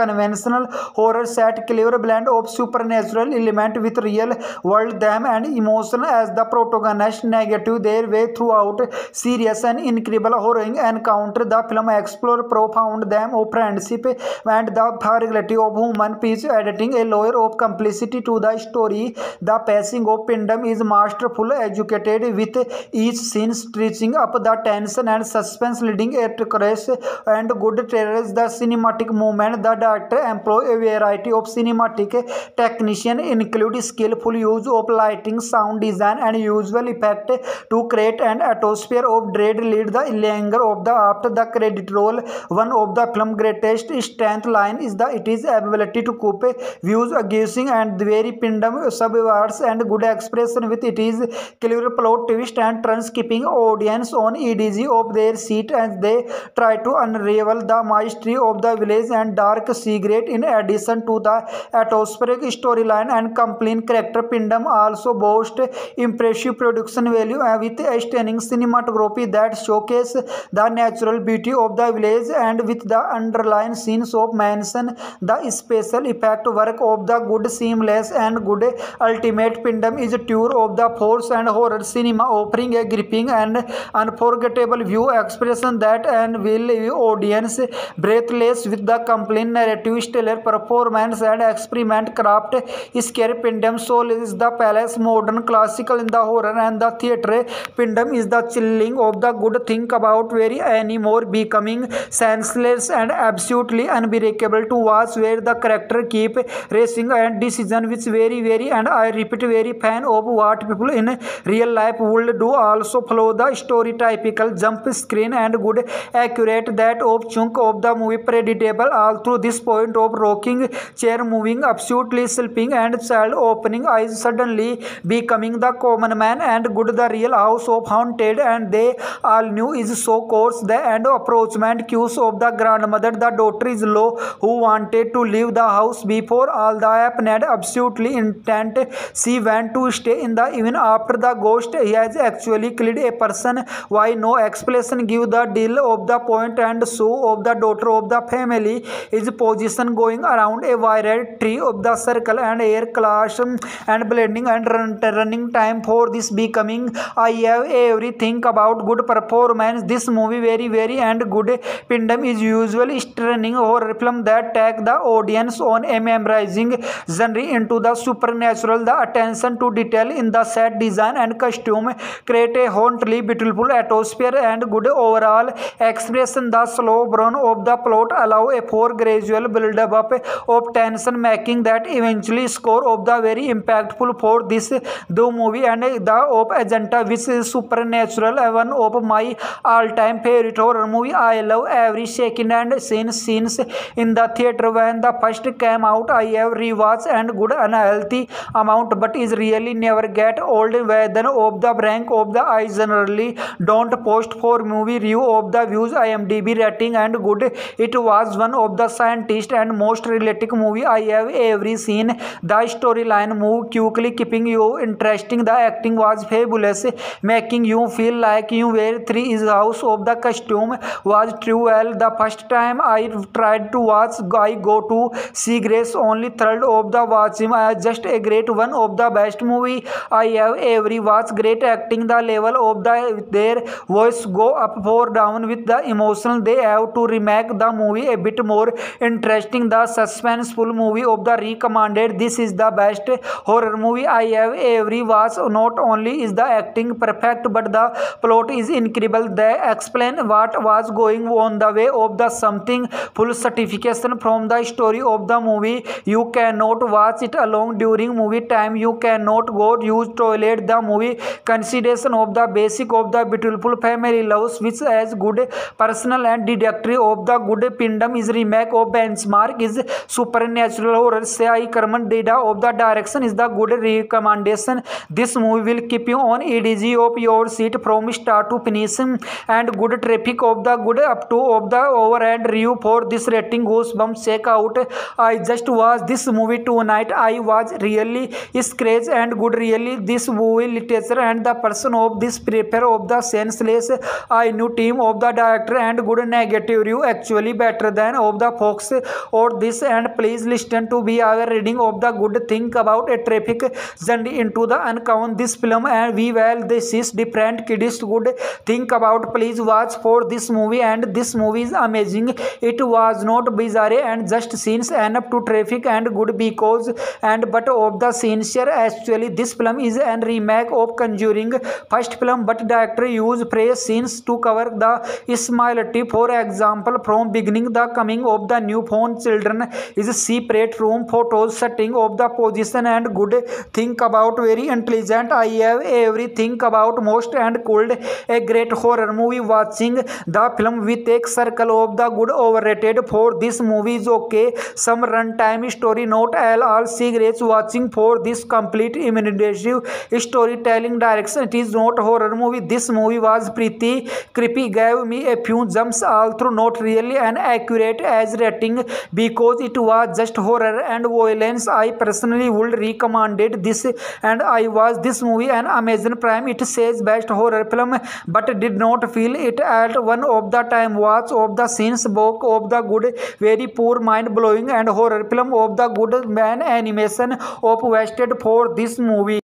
conventional horror set, clever blend of supernatural element with real world them and emotion as the protagonist negative their way throughout serious and incredible horror encounter. The film explore profound them of friendship and the fragility of human peace, adding a layer of complicity to the story. The pacing of Pindam is masterful, educated with each scene stretching up the tension and suspense, leading a crash and good trailers. The cinematic movement, the director employ a variety of cinematic technician, include skillful use of lighting, sound design, and visual effect to create an atmosphere of dread. Lead the linger of the after the credit roll. One of the film greatest strength line is the it is ability to cope views accusing and very Pindam subverts and good expression with it is clever plot twist and turns, keeping audience on edge of their seat as they try to unravel the mystery of the village and dark secret. In addition to the atmospheric storyline and compelling character, Pindam also boasts impressive production value with a stunning cinematography that showcase the natural beauty of the village and with the underlying scenes of mansion. The special effect work of the good seamless and good ultimate. Pindam is a tour of the force and horror cinema, offering a gripping and unforgettable view expression that and will leave audience breathless with the compelling narrative, stellar performance, and experiment craft. Scare Pindam soul is the palace, modern classical in the horror and the theatre. Pindam is the chilling of the good think about very anymore, becoming senseless and absolutely unbreakable to watch, where the character keep racing and decision which very very and I repeat very fan of what people in real life would do. Also follow the story typical jump screen and good accurate that of chunk of the movie predictable all through this point of rocking chair moving absolutely sleeping and child opening eyes suddenly becoming the common man and good the real house of haunted and they all knew is so course the end approachment cues of the grandmother. The daughter is low who wanted to leave the house before all the happened, absolutely intent she went to stay in the even after the ghost he has actually killed a person. Why no explanation give the deal of the point and so of the daughter of the family is position going around a wire tree of the circle and air clash and blending and run, running time for this becoming. I have everything about good performance. This movie very very and good. Pindam is usually stunning horror film that take the audience on a memorizing journey into the supernatural. The attention to detail in the set design and costume create a hauntedly beautiful atmosphere and good overall expression. The slow burn of the plot allow a for gradual build up of tension, making that eventually score of the very impactful for this the movie and the of Agenta, which is supernatural, one of my all-time favorite horror movie. I love every second and scene scenes in the theater when the first came out. I have rewatched and good unhealthy amount, but is really never get old. Whether of the rank of the I generally don't post for movie review of the views I M D B rating and good. It was one of the scientist and most realistic movie I have ever seen. The storyline moved quickly, keeping you interesting. The acting was fabulous, making you feel like you were three. Is house of the costume was true well. The first time I tried to watch, I go to see Grace only third of the watch him as just a great one of the best movie I have ever watched. Great acting, the level of the their voice go up or down with the emotion. They have to remake the movie a bit more interesting. The suspenseful movie of the recommended. This is the best horror movie I have ever watched. Not only is the acting perfect, but the plot is incredible. They explain what was going on the way of the something full certification from the story of the movie. You cannot watch it alone during movie time. You cannot go use toilet. The movie consideration of the basic of the beautiful family loves, which as good personal and detective of the good. Pindam is remake of Benchmark is supernatural horror. Sai Karman Deda of the direction is the good recommendation. This movie will keep you on edge of your seat from start to finish and good traffic of the good up to of the overhead review for this rating. Goosebumps, check out. I just watched this movie tonight. I was really scratched and good. Really this movie literature and the person of this prepare of the senseless I knew team of the director and good negative review actually better than of the Fox for this and please listen to be our reading of the good thing about a traffic journey into the unknown. This film and we will this is different kids good think about. Please watch for this movie and this movie is amazing. It was not bizarre and just scenes enough to traffic and good because and but of the sincere. Actually this film is an remake of Conjuring first film, but director use fresh scenes to cover the similarity. For example, from beginning the coming of the newborn children is separate room photos setting of the position and good think about very intelligent. I have everything about most and called a great horror movie. Watching the film with a circle of the good overrated for this movie is okay. Some runtime story not all all cigarettes watching for this complete immersive storytelling direction. It is not horror movie. This movie was pretty creepy, gave me a few jumps although not really an accurate as rating because it was just horror and violence. I personally would recommended this and I was this movie on Amazon Prime. It says best horror film but did not feel it at one of the time. Watch of the scenes book of the good very poor mind blowing and horror film of the good man animation of wasted for this movie.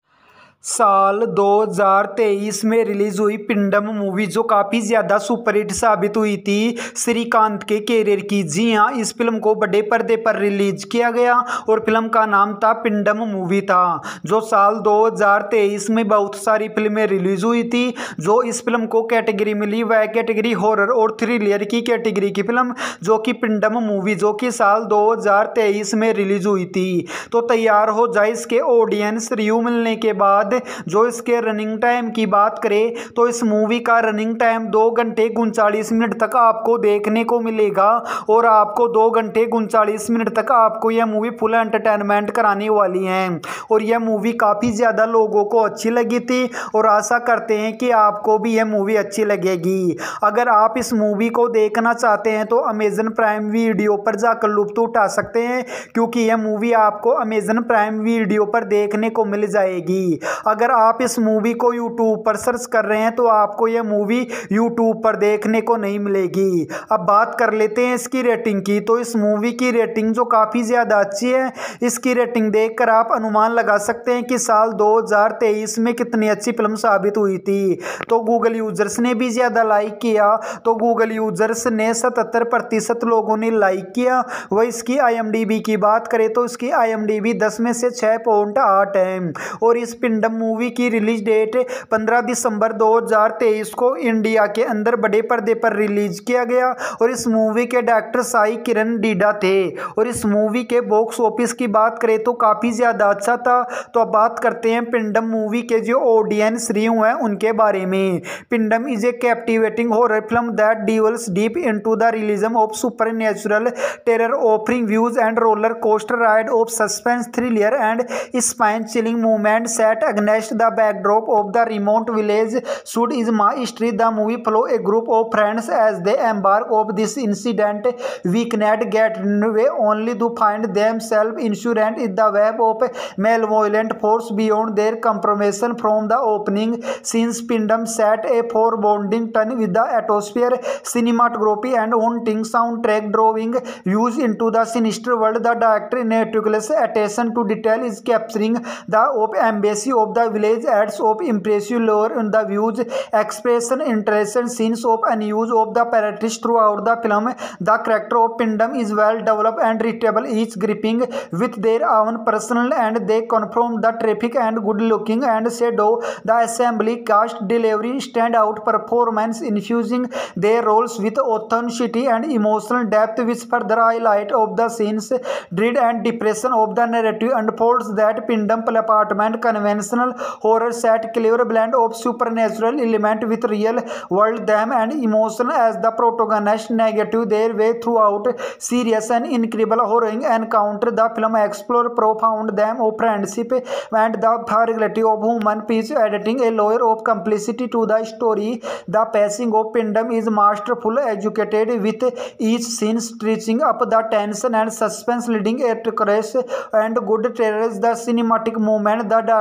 साल दो हज़ार तेईस में release हुई पिंडम movie जो काफ़ी ज़्यादा superhit साबित हुई थी श्रीकांत के कैरियर की। जी हाँ, इस फिल्म को बड़े पर्दे पर रिलीज किया गया और फिल्म का नाम था पिंडम मूवी था। जो साल दो हज़ार तेईस में बहुत सारी फिल्में रिलीज हुई थी। जो इस फिल्म को कैटेगरी मिली वह कैटेगरी हॉरर और थ्रिलर की कैटेगरी की फिल्म जो कि पिंडम मूवी जो कि साल दो हज़ार तेईस में रिलीज हुई थी। तो तैयार हो जाए इसके ऑडियंस रिव्यू मिलने के बाद। जो इसके रनिंग टाइम की बात करें तो इस मूवी का रनिंग टाइम दो घंटे उनचालीस मिनट तक आपको देखने को मिलेगा और आपको दो घंटे उनचालीस मिनट तक आपको यह मूवी फुल एंटरटेनमेंट कराने वाली है। और यह मूवी काफ़ी ज़्यादा लोगों को अच्छी लगी थी और आशा करते हैं कि आपको भी यह मूवी अच्छी लगेगी। अगर आप इस मूवी को देखना चाहते हैं तो अमेजन प्राइम वीडियो पर जाकर लुत्फ उठा सकते हैं क्योंकि यह मूवी आपको अमेजन प्राइम वीडियो पर देखने को मिल जाएगी। अगर आप इस मूवी को यूट्यूब पर सर्च कर रहे हैं तो आपको यह मूवी यूट्यूब पर देखने को नहीं मिलेगी। अब बात कर लेते हैं इसकी रेटिंग की। तो इस मूवी की रेटिंग जो काफ़ी ज़्यादा अच्छी है, इसकी रेटिंग देखकर आप अनुमान लगा सकते हैं कि साल दो हज़ार तेईस में कितनी अच्छी फिल्म साबित हुई थी। तो गूगल यूजर्स ने भी ज़्यादा लाइक किया। तो गूगल यूजर्स ने सतहत्तर प्रतिशत लोगों ने लाइक किया। वह इसकी आई एम डी बी की बात करें तो इसकी आई एम डी बी दस में से छः पॉइंट आठ है। और इस पिंडम मूवी की रिलीज डेट पंद्रह दिसंबर दो हज़ार तेईस को इंडिया के अंदर बड़े पर्दे पर रिलीज किया गया। और इस मूवी के डायरेक्टर साई किरण डीडा थे। और इस मूवी के बॉक्स ऑफिस की बात करें तो काफ़ी ज़्यादा अच्छा था। तो अब बात करते हैं पिंडम मूवी के जो ऑडियंस रिव्यू हैं उनके बारे में। Pindam is a captivating horror film that dwells deep into the realism of supernatural terror offering views and roller coaster ride of suspense thriller and spine chilling movement set against the backdrop of the remote village should is my history. The movie follow a group of friends as they embark of this incident weekend getaway only to find themselves insurance in the web of malevolent force beyond their compromise. From the opening scenes, Pindam set a foreboding tone with the atmosphere, cinematography and haunting soundtrack drawing views into the sinister world. The director meticulous attention to detail is capturing the of embassy of the village adds of impressive lore in the views expression interesting scenes of unuse of the parodies throughout the film. The character of Pindam is well developed and readable, each gripping with their own personal and they confirm the traffic and good looking and shadow. The assembly cast delivery stand out performance infusing their roles with authenticity and emotional depth which further highlight of the scenes dread and depression of the narrative unfolds. That Pindam apartment conventional horror set clever blend of supernatural element with real world them and emotion as the protagonist negative their way throughout serious and incredible horror encounter. The film explore profound them of friendship and the fragility of human peace, adding a layer of complicity to the story. The pacing of Pindam is masterful, educated with each scene stretching up the tension and suspense leading it to crash and good trailers. The cinematic movement the director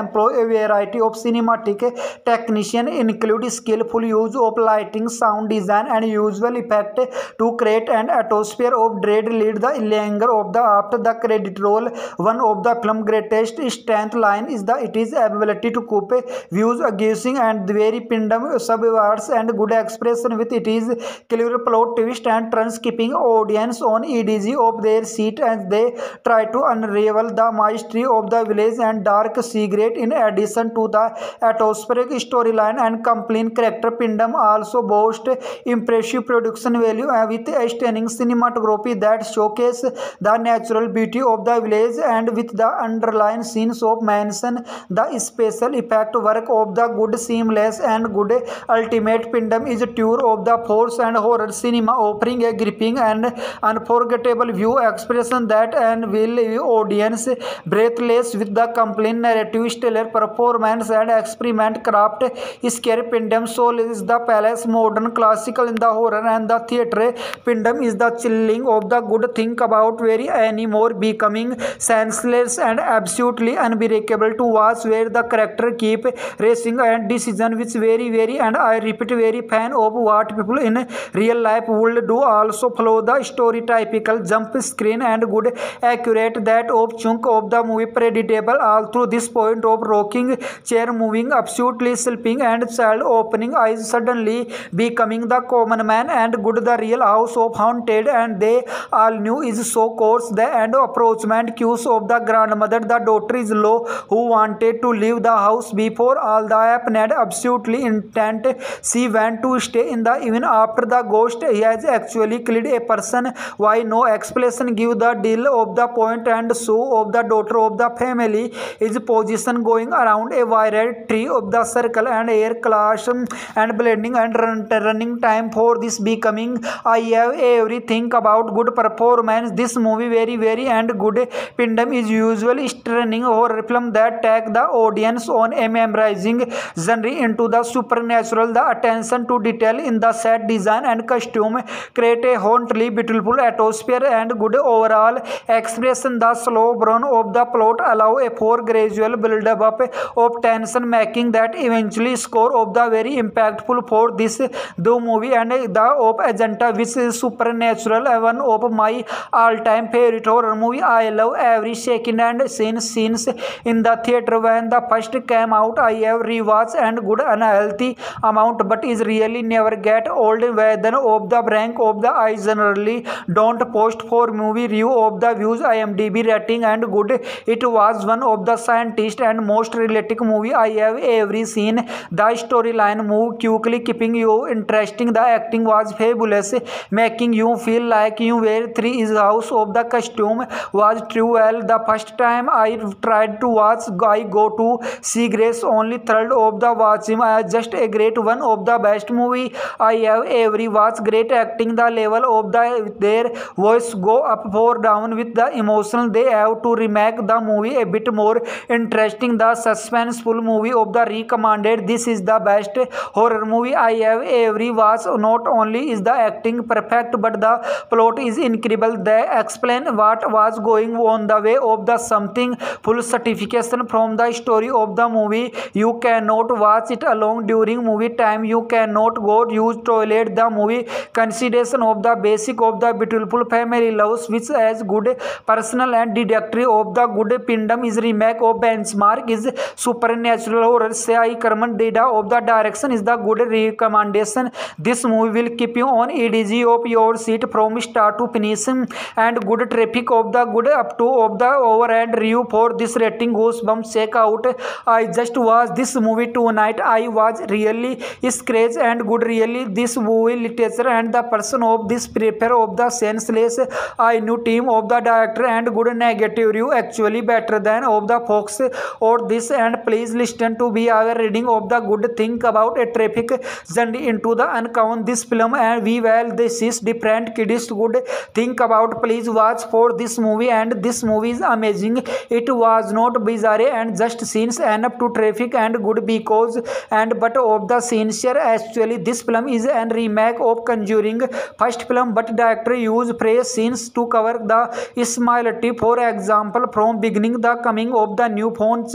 employ a variety of cinematic technicians, include skillful use of lighting, sound design, and visual effect to create an atmosphere of dread. Lead the linger of the after the credit roll. One of the film's greatest strength line is the it is ability to cope views accusing and very pindom subverts and good expression with it is clear plot twist and turns, keeping audience on edge of their seat as they try to unravel the mystery of the village and dark secret. In addition to the atmospheric storyline and compelling character, Pindam also boasts impressive production value with a stunning cinematography that showcase the natural beauty of the village and with the underlying scenes of mansion. The special effect work of the good seamless and good ultimate. Pindam is a tour of the force and horror cinema, offering a gripping and unforgettable view expression that and will leave audience breathless with the compelling narrative, stellar performance, and experiment craft. Scare Pindam Soul is the palace, modern classical in the horror and the theatre. Pindam is the chilling of the good think about very anymore, becoming senseless and absolutely unbreakable to watch, where the character keep racing and decision which very very and I repeat very fan of what people in real life would do. Also follow the story typical jump screen and good accurate that of chunk of the movie predictable all through this point of rocking chair moving absolutely sleeping and child opening eyes suddenly becoming the common man and good the real house of haunted and they all knew is so course the and approachment cues of the grandmother. The daughter is low who wanted to leave the house before all the happened, absolutely intent she went to stay in the even after the ghost he has actually killed a person. Why no explanation give the deal of the point and so of the daughter of the family is position going around a wire tree of the circle and air clash and blending and run, running time for this becoming. I have everything about good performance. This movie very very and good. Pindam is usually stunning horror film that take the audience on a memorizing journey into the supernatural. The attention to detail in the set design and costume create a hauntedly beautiful atmosphere and good overall expression. The slow burn of the plot allow a for gradual build up of tension, making that eventually score of the very impactful for this the movie and the of agenda which is supernatural, one of my all-time favorite horror movie. I love every second and scene scenes in the theater when the first came out. I have rewatched and good unhealthy amount but is really never get old. Whether of the rank of the I generally don't post for movie review of the views I M D B rating and good. It was one of the scientist and most realistic movie I have ever seen. The storyline moved quickly, keeping you interesting. The acting was fabulous, making you feel like you were three. Is house of the costume was true well. The first time I tried to watch I go to see Grace only third of the watch him as just a great one of the best movie I have ever watched. Great acting, the level of the their voice go up or down with the emotion. They have to remake the movie a bit more interesting. The suspenseful movie of the recommended. This is the best horror movie I have ever watched. Not only is the acting perfect but the plot is incredible. They explain what was going on the way of the something full certification from the story of the movie. You cannot watch it alone during movie time. You cannot go use toilet. The movie consideration of the basic of the beautiful family loves which as good personal and detective of the good. Pindam is remake of benchmark is supernatural horror. Sai Karman Deda of the direction is the good recommendation. This movie will keep you on edge of your seat from start to finish and good traffic of the good up to of the over and review for this rating goosebumps. Check out. I just watched this movie tonight. I was really scratched and good really this movie literature and the person of this prepare of the senseless. I knew team of the director and good negative review actually better than of the Fox or this and please listen to be our reading of the good think about a traffic journey into the uncount this film and we well this is different kids good think about. Please watch for this movie and this movie is amazing. It was not bizarre and just scenes enough to traffic and good because and but of the sincere actually this film is an remake of Conjuring first film but director use phrase scenes to cover the similarity. For example, from beginning the coming of the new phone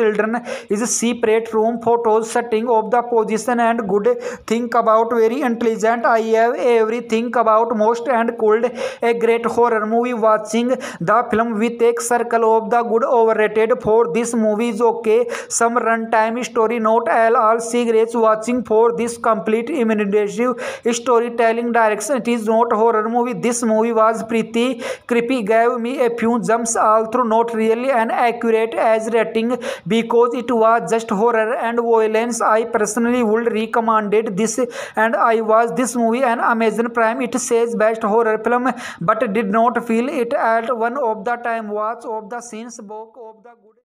children is separate room, photos, setting of the position and good think about very intelligent. I have everything about most and cold a great horror movie. Watching the film with a circle of the good overrated for this movie is okay. Some runtime story not all all cigarettes. Watching for this complete imaginative storytelling direction. It is not horror movie. This movie was pretty creepy, gave me a few jumps, although not really an accurate as rating because it was just horror and violence. I personally would recommended this and I was this movie an Amazon Prime. It says best horror film but did not feel it at one of the time. Watch of the scenes book of the good